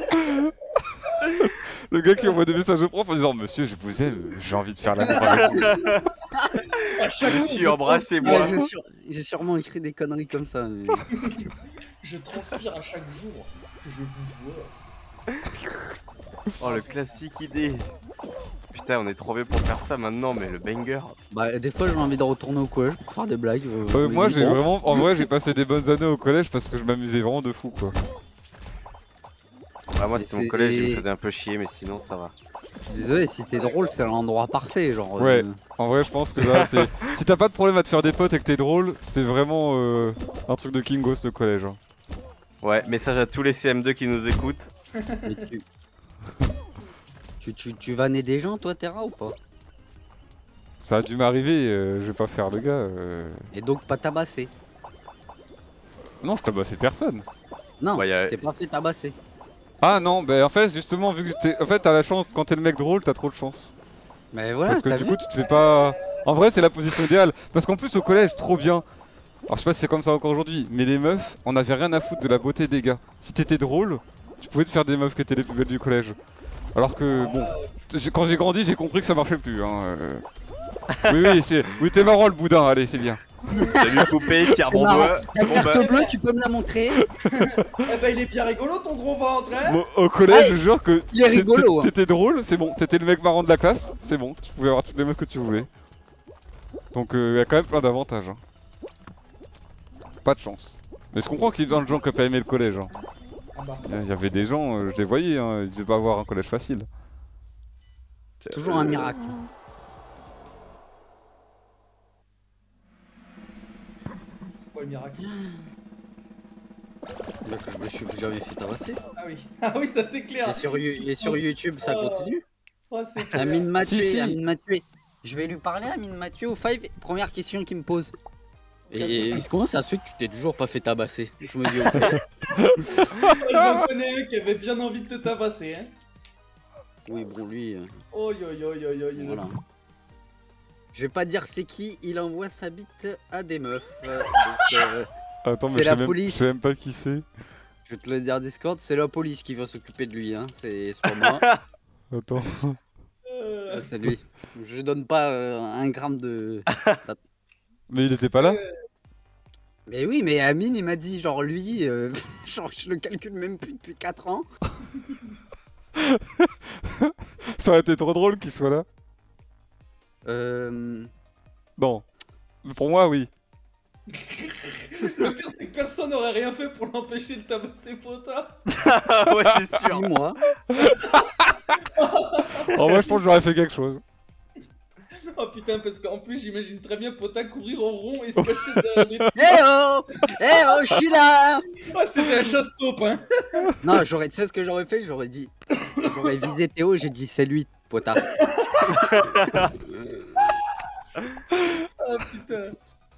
Le gars qui envoie des messages au prof en disant monsieur, je vous aime, j'ai envie de faire l'amour avec vous. À chaque Je jour, suis je embrassez-moi. Ouais, j'ai sur- j'ai sûrement écrit des conneries comme ça. mais- Je transpire à chaque jour que je vous vois. Oh, le classique idée. Putain, on est trop vieux pour faire ça maintenant, mais le banger. Bah, des fois, j'ai envie de retourner au collège pour faire des blagues. euh, Euh, je moi me dis, j'ai bon, vraiment, en vrai j'ai passé des bonnes années au collège parce que je m'amusais vraiment de fou quoi. Ah, moi, Mais c'était mon c'est- collège, il me faisait un peu chier, mais sinon, ça va. Désolé, si t'es drôle, c'est l'endroit parfait. Genre, euh, Ouais. En vrai je pense que là c'est... Si t'as pas de problème à te faire des potes et que t'es drôle, c'est vraiment euh, un truc de Kingos le collège. hein. Ouais, message à tous les C M deux qui nous écoutent. mais tu... tu, tu, tu vannais des gens, toi, Terra, ou pas? Ça a dû m'arriver, euh, je vais pas faire le gars. euh. Et donc, pas tabassé. Non, je tabassais personne. Non, Bah, y a- t'es pas fait tabasser. Ah non, bah en fait justement vu que t'es... En fait t'as la chance, quand t'es le mec drôle t'as trop de chance. Mais voilà, Parce que t'as du vu coup tu te fais pas... En vrai c'est la position idéale. Parce qu'en plus au collège, trop bien. Alors je sais pas si c'est comme ça encore aujourd'hui, mais les meufs, on avait rien à foutre de la beauté des gars. Si t'étais drôle, tu pouvais te faire des meufs qui étaient les plus belles du collège. Alors que bon, j'ai- quand j'ai grandi j'ai compris que ça marchait plus. Hein. euh. Oui oui, c'est... oui t'es marrant le boudin, allez c'est bien. Salut coupé, tire C'est mon marrant. doigt. La Bon, carte bah, bleue, tu peux me la montrer? Eh ben, il est bien rigolo ton gros ventre, hein. Bon, au collège, je jure que il est c'est- rigolo, hein. t'étais drôle, c'est bon, t'étais le mec marrant de la classe, c'est bon, tu pouvais avoir toutes les meufs que tu voulais. Donc il y a quand même plein d'avantages. hein. Pas de chance. Mais je comprends qu'il y ait plein de gens qui n'ont pas aimé le collège. hein. Ah bah. Il y avait des gens, euh, je les voyais, hein, ils devaient pas avoir un collège facile. Toujours un miracle. C'est quoi le miracle? Donc, je me suis jamais fait tabasser. Ah oui. Ah oui, ça c'est Et clair. sur, You- et sur YouTube, ça Oh. continue. Oh, c'est clair. Amine m'a Si, tué, si. Amine m'a tué. Je vais lui parler, Amine m'a tué au five. Première question qu'il me pose. Et il commence à se que tu t'es toujours pas fait tabasser. Je me dis, ok. J'en connais un qui avait bien envie de te tabasser, hein. Oui, bon, lui, euh, Oh yo yo yo yo yo. voilà. Je vais pas dire c'est qui, il envoie sa bite à des meufs. Euh, donc, euh, Attends, mais C'est je la sais, même, police. je sais même pas qui c'est. je vais te le dire Discord, c'est la police qui va s'occuper de lui, hein. C'est c'est pas moi. Attends. Euh, Ah, c'est lui. Je donne pas euh, un gramme de. Mais il était pas là. Mais oui, mais Amine, il m'a dit, genre lui, euh, genre je le calcule même plus depuis quatre ans. Ça aurait été trop drôle qu'il soit là. Euh... Non. Mais pour moi, oui. Le pire, c'est que personne n'aurait rien fait pour l'empêcher de tabasser Pota. Ouais, c'est sûr. Six mois. En vrai, je pense que j'aurais fait quelque chose. Oh putain, parce qu'en plus, j'imagine très bien Pota courir en rond et se cacher derrière les. Eh oh Eh oh, je suis là. Ah, c'était un chasse-taupe, hein. Non, j'aurais, tu sais ce que j'aurais fait? J'aurais dit, j'aurais visé Théo, j'ai dit c'est lui, Pota. Ah putain.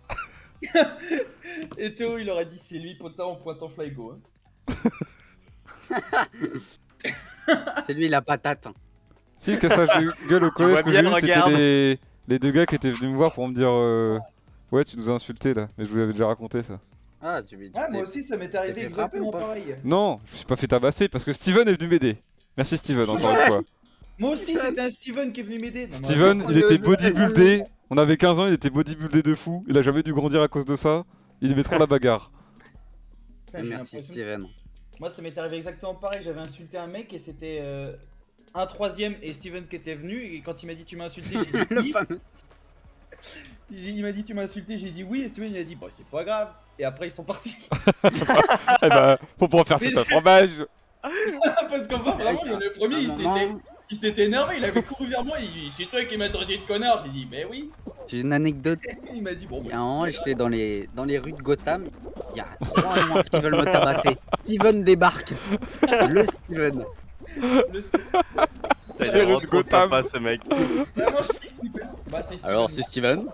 Et Théo, il aurait dit c'est lui, Pota, en pointant Flygo. Hein. C'est lui la patate. Si, le cassage de gueule au collège vois que j'ai bien, eu, c'était regarde. les... les deux gars qui étaient venus me voir pour me dire euh... ouais, tu nous as insultés là. Mais je vous l'avais déjà raconté ça. Ah, tu tu Ah, t'es- moi aussi, ça m'est t'es arrivé fait exactement frapper ou pas pareil. Non, je me suis pas fait tabasser parce que Steven est venu m'aider. Merci Steven, encore une fois. Moi aussi, c'était un Steven qui est venu m'aider. Non, mais Steven, attends, il était on est aux bodybuildé. On avait quinze ans, il était bodybuildé de fou. Il a jamais dû grandir à cause de ça. Il aimait trop la bagarre. putain, j'ai Merci l'impression- Steven. Moi, ça m'est arrivé exactement pareil. J'avais insulté un mec et c'était euh, un troisième et Steven qui était venu. Et quand il m'a dit tu m'as insulté, j'ai dit Le oui. fameux. J'ai- Il m'a dit tu m'as insulté, j'ai dit oui. Et Steven il a dit bah c'est pas grave. Et après ils sont partis. Eh bah, faut pas en faire tout un fromage. Parce qu'en fait, vraiment, il y en a le premier, il s'était, il s'était énervé. Il avait couru vers moi. Il dit c'est toi qui m'as traité de connard. J'ai dit ben oui. J'ai une anecdote. Il m'a dit bon. Il y Bah, a un moment, j'étais dans les, dans les rues de Gotham. Il y a trois noirs qui veulent me tabasser. Steven débarque. Le Steven. c'est- le- Putain, il Les est rues vraiment de trop Gotham. sympa ce mec. Vraiment, je kiffe super. Bah c'est Steven. Alors, c'est Steven.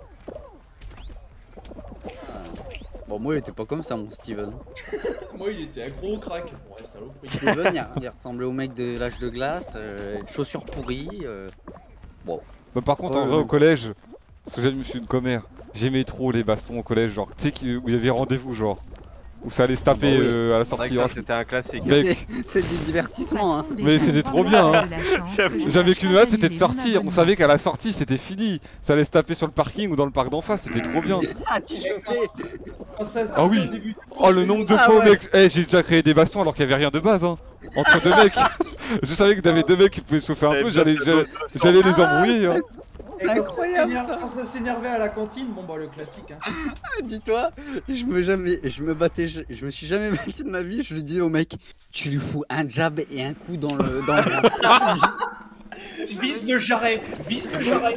Bon, moi, il était pas comme ça, mon Steven. Moi, il était un gros crack. Ouais, saloperie. Steven, il, il ressemblait au mec de l'âge de glace. Euh, chaussures pourries. euh. Bah, par contre, en Ouais, vrai, ouais. au collège, parce que j'ai je suis une commère, j'aimais trop les bastons au collège. Genre, tu sais, qui- où il y avait rendez-vous, genre. Où ça allait se taper Ah bah oui. euh, à la C'est vrai sortie. que ça Alors, c'était un classique. Mec. C'est c'est du divertissement, hein. Mais c'était trop bien, hein. J'avais qu'une hâte, c'était de sortir. On savait qu'à la sortie, c'était fini. Ça allait se taper sur le parking ou dans le parc d'en face. C'était trop bien. Ah, tu chauffais. Quand ça se Ah oui. disait au début- Oh, le nombre de Ah fois, ouais. mec. Eh, j'ai déjà créé des bastons alors qu'il y avait rien de base, hein. Entre deux mecs. Je savais que t'avais deux mecs qui pouvaient chauffer un T'avais peu. besoin J'allais de j'allais- dos de sang. j'allais les embrouiller, hein. Et quand ça incroyable, s'énerve- ça. Quand ça s'énervait à la cantine, bon bah le classique. Hein. Dis-toi, je me jamais, je me battais, je, je me suis jamais battu de ma vie. Je lui dis au mec, tu lui fous un jab et un coup dans le dans le ventre. Vise le jarret, vise le jarret.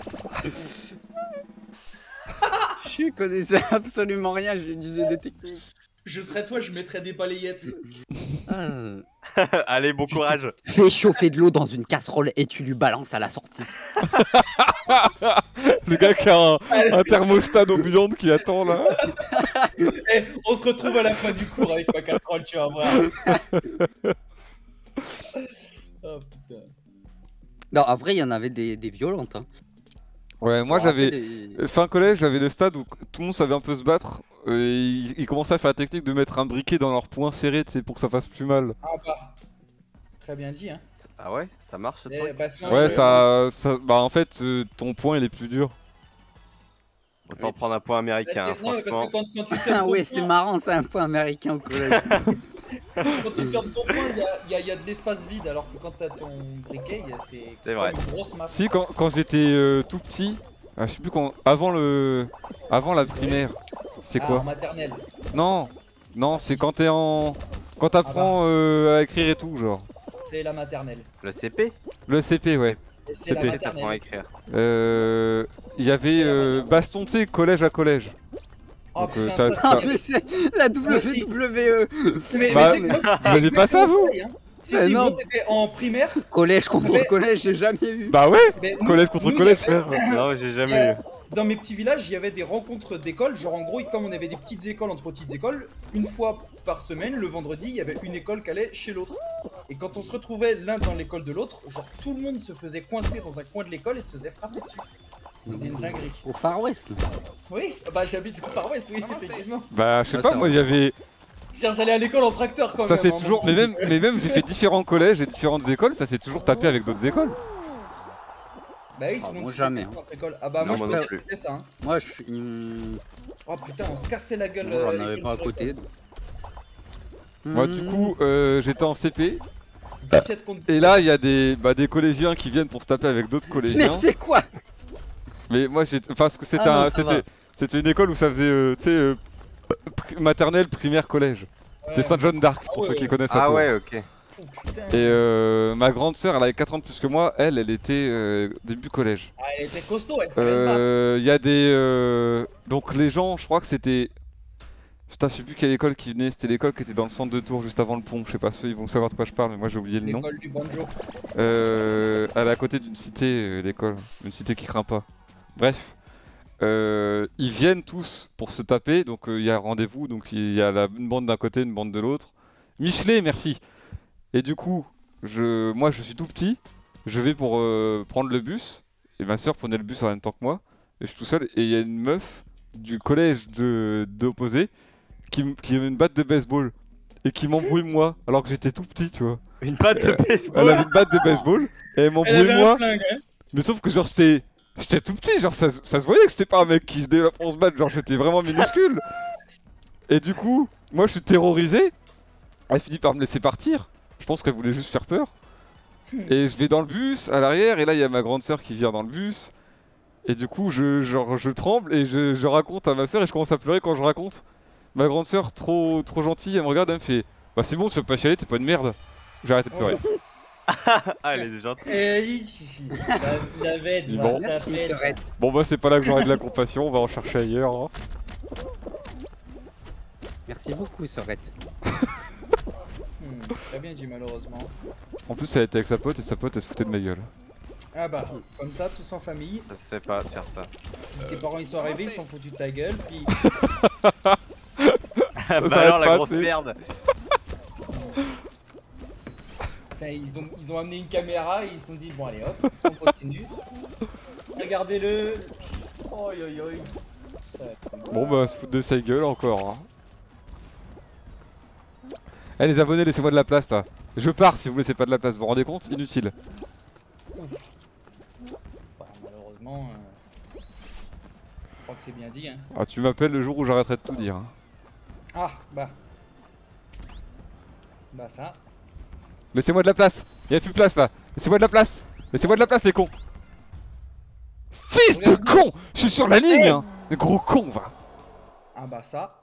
Je connaissais absolument rien. Je lui disais des techniques. Je serais toi, je mettrais des balayettes. Ah. Allez, bon courage. Fais chauffer de l'eau dans une casserole et tu lui balances à la sortie. Le gars qui a un, un thermostat d'eau bouillante qui attend là. Eh, on se retrouve à la fin du cours avec ma casserole, tu vas voir. Oh putain. Non, en vrai, il y en avait des, des violentes. Hein. Ouais, moi Je me rappelle j'avais. des- Fin collège, j'avais le stade où tout le monde savait un peu se battre. euh, et ils, ils commençaient à faire la technique de mettre un briquet dans leur poing serré, tu sais, pour que ça fasse plus mal. Ah bah. Très bien dit, hein. Ah ouais, ça marche ce Eh, truc. parce que- Ouais, ça, ça. Bah en fait, euh, ton poing il est plus dur. Autant prendre un point Bah, américain, hein, c'est- non, mais parce franchement. que quand, quand tu fermes Ah ton ouais, c'est poing- marrant, c'est un peu américain au collège. quand tu fermes ton poing, il y a, il y a- il y a de l'espace vide, alors que quand t'as ton briquet, il y a- c'est C'est vrai. comme une grosse masse. Si, quand, quand j'étais euh, tout petit, ah, je sais plus quand. Avant le. Avant la primaire. C'est Ah, quoi en maternelle. Non, non, c'est quand t'es en. Quand t'apprends euh, à écrire et tout, genre. C'est la maternelle. Le C P, Le C P, ouais. Et c'est C'est la P. t'apprends à maternelle. écrire. Euh. Il y avait euh, baston, tu sais, collège à collège. Oh, Donc, euh, putain, t'as- ça, Ah, mais c'est la W W E. Mais, Bah, mais c'est que moi, Vous aviez pas ça, vous pareil, hein. Si, Mais si, non. moi c'était en primaire. Collège contre Mais- collège, j'ai jamais vu. Bah ouais, mais nous- collège contre nous, collège, il y avait- frère. Non, j'ai jamais eu. Dans mes petits villages, il y avait des rencontres d'écoles. Genre, en gros, comme on avait des petites écoles entre petites écoles, une fois par semaine, le vendredi, il y avait une école qui allait chez l'autre. Et quand on se retrouvait l'un dans l'école de l'autre, genre tout le monde se faisait coincer dans un coin de l'école et se faisait frapper dessus. C'était une dinguerie. Au Far West. Oui, bah j'habite au Far West, oui, effectivement. Bah, je sais Ouais, pas, ça moi, il y avait. Genre, j'allais à l'école en tracteur quand Ça même. c'est à un toujours. moment. Mais même, mais même j'ai fait différents collèges et différentes écoles, ça s'est toujours tapé avec d'autres écoles. Bah oui, tout Ah, le monde moi se jamais, fait hein. notre école. Ah bah Non, moi je moi peux non dire que plus. c'était ça. Hein. Moi, je suis. hum, Oh putain, on se cassait la gueule. J'en euh, avais l'école pas à sur côté. école. donc. Moi, du Hum, coup, euh, j'étais en C P. dix-sept contre Et là, il y a des, bah, des collégiens qui viennent pour se taper avec d'autres Mais collégiens. c'est quoi? Mais moi, j'ai. Enfin, parce que c'était Ah non, un- ça c'était va. c'était une école où ça faisait, euh, tu sais, euh, pri- maternelle, primaire, collège. C'était Sainte-Jeanne d'Arc, pour Ah ceux ouais. qui connaissent ça. Ah ouais, ok. Oh, putain. Et euh, ma grande sœur, elle avait quatre ans de plus que moi. Elle, elle était euh, début collège. Ah, elle était costaud, elle savait se battre. Euh, Il y a des. euh, Donc, les gens, je crois que c'était. Putain, je sais plus quelle école qui venait. C'était l'école qui était dans le centre de Tours, juste avant le pont. Je sais pas, ceux ils vont savoir de quoi je parle, mais moi j'ai oublié le nom. L'école du banjo. Euh, elle est à côté d'une cité, euh, l'école. Une cité qui craint pas. Bref. Euh, ils viennent tous pour se taper, donc euh, il y a rendez-vous, donc il y a la, une bande d'un côté, une bande de l'autre. Michelet, merci. Et du coup, je, moi je suis tout petit, je vais pour euh, prendre le bus, et ma soeur prenait le bus en même temps que moi, et je suis tout seul, et il y a une meuf du collège de d'opposé qui, m- qui avait une batte de baseball, et qui m'embrouille moi, alors que j'étais tout petit, tu vois. Une patte de Elle baseball. avait une batte de baseball, et elle Elle m'embrouille avait moi. un flingue, hein. Mais sauf que genre j'étais j'étais tout petit, genre ça, se- ça se voyait que j'étais pas un mec qui venait là pour se battre, genre j'étais vraiment minuscule. Et du coup, moi je suis terrorisé. Elle finit par me laisser partir. Je pense qu'elle voulait juste faire peur. Et je vais dans le bus à l'arrière et là il y a ma grande sœur qui vient dans le bus. Et du coup je genre je tremble et je, je raconte à ma sœur et je commence à pleurer quand je raconte. Ma grande sœur trop trop gentille, elle me regarde, elle me fait bah c'est bon, tu vas pas chialer, t'es pas une merde. J'ai arrêté de pleurer. Ah, elle est gentille. Et il si, si. Il y avait de Bon. la Merci, tapette. Sorette. Bon bah c'est pas là que j'aurai de la compassion, on va en chercher ailleurs. Hein. Merci beaucoup, Sorette. Hmm, Très bien dit malheureusement. En plus elle était avec sa pote et sa pote elle se foutait de ma gueule. Ah bah, comme ça, tous en famille. Ça se fait pas de faire ça. Tes parents ils sont arrivés, ils sont foutus de ta gueule, puis Ah bah s'arrête alors la pas, grosse tu sais. merde. putain, ils, ont, ils ont amené une caméra et ils se sont dit bon allez hop, on continue. Regardez-le. Oi oi oi. Ça va être- Bon bah se foutre de sa gueule encore. Hein. Eh les abonnés, laissez-moi de la place là. Je pars si vous me laissez pas de la place, vous vous rendez compte? Inutile. Bah, malheureusement, euh, je crois que c'est bien dit. Hein. Ah, tu m'appelles le jour où j'arrêterai de tout dire. Hein. Ah bah. Bah ça. Laissez-moi de la place. Il y a plus de place là. Laissez-moi de la place. Laissez-moi de la place les cons. Fils de Regarde. con. Je suis sur la ligne hein. Les gros con va. Ah bah ça.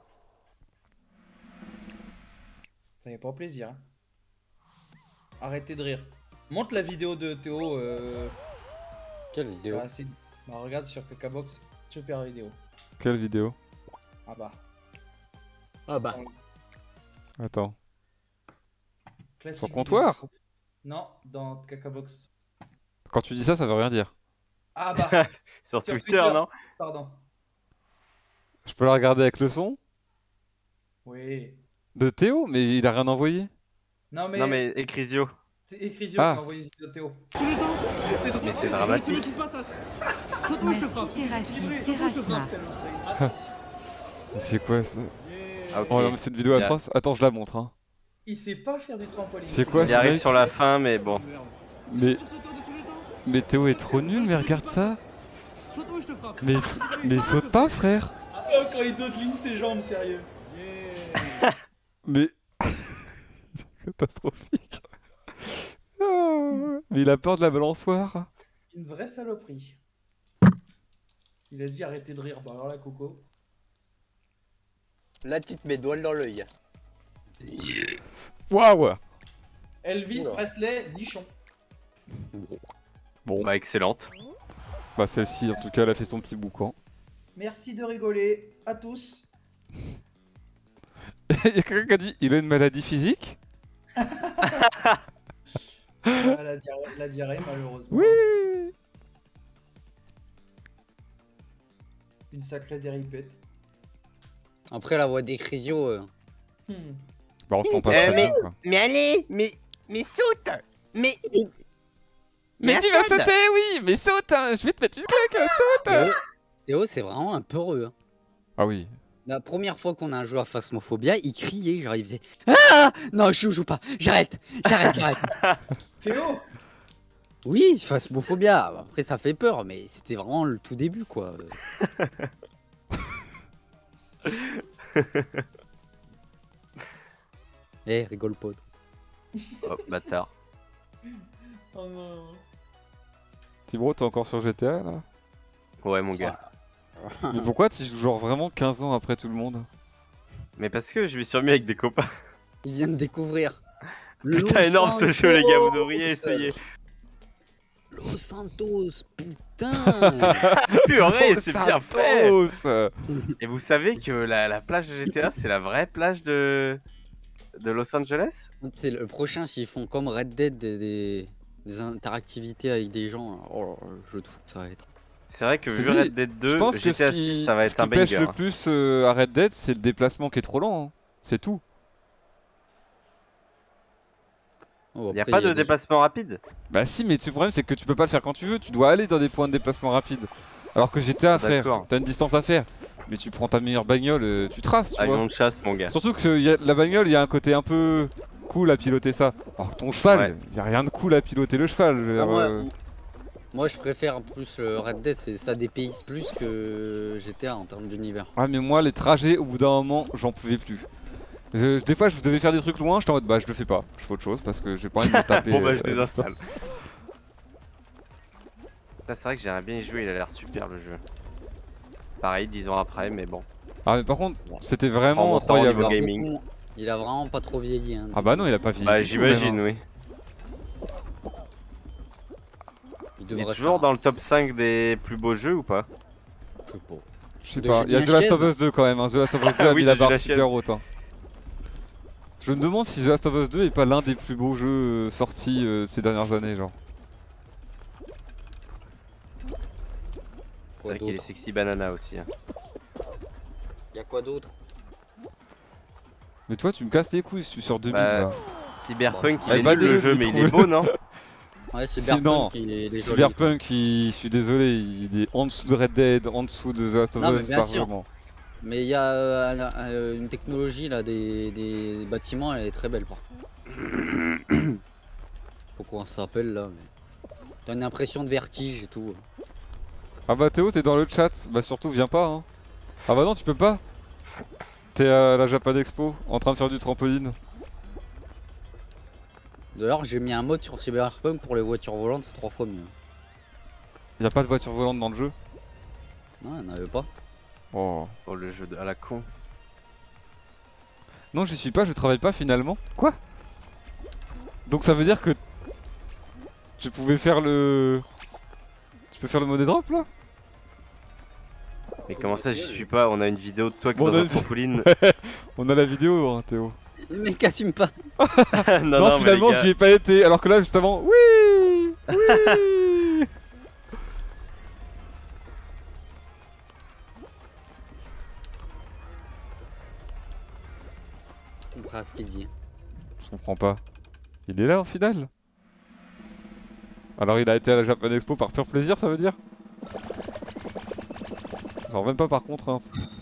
Ça fait pas plaisir. Hein. Arrêtez de rire. Montre la vidéo de Théo. Euh... Quelle vidéo? Bah, c'est- bah, regarde sur Kakabox. Super vidéo. Quelle vidéo? Ah bah. Ah bah. Attends. Classique Sur vidéo. comptoir? Non, dans Kakabox. Quand tu dis ça, ça veut rien dire. Ah bah. Sur Sur Twitter, Twitter. non? Pardon. Je peux la regarder avec le son Oui. de Théo, mais il a rien envoyé. Non mais. Non mais Ecrisio. C'est Ecrisio Ah. qui m'a envoyé une vidéo de Théo. Mais c'est dramatique. Merci Terrassi, Terrasma. Mais c'est quoi ça? Ah, ok. Oh non mais c'est une vidéo Il a- atroce. Attends, je la montre hein. Il sait pas faire du trampoline. C'est quoi Il ce arrive mec sur la fin, mais bon. Mais... mais Théo est trop nul, mais regarde ça. Mais, mais saute pas frère. Oh, quand il dodeline ses jambes, sérieux. Mais... catastrophique. Ah, mais il a peur de la balançoire. Une vraie saloperie. Il a dit arrêtez de rire. Bah alors là, Coco. Là, tu te mets doigt dans l'œil. Waouh. Elvis Oula. Presley, nichon. Bon, Bah excellente. bah celle-ci en tout cas elle a fait son petit boucan. Merci de rigoler à tous. Il y a quelqu'un qui a dit il a une maladie physique. Ah, la, diarrhée, la diarrhée, malheureusement. Oui. Une sacrée déripette. Après la voix d'Ecrisio, euh... Hmm. Bah on se sent pas Euh, très mais- bien quoi. Mais allez, mais, mais saute. Mais, Mais tu vas Assad. sauter, oui, mais saute, hein. Je vais te mettre une claque, saute. Théo, Théo, c'est vraiment un peureux. Hein. Ah oui. La première fois qu'on a joué à Phasmophobia, il criait, genre il faisait Ah non, je joue pas, j'arrête, j'arrête, j'arrête. Théo, Oui, Phasmophobia. Après, ça fait peur, mais c'était vraiment le tout début, quoi. Eh, rigole pas. Oh, bâtard. Oh non. Tibro, t'es encore sur G T A là? Ouais, mon gars. Mais pourquoi tu joues genre vraiment quinze ans après tout le monde? Mais parce que je me suis remis avec des copains. Ils viennent de découvrir. Putain, Los énorme ce jeu, les gars, vous devriez Santos. essayer. Los Santos, putain. Purée, Oh, c'est bien fait. Santos. Et vous savez que la, la plage de G T A, c'est la vraie plage de, de Los Angeles? C'est le prochain, s'ils font comme Red Dead des, des, des interactivités avec des gens. Là. Oh, je trouve que ça va être. C'est vrai que Je te vu dis, Red Dead deux, Je pense que G T A ce qui, six, ça va ce être qui un pêche banger. le plus euh, à Red Dead, c'est le déplacement qui est trop lent. Hein. C'est tout. Oh, Il y a après, pas de des- déplacement rapide? Bah si, mais le problème c'est que tu peux pas le faire quand tu veux. Tu dois aller dans des points de déplacement rapide. Alors que G T A, frère, D'accord. t'as une distance à faire. Mais tu prends ta meilleure bagnole, euh, tu traces, tu vois. Avion de chasse, mon gars. Surtout que ce- y a- la bagnole, il y a un côté un peu cool à piloter ça. Alors que ton cheval, Ouais. il y a rien de cool à piloter le cheval. je veux Ah, dire, moi, euh. moi, je préfère plus le Red Dead, c'est ça dépayse plus que G T A en termes d'univers. Ouais, mais moi, les trajets, au bout d'un moment, j'en pouvais plus. Je- des fois, je devais faire des trucs loin, j'étais en mode bah, je le fais pas. Je fais autre chose parce que j'ai pas envie de me taper. Bon bah je euh, à désinstalle. distance. Ça, c'est vrai que j'aimerais bien y jouer, il a l'air super le jeu. Pareil, dix ans après, mais bon. Ah, mais par contre, c'était En vraiment montant au incroyable. niveau Alors, gaming. beaucoup- Il a vraiment pas trop vieilli. Hein. Ah, bah non, il a pas vieilli. Bah du tout, même, j'imagine, hein. oui. Il Il devrait est toujours faire- dans le top cinq des plus beaux jeux ou pas? Je sais pas. Je sais De pas, il y a Julien The Last of Chiez. Us deux quand même. Hein. The Last of Us deux Ah a oui, mis la de barre Julien super haute. Hein. Je me demande si The Last of Us deux est pas l'un des plus beaux jeux euh, sortis euh, ces dernières années, genre. C'est vrai qu'il est sexy banana aussi. Hein. Y'a quoi d'autre? Mais toi, tu me casses les couilles, je suis sur deux Bah, bits là. Cyberpunk, il Ouais, est bah, nul le dis-le, jeu, mais il est trouve-le. beau, non? Ouais, Si- Cyberpunk, non, il est, il est joli. Cyberpunk, il- je suis désolé, il est en dessous de Red Dead, en dessous de The Last of Non, mais Us, bien sûr. largement. Mais il y a euh, un- un- une technologie là des, des bâtiments, elle est très belle par contre. Pourquoi ça s'appelle là mais... T'as une impression de vertige et tout. Ah bah Théo, t'es dans le chat, bah surtout viens pas hein. Ah bah non, tu peux pas. T'es à la Japan Expo, en train de faire du trampoline. D'ailleurs j'ai mis un mode sur Cyberpunk pour les voitures volantes, c'est trois fois mieux. Y a pas de voiture volante dans le jeu. Non, il n'y en avait pas. Oh. Oh le jeu de... à la con. Non, j'y suis pas, je travaille pas finalement. Quoi? Donc ça veut dire que tu pouvais faire le... Tu peux faire le money drop là? Mais comment ça, j'y suis pas? On a une vidéo de toi qui Bon, dans on a un une- trampoline. On a la vidéo hein Théo. Le mec assume pas. non, Non, non, mais finalement les gars, j'y ai pas été, alors que là juste avant, oui, oui. On comprend ce qu'il dit. Je comprends pas. Il est là au final? Alors il a été à la Japan Expo par pur plaisir, ça veut dire? Genre même pas par contrainte.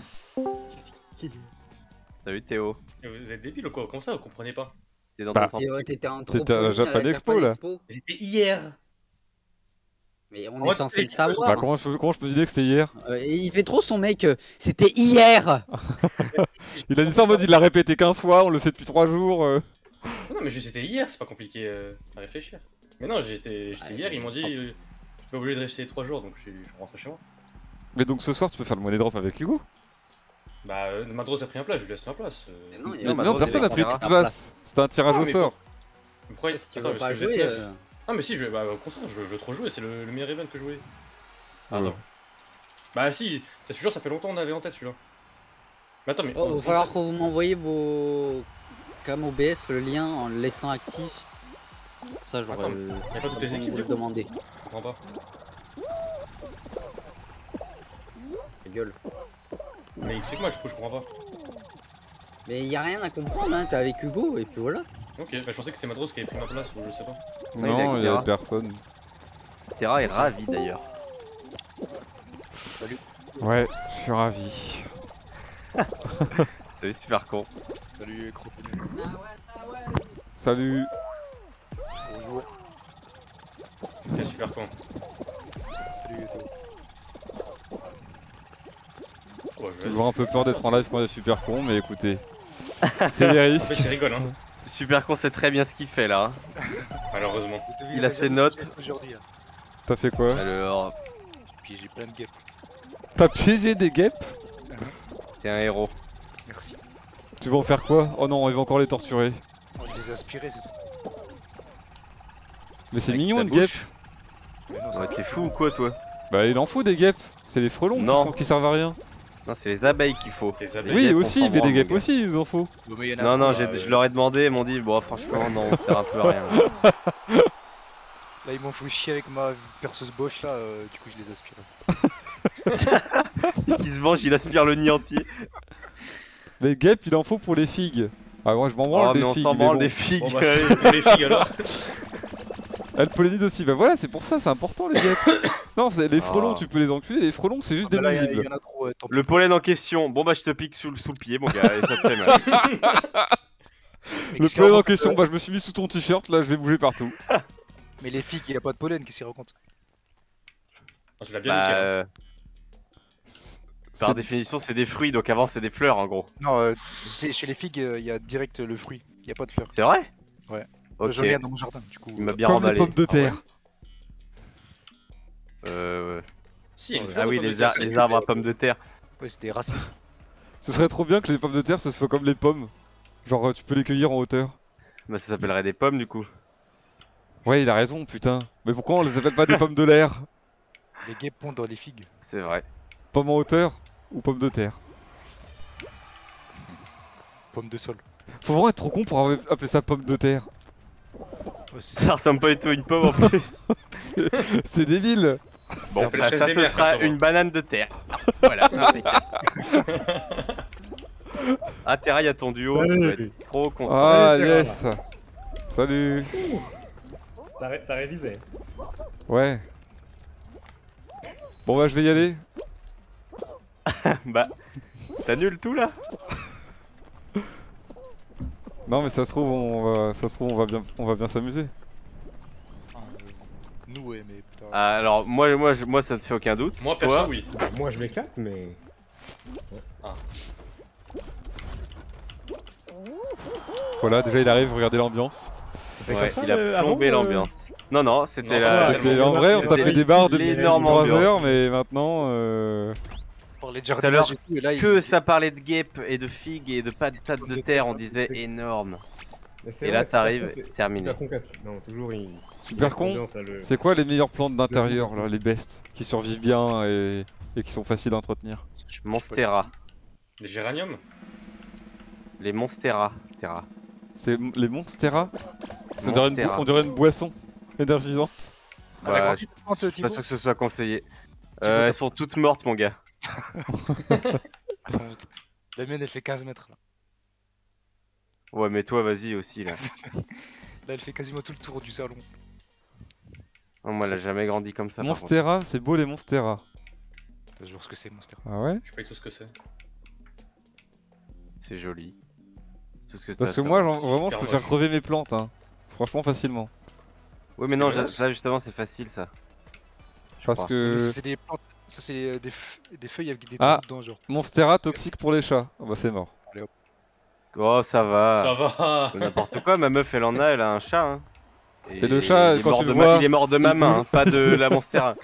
Salut Théo. Vous êtes débile ou quoi? Comment ça, vous comprenez pas? T'es dans Bah, ton T'es- trampoline. T'étais en T'étais à la trampoline Japan Expo, là. Mais c'était hier. Mais on Ouais, est censé le c'est- savoir. Bah comment je, comment je peux dire que c'était hier? Euh, et il fait trop son mec. euh, C'était hier. Il a dit ça en mode il l'a répété quinze fois, on le sait depuis trois jours. euh. Non, mais juste c'était hier, c'est pas compliqué euh, à réfléchir. Mais non, j'étais j'étais Ah, hier, mais ils m'ont dit, euh, je suis pas obligé de rester trois jours, donc je suis, je suis rentré chez moi. Mais donc ce soir tu peux faire le money drop avec Hugo? Bah, euh, Madros a pris un place, je lui laisse ma place. euh. Mais non, il y a- Mais Non, non, Madros, personne il est n'a pris en de place. C'était un tirage Ah, au mais sort. Mais pourquoi Si tu attends, veux parce pas que vous êtes jouer. neuf. euh, Ah, mais si, je vais, bah, au contraire, je, je veux trop jouer, c'est le, le meilleur event que je jouais. Ouais. Attends. Bah, si, c'est sûr, ça fait longtemps qu'on avait en tête celui-là. Mais attends, mais. Oh, on- va falloir que vous m'envoyez vos cam O B S, le lien en le laissant actif. Ça, j'aurais Attends, euh, y a pas toutes les besoin de équipes, vous du le coup demander. Je comprends pas. Ta gueule. Mais explique-moi, je, je comprends pas. Mais y a rien à comprendre, hein. T'es avec Hugo et puis voilà. Ok, bah, je pensais que c'était Madros qui avait pris ma place, ou je sais pas. Non, il y a Terra. personne. Terra est ravi d'ailleurs. Ouais, je suis ravi. Salut super con. Salut Crocodile. Salut. Bonjour. Ok, super con. Salut Théo. Oh, je J'ai vais... toujours un peu peur d'être en live quand il est super con, mais écoutez. C'est des risques. En fait, il rigole, hein. Super con, c'est très bien ce qu'il fait là. hein. Malheureusement. Vous deviez Il a pas ses dire ce que notes. j'ai fait aujourd'hui, là. T'as fait quoi? Alors, Puis j'ai plein de guêpes. T'as piégé des guêpes? t'es un héros. Merci. Tu vas en faire quoi? Oh non, il va encore les torturer. Oh, je les ai aspirés, c'est tout. Mais c'est Avec mignon ta une guêpe. bouche. Mais non, ça Ouais, t'es fou ou quoi toi? Bah il en faut des guêpes. C'est les frelons qui, Non. sont- qui servent à rien. Non, c'est les abeilles qu'il faut. Les Les abeilles. Oui guêpes, on aussi, s'en mais branle, les guêpes mon gars. aussi il nous en faut. Bon, mais il y en a Non, non, trop, j'ai- là, je euh, leur ai demandé, ils m'ont dit, bon, franchement, non, on sert un peu à rien. Là, ils m'ont fait chier avec ma perceuse Bosch, là, euh, du coup, je les aspire. Qui se venge, il aspire le nid entier. Les guêpes il en faut pour les figues. Ah moi je m'en branle Oh, des mais on figues. s'en mais branle bon. des figues. Bon, bah, c'est pour les filles alors. Elles pollinisent aussi. Bah voilà, c'est pour ça, c'est important les guêpes. Non, c'est les frelons, Ah. tu peux les enculer. Les frelons c'est juste Ah, bah des là, il y, nuisibles. en a trop, euh, tant pis. Le pollen en question, bon bah je te pique sous le, sous le pied mon gars, et ça te fait mal. Mais Le qu'est-ce qu'il pollen en raconte, question, euh, bah je me suis mis sous ton t-shirt, là je vais bouger partout. Mais les filles, il n'y a pas de pollen, qu'est-ce qu'ils racontent? Oh, tu l'as bien Bah, niqué. hein. euh, par C'est- définition c'est des fruits, donc avant c'est des fleurs en gros. Non, euh, c'est- chez les figues, il y a direct le fruit, il n'y a pas de fleurs. C'est vrai? Ouais. Ok, J'en ai un dans mon jardin, du coup. il m'a bien Comme les emballé. pommes de terre. Euh, Si, il y a une ah fleur de oui, pomme de les, terre, ar- c'est les cool, arbres à mais- pommes de terre. Ouais, c'est des racines. Ce serait trop bien que les pommes de terre ce soit comme les pommes. Genre euh, tu peux les cueillir en hauteur. Bah ça s'appellerait des pommes du coup. Ouais, il a raison, putain. Mais pourquoi on les appelle pas des pommes de l'air? Les guêpes pondent dans les figues. C'est vrai. Pommes en hauteur ou pommes de terre? Pommes de sol. Faut vraiment être trop con pour avoir- appeler ça pomme de terre. Ouais, c'est Ça ressemble pas du tout à une pomme en plus. C'est débile. Bon, appelle bah, chaise ça des ce mers, sera comme ça, une banane de terre. Voilà, impeccable. Ah, Terra, il y a ton duo, tu dois être trop content. Ah Terra, yes. Salut. T'as ré- t'as révisé. Ouais. Bon bah je vais y aller. Bah, t'annules tout là? Non mais ça se trouve on va, ça se trouve on va bien, on va bien s'amuser. Ah, euh, nous, ouais, mais putain. Ah, alors, moi, moi, je- moi, ça te fait aucun doute. Moi, perso, Toi, oui. Bah, moi je m'éclate, mais. Voilà, déjà il arrive, regardez l'ambiance. C'était ouais, comme ça, il a euh, plombé avant, euh l'ambiance. Non, non, c'était Non, la. ouais, C'était tellement en vrai, on se tapait des barres depuis l'énorme trois ambiance. heures, mais maintenant. Euh... Pour les Tout à jardinages l'heure, et tout, et là, que il... ça parlait de guêpes et de figues et de patates de terre, on disait énorme. Mais c'est Et vrai, là, super t'arrives, con, c'est- terminé. Super con casse- Non, toujours il. Super il con. ambiance à le- C'est quoi les meilleures plantes d'intérieur là, les bestes, qui survivent bien et, et qui sont faciles à entretenir? Monstera. Des géraniums. Les Monstera. Terra. C'est m- les Monstera. Ça dirait une, bo- Monstera. on dirait une boisson énergisante. Ah, la Bah, grande je plante, je suis pas Thibaut sûr que ce soit conseillé. Thibaut, Euh, t'as- elles sont toutes mortes, mon gars. La mienne, elle fait quinze mètres. Là, Ouais, mais toi, vas-y aussi, là. là elle fait quasiment tout le tour du salon. Non, moi, elle a jamais grandi comme ça. par contre. Monstera, c'est beau les Monstera. T'as toujours ce que c'est, Monster. Ah ouais? Je sais pas du tout ce que c'est. C'est joli. C'est tout ce que Parce t'as que à moi, savoir. genre, vraiment, je peux Super faire moche. crever mes plantes, hein. Franchement, facilement. Oui, mais non, C'est ja- moche. ça, justement, c'est facile, ça. Je Parce crois. que Ça, c'est des plantes. Ça, c'est euh, des, f- des feuilles avec des Ah. trous dedans, genre. Monstera toxique pour les chats. Ah bah c'est mort. Oh, ça va. Ça va. Euh, N'importe quoi, ma meuf, elle en a, elle a un chat. Hein. Et le chat, il est quand mort tu de le ma- vois, il est mort de ma il main, bouge. hein, pas de la Monstera.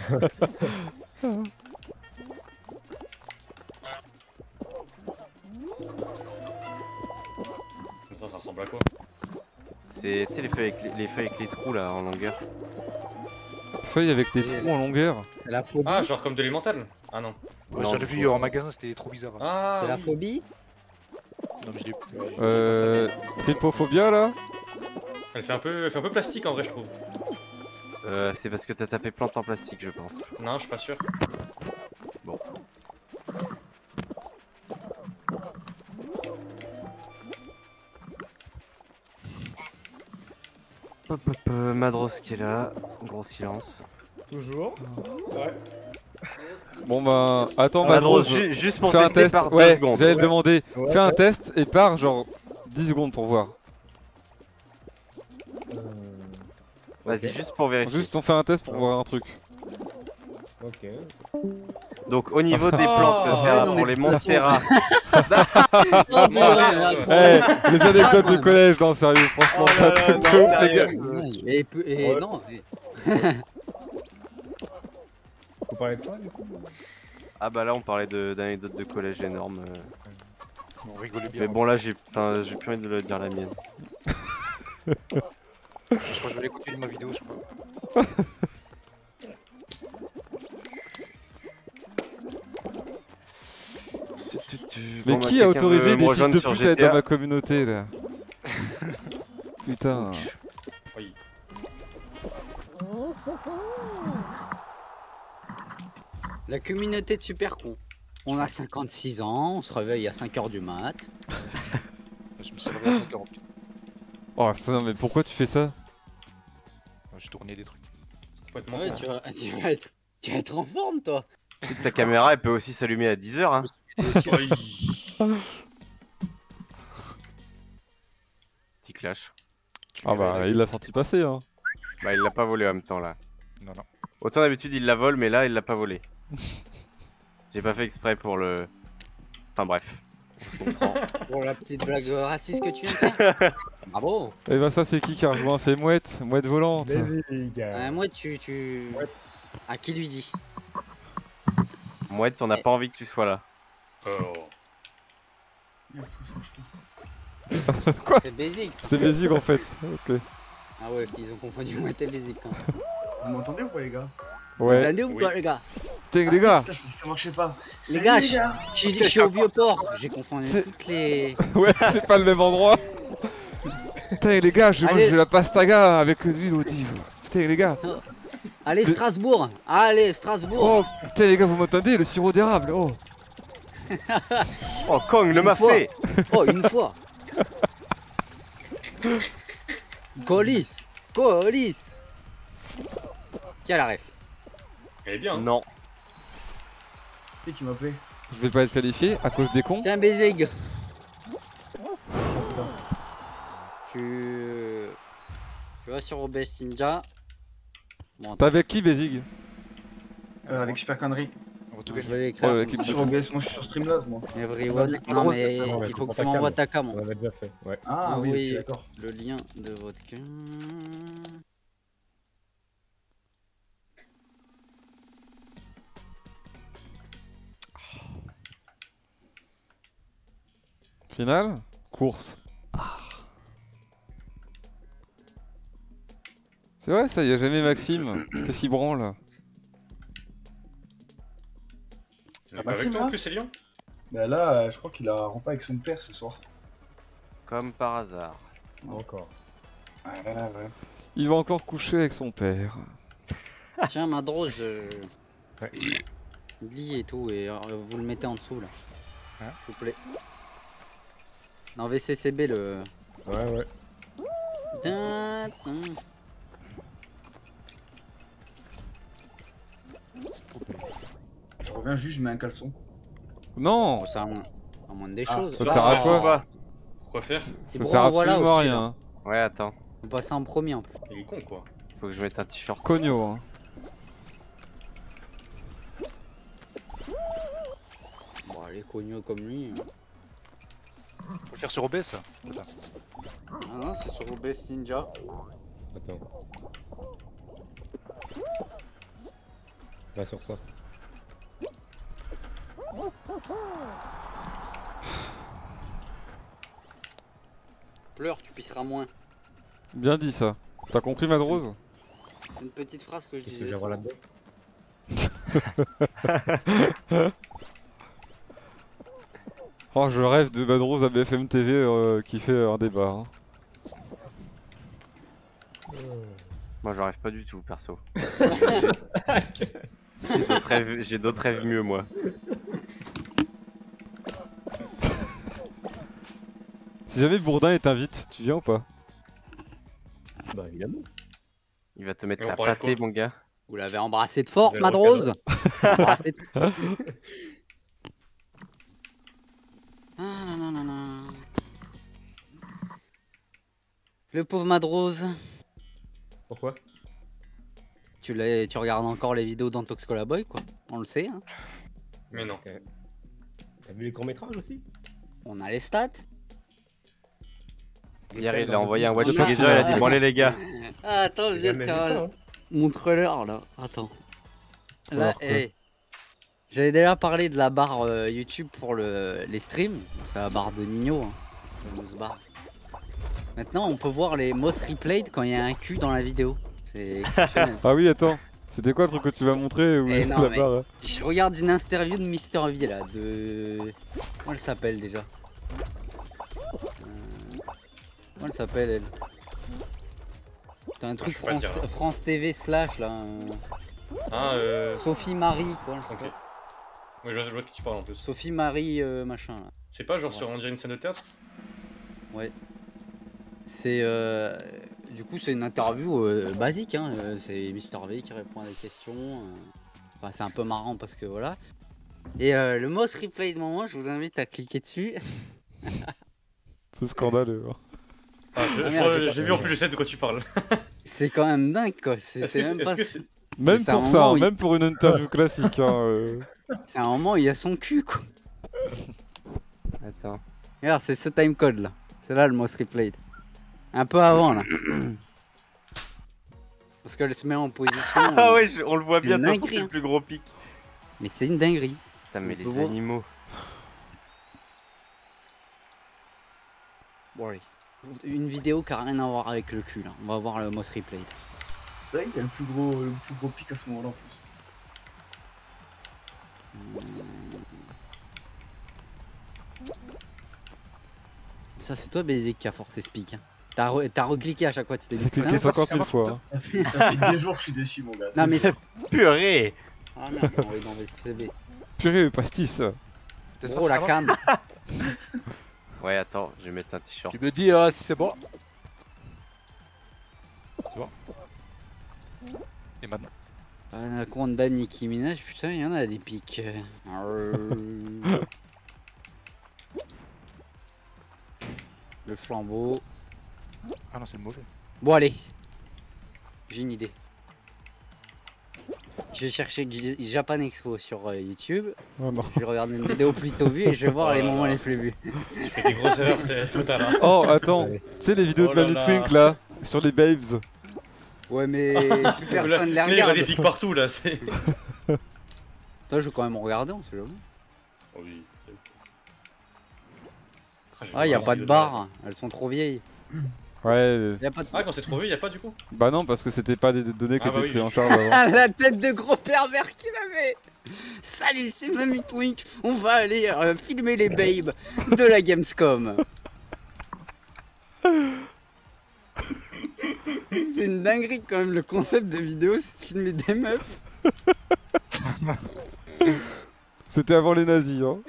Comme ça, ça ressemble à quoi? C'est, tu sais, les feuilles avec les, les feuilles avec les trous là en longueur. Feuille avec des trous en longueur. C'est la phobie. Ah, genre comme de l'émental? Ah non. Ouais, Non, j'en ai du vu coup. en magasin, c'était trop bizarre. Ah, C'est la oui. phobie. Non, mais je l'ai plus. Euh. Trypophobia là. Elle fait un peu, elle fait un peu plastique en vrai, je trouve. Euh, c'est parce que t'as tapé plante en plastique, je pense. Non, je suis pas sûr. Bon. Hop hop, euh, Madros qui est là, gros silence. Toujours. Ouais. Bon bah. Attends, Madros, Madros. ju- juste pour fais un tester test. par deux Ouais, secondes. j'allais le Ouais. demander. Ouais. Fais un test et pars genre dix secondes pour voir. Euh, Vas-y, juste pour vérifier. Juste on fait un test pour voir un truc. Ok. Donc au niveau des Oh, plantes, ouais, Terra, non, pour mais les de toute Monstera. Oh, mais ouais, Eh, incroyable. les anecdotes Ah, du collège, non sérieux, franchement, Oh ça là truc là, de non, ouf, les sérieux. gars. Et, et Ouais. non. et- Faut parler de quoi du coup? Ah bah là on parlait de- d'anecdotes de collège énormes. euh. On rigolait bien. Mais bon là j'ai enfin, j'ai plus envie de le dire la mienne. Je crois que je vais aller écouter ma vidéo, je crois. Mais Bon, bah, qui a quelqu'un autorisé veut me des fils rejoindre de sur pute à être G T A? dans ma communauté là? Putain. Oui. La communauté de super cons. On a cinquante-six ans, on se réveille à cinq heures du mat. Je me suis réveillé à cinq heures. Oh ça, non mais pourquoi tu fais ça? J'ai tourné des trucs. Complètement. Ouais, con. tu vas, tu vas être, tu vas être en forme, toi. Tu sais que ta caméra elle peut aussi s'allumer à dix heures hein. Oui. Petit clash. Tu Ah verrais bah la il gueule. l'a senti passer hein. Bah il l'a pas volé en même temps là. Non, non. Autant d'habitude il la vole mais là il l'a pas volé. J'ai pas fait exprès pour le... Enfin bref. On se comprend. Pour la petite blague raciste que tu viens de faire. Bravo. Et bah ça c'est qui qui a rejoint? C'est Mouette, Mouette volante. Vas-y les gars. Euh, moi, tu, tu... À qui lui dit? Mouette on n'a pas envie que tu sois là. Oh. Quoi? C'est basique. C'est basique en fait. Ok. Ah ouais, ils ont confondu moi et basique quand même. Vous m'entendez ou pas, les gars? Ouais. Attendez ou quoi, les gars? Tiens les gars. Putain, je pensais que ça marchait pas. Les Salut, gars, les gars. je je- je suis au vieux port. J'ai confondu C'est- toutes les. Ouais, c'est pas le même endroit. Putain les gars, je mange Allez. de la pastaga avec de l'huile d'olive. Putain les gars. Allez, C'est- Strasbourg. Allez, Strasbourg. Oh putain les gars, vous m'entendez? Le sirop d'érable. Oh. Oh Kong le Une m'a fois. fait. Oh, une fois. Colis. Colis. Qui a la ref? Elle est bien. hein. Non. Qui qui m'a appelé? Je vais pas être qualifié à cause des cons. Tiens, Bézig. Putain. Tu. Tu vas sur O B S Ninja. Bon, T'es avec qui Bézig? Euh, avec Super Connery. En tout je cas, vais l'écrire. Oh, l'équipe Ah, sur O B S, moi je suis sur Streamlabs, moi. Everyone. Ah, Non, Rose, mais Ah, ouais, il faut pour que tu ta m'envoies cam. ta cam. On l'avait déjà fait, ouais. Ah oui, Oui, ok, d'accord. le lien de votre cam. Finale? Course. Ah. C'est vrai ça, y a jamais Maxime. Qu'est-ce qu'il branle? Elle est pas avec Maxime, toi en là plus, c'est Lyon. Bah là, euh, je crois qu'il a un repas avec son père ce soir. Comme par hasard. Encore. Ouais, ouais, ouais. Il va encore coucher avec son père. Tiens, Madrose, euh, Ouais. lit et tout, et euh, vous le mettez en dessous là. Hein S'il vous plaît. Non, V C C B le. Ouais, ouais. Tin, tin. Je reviens juste, je mets un caleçon. Non. Bon, ça, à moins des Ah, choses. Ça sert à quoi? Pourquoi faire? Et Ça bon, sert voilà absolument à aussi, rien. là. hein. Ouais attends. On passe en premier en plus. Il est con quoi. Faut que je mette un t-shirt. Cogno. Hein. Bon, les cogneux comme lui. Faut le faire sur O B S ça. Attends. Ah non, c'est sur O B S Ninja. Attends. Va sur ça. Pleure, tu pisseras moins. Bien dit ça. T'as compris Madrose? Une petite phrase que je Qu'est-ce que disais. j'ai souvent. là-dedans? Oh je rêve de Madrose à B F M T V euh, qui fait un débat. Hein. Moi j'arrive pas du tout perso. J'ai d'autres rêves, j'ai d'autres rêves mieux moi. Si jamais Bourdin est t'invite, tu viens ou pas? Bah évidemment. Il va te mettre Et on ta parlait de pâtée quoi mon gars. Vous l'avez embrassé de force, Le Madrose. Embrassé de... Ah, non, non, non, non. Le pauvre Madrose. Pourquoi? Tu, l'as- tu regardes encore les vidéos d'Antox Colaboy, quoi. On le sait, hein. Mais non. T'as vu les courts-métrages aussi? On a les stats. Hier, il a envoyé un Watch On a- Together, il a dit bon allez les gars. Ah, attends, viens, jamais vu t'as- ça, hein. montre-leur là. Attends. Là, Alors, quoi eh. J'avais déjà parlé de la barre euh, YouTube pour le, les streams. C'est la barre de Nino. Hein. La fameuse barre. Maintenant, on peut voir les most replayed quand il y a un cul dans la vidéo. C'est exceptionnel. Ah oui, attends. C'était quoi le truc que tu m'as montré où Eh la non, mais barre, hein je regarde une interview de Mister V là, de... Comment elle s'appelle déjà euh... Comment elle s'appelle elle T'as un truc je peux pas France, te dire, là. France T V slash là. euh, Ah, euh. Sophie Marie quoi. elle Ok. s'appelle. Oui, je vois, je vois de qui tu parles en plus. Sophie Marie euh, machin là. C'est pas genre sur on dirait une scène de théâtre? Ouais. C'est euh... du coup c'est une interview euh, basique hein. euh, C'est Mister V qui répond à des questions. euh. Enfin, c'est un peu marrant parce que voilà. Et euh, le most replay de moment, je vous invite à cliquer dessus. C'est scandaleux. hein. Ah, je- Ah, je merde, crois- j'ai pas- j'ai vu en plus, je sais de quoi tu parles. C'est quand même dingue quoi. C'est Est-ce c'est que même c'est- pas. est-ce que c'est- Même c'est un pour ça, moment hein, où il- même pour une interview classique. Hein, euh. C'est un moment où il y a son cul quoi. Attends. Regarde, c'est ce timecode là. C'est là le most replayed. Un peu avant là. Parce qu'elle se met en position. Ah ouais, je- on le voit c'est bien, une de toute façon, dinguerie, c'est hein. le plus gros pic. Mais c'est une dinguerie. Putain, mais On les peut voir. animaux. Bon allez. Une vidéo qui a rien à voir avec le cul là. On va voir le most replayed. C'est vrai qu'il y a le plus gros, le plus gros pic à ce moment-là en plus. Ça c'est toi Basic qui a forcé ce pic. hein. T'as re- t'as recliqué à chaque fois, tu t'es dit J'ai cliqué putain. cinquante mille fois. hein. Ça fait, ça fait deux jours que je suis dessus, mon gars. Non mais. Purée. Ah merde, on est dans le C B. Purée, pastis. Oh la cam. Ouais, attends, je vais mettre un t-shirt. Tu me dis euh, si c'est bon. C'est bon. Et maintenant? Anaconda Nicki Minaj, putain, il y en a des pics. Euh. Le flambeau. Ah non, c'est le mauvais. Bon allez. J'ai une idée. Je vais chercher J- Japan Expo sur euh, YouTube. Oh non. Je vais regarder une vidéo plutôt vue et je vais voir Oh les là moments là. les plus vus. Je fais des grosses erreurs, t'es- putain là. Oh, attends. Tu sais les vidéos Oh de là Manu là. Twink là sur les babes. Ouais mais plus personne les Là, il y a regarde. des pics partout là, c'est. Toi je vais quand même regarder, on sait jamais. Oh oui. Ah y a pas de barre, elles sont trop vieilles. Ouais. Y a pas de... Ah, quand c'est trop vieux, y a pas du coup. Bah non, parce que c'était pas des données qui Ah bah étaient oui, prises en je- charge avant. Ah, la tête de gros pervers qu'il avait. Salut, c'est Mamie Twink. On va aller euh, filmer les babes de la Gamescom. C'est une dinguerie quand même, le concept de vidéo, c'est de filmer des meufs. C'était avant les nazis, hein.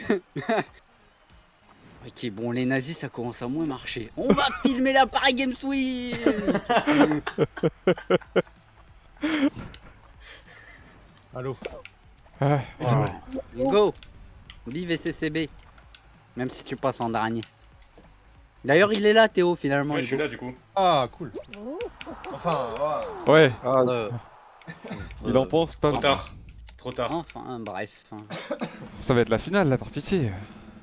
Ok, bon, les nazis, ça commence à moins marcher. On va filmer la Paris Games Week. Allô. Ah, Go. Vive S C B. Même si tu passes en dernier. D'ailleurs, il est là, Théo, finalement. Ouais, je suis Hugo. là du coup. Ah, cool. Enfin, ouais. Ouais. Ah, euh, Il en pense pas. Trop tard. Trop tard. Enfin, bref. Ça va être la finale là, par pitié.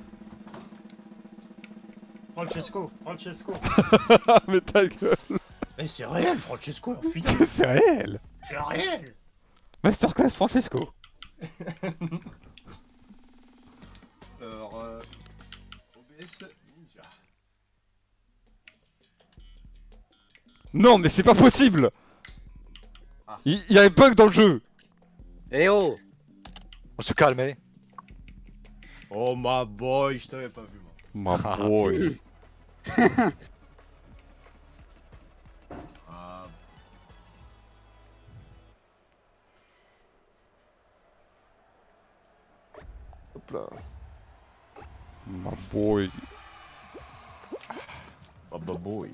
Francesco, Francesco. Mais ta gueule. Mais c'est réel, Francesco, on finit. C'est c'est réel. C'est réel. Masterclass Francesco. Alors, euh, O B S Ninja. Non, mais c'est pas possible. Ah. Il y, y a un bug dans le jeu. Eh oh. On se calme, eh. Oh ma boy, je t'avais pas vu moi. Ma boy. Ah, Hop là. Ma boy. ah bah boy.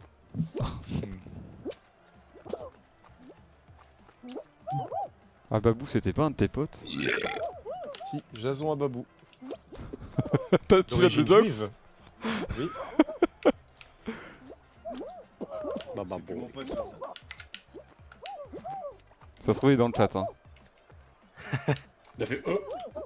Ah Babou, c'était pas un de tes potes? Si, Jason Ababou. T'as tu l'as de D'origine dox? juive. Oui. Bah, bah, C'est plus bon. mon pote. Ça se trouve, il est dans le chat. Hein. Il a fait E.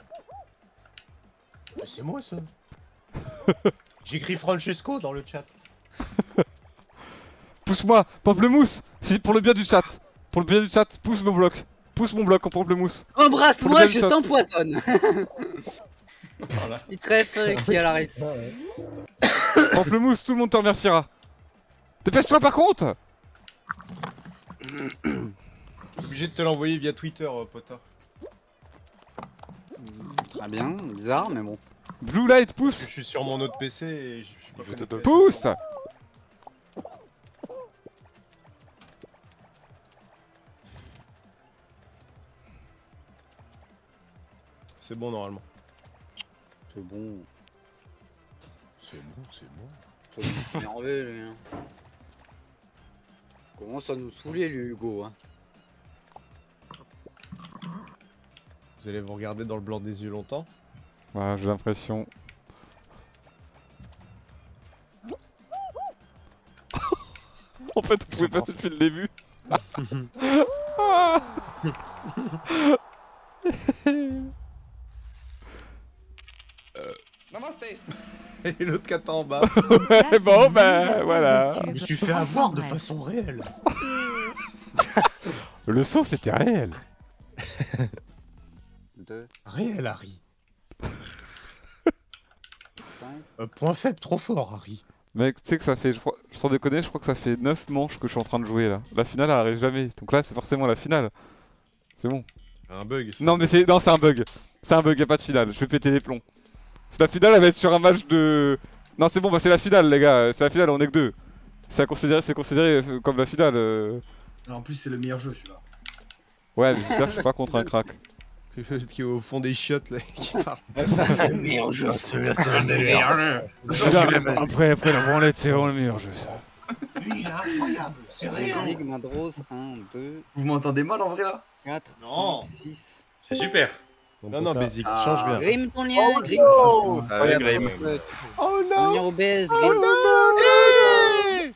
C'est moi ça. J'écris Francesco dans le chat. Pousse-moi, Pamplemousse. C'est pour le bien du chat. Pour le bien du chat, pousse mon bloc. Pousse mon bloc en Pamplemousse. Embrasse-moi, je t'empoisonne. t'empoisonne. Voilà. Il trèfle euh, qui à l'arrêt. Pamplemousse, tout le monde te remerciera. Dépêche-toi par contre. Obligé de te l'envoyer via Twitter, euh, Potin. Très bien, bizarre, mais bon. Blue Light, Je pousse. suis sur mon autre P C et je je suis pas connecté. Pousse. C'est bon normalement. C'est bon. C'est bon, c'est bon. Faut nous énerver, lui. Hein. Commence à nous saouler, lui, Hugo. Hein. Vous allez vous regarder dans le blanc des yeux longtemps. Ouais, j'ai l'impression. En fait, on pouvait passer depuis le début. Ah. Namasté. Et l'autre qui attend en bas. Ouais, bon, bah voilà. Je me suis fait avoir de façon réelle. Le son, c'était réel. Deux, Réel, Harry. cinq. Euh, point faible, trop fort, Harry. Mec, tu sais que ça fait, je crois, sans déconner, je crois que ça fait neuf manches que je suis en train de jouer là. La finale, elle arrive jamais. Donc là, c'est forcément la finale. C'est bon. Un bug. ça. Non, mais c'est non, c'est un bug. C'est un bug, y a pas de finale. Je vais péter les plombs. C'est la finale, elle va être sur un match de. Non, c'est bon, bah c'est la finale, les gars. C'est la finale, on est que deux. C'est à considérer, c'est considéré euh, comme la finale. euh. En plus, c'est le meilleur jeu celui-là. Ouais, mais j'espère que je suis pas contre un crack. Celui qui est au fond des chiottes là, qui parle. Ça, c'est le meilleur jeu. Celui-là, c'est le meilleur jeu. Après, après la branlette, c'est vraiment le meilleur jeu, ça. Lui, il est incroyable. C'est réel. Zig, Madrose, un, deux, Vous m'entendez mal en vrai là? quatre, Non. cinq, six. C'est super. Non, non, Bézic, Ah. change bien. Grim ton lien, Oh, Grim. Oh, Ah ouais, Grim. oh Ton non. lien obèse, Oh Grim. non, non, non.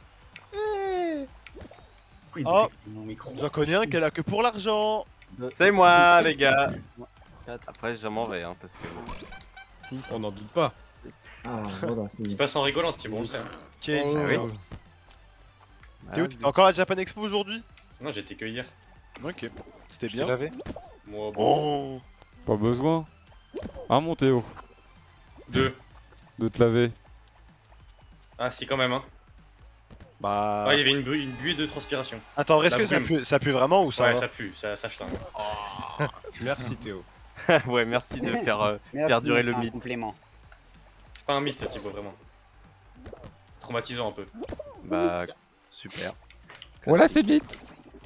Pourquoi il Oh. détecte mon micro? J'en connais un qui est là que pour l'argent. C'est moi, les gars. quatre, Après, je m'en vais, hein, parce que. six. On n'en doute pas. Ah, voilà, c'est. Tu passes en rigolant, Thibaut, on le sait. Qui Oh. Ah oui. T'es où? T'étais encore à Japan Expo aujourd'hui? Non, j'étais que hier. Ok. C'était Tu bien. l'avais? Moi, bon. Oh. Pas besoin. Hein, mon Théo, Deux. de te laver. Ah, si, quand même, hein. Bah. Ah, il y avait une, bu une buée de transpiration. Attends, est-ce La que ça brume. pue, ça pue vraiment ou ça Ouais, va? ça pue, ça, ça je Merci Théo. Ouais, merci de faire euh, Merci, perdurer le un mythe. complément. C'est pas un mythe, Thibaut, vraiment. C'est traumatisant un peu. Bah, super. Voilà, c'est vite.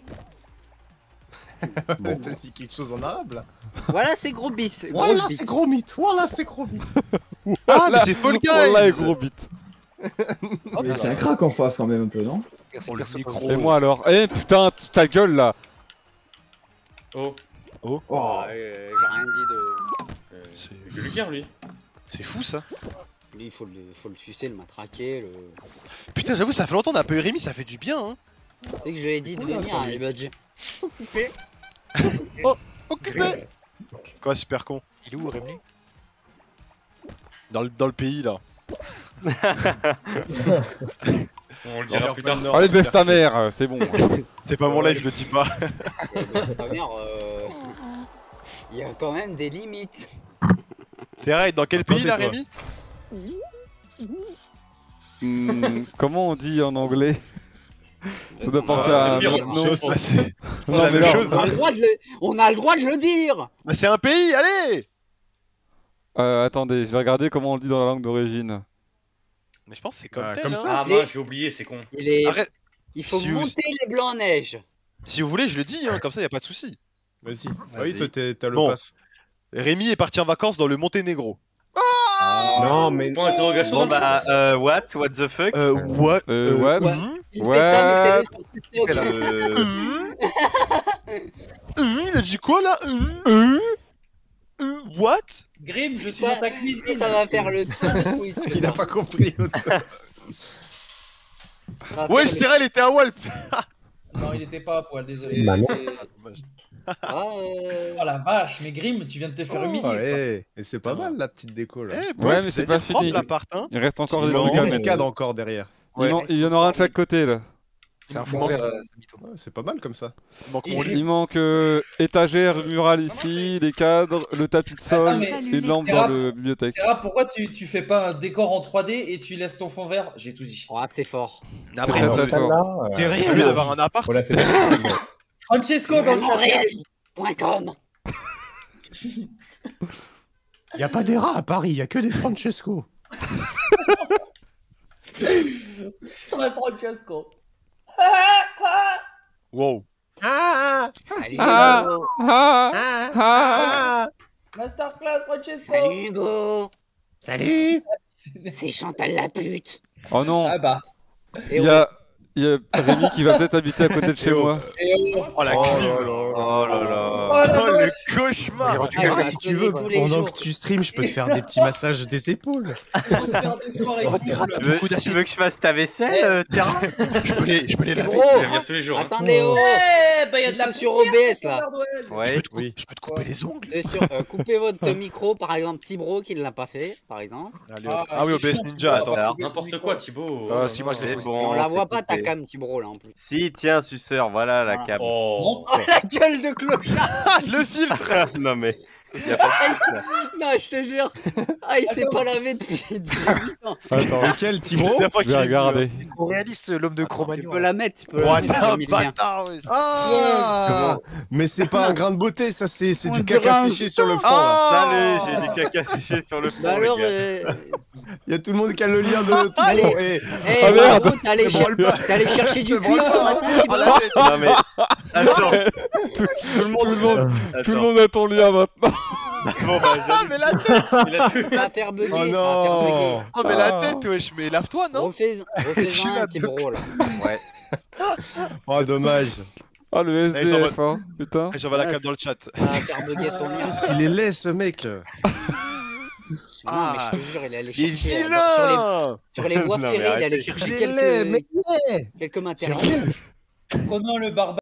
T'as dit quelque chose en arabe là. Voilà, c'est gros bis. Voilà, Grosse bite. c'est gros mythe. Voilà, c'est gros mythe. Ah, mais c'est Fall Guys! Voilà, gros bit. Oh, Mais c'est un crack en face quand même un peu, non? Merci, Oh, le personne micro. pas- Et moi alors. Eh putain, t- ta gueule là. Oh, Oh, Ah, euh, j'ai rien dit de. euh, C'est- c'est vulgaire, lui. C'est fou ça. Lui, il faut le, faut le sucer, le matraquer. Le... Putain, j'avoue, ça fait longtemps qu'on a pas eu Rémi, ça fait du bien, hein. Tu sais que je lui ai dit de Oula, venir, ça il m'a dit. Occupé! Quoi, super con? Il est où, Rémi? Dans le, dans le pays là. On le Dans dira plus tard. Nord, Allez, super, baisse ta c'est- mère, c'est bon. C'est pas mon live, je le dis pas. Euh, ta mère, euh... il y a quand même des limites. T'es right, dans quel pays là, tais-toi. Rémi? Hmm, comment on dit en anglais? Ça doit porter Ah, à c'est un pire, autre en nom. chose. Bah, c'est Non, la mais même là- chose, On a hein. le droit de le, on a le, droit de le dire. Bah, c'est un pays, allez! Euh, attendez, je vais regarder comment on le dit dans la langue d'origine. Mais je pense que c'est comme Ah, tel, comme hein. ça. Ah, Les- moi, j'ai oublié, c'est con. Il est... Arrête. Il faut Si vous- monter les blancs en neige. Si vous voulez, je le dis, hein, comme ça, y a pas de souci. Vas-y. Ah oui, Vas-y. toi t'es- t'as le Bon. pass. Rémi est parti en vacances dans le Monténégro. Non, mais. Point d'interrogation. Bon dans le bah, chat. euh, what? What the fuck? Euh, what? Euh, what? ouais. hum, Il Ouais. fait ça, mettez-le sur TikTok. Euh, hum, hum, il a dit quoi là? Hum, hum, hum, what? Grim, je suis Ça, dans ta cuisine. ça va faire le tour de Twitch. Il ça. a pas compris. l'autre. Ça va Ouais, faire c'est vrai, elle était à Walp. Non, il était pas à poil, désolé. Bah non. Ah, euh... Oh la vache, mais Grim, tu viens de te faire humilier. Oh, ouais. Et c'est pas mal la petite déco là. Eh, Ouais, mais c'est pas fini. Il reste encore Il des manque trucs à des mettre. cadres encore derrière. Il, man- il y en aura un de chaque côté là. C'est un Il fond manque- vert, euh, Ouais, c'est pas mal comme ça. Il manque Et- mon lit. Il manque euh, étagère murale ici, les cadres, le tapis de sol, Attends, mais- une lampe Terra- dans la bibliothèque. Terra, pourquoi tu, tu fais pas un décor en trois D et tu laisses ton fond vert? J'ai tout dit. Oh, c'est fort. C'est Après, très non, très mais fort. Là, c'est terrible d'avoir un appart. Voilà, c'est Francesco dans le chat. point com. Y a pas des rats à Paris, y a que des Francesco. Très Francesco. Wow. Ah Salut Ah, Hugo. ah, ah, ah. Masterclass Francesco. Salut Hugo. Salut. C'est Chantal la pute. Oh non, Ah bah. Et il y a, il y a Rémi qui va peut-être habiter à côté de chez Et oh. moi. Et oh. Oh la Oh crime. là là. Oh là là. Oh la Oh le vache. cauchemar. Ah, Ah, bah, si tu tenez veux, tous les pendant jours. que tu streams, je peux te faire des petits massages des épaules. On va se faire des soirées Oh, t'es cool. Tu veux, tu veux que je fasse ta vaisselle, Eh. euh, Terra? Je peux les, je peux les laver. Gros, Je vais venir tous les jours. hein. attendez, oh. Eh bah y'a de Ils la sont sur poussière, O B S, sur là. ton ardoise. Je Ouais. peux te, cou- Oui. je peux te couper les ongles. C'est sûr, euh, coupez votre micro, par exemple, Tibro qui ne l'a pas fait, par exemple. Allez, hop. Ah, Ah oui, O B S chiant, Ninja, attends. Alors, N'importe quoi, Thibaut. Ah, si, moi, je l'ai C'est fait. bon. Et on la c'est voit pas ta coupé. cam, Tibro, là, en plus. Si, tiens, suceur, voilà la Ah. cam. Oh. Oh, la gueule de clochard. Ah, le filtre. Non mais. Y a pas de filtre, là. Non, je te jure. Ah, il s'est pas lavé depuis depuis huit ans. Attends, Lequel, Tibro La fois je qu'il vais est venu, regarder. Trop réaliste, l'homme de Tu Cro-Magnon. peux la mettre, tu peux là. la Ouais, mettre. t'es un Emilien. bâtard, ouais. Ah Mais c'est pas un grain de beauté, ça c'est c'est On du dirait caca un séché sur le fond là. Ah Salut, j'ai du caca séché sur le front. Bah les alors, gars. euh... Il y a tout le monde qui a le lien de Tibro. Allez. Et... hey, Ah, merde. Margot, t'es allé, Ne cher- branle pas. t'es allé chercher du Ne cul branle ce pas. matin, Oh Tibro. la tête. Non mais. Attends, tout, le monde, tout le monde, tout le attends. monde a ton lien maintenant. Bon bah, Ah, mais la tête. Il a tué. Ça va faire bugger, Oh ça va faire bugger. non Oh, mais la tête, wesh. Mais lave-toi, non? Refais- Refais-en un, l'as Tibro, là. Ouais. Oh dommage. Ah, le Allez, j'envoie- S D F, hein, putain. Eh, J'envoie la Ah, cam dans le chat. Ça va faire bugger son lien. Qu'est-ce qu'il est laid ce mec. Non, Ah, mais je te jure, il allait Il est chercher. euh, sur, les, vilain. sur les voies Non, mais ferrées, il allait arrêtez. chercher Il est laid, quelques, mais il est laid. quelques matériels. Conan le barbare.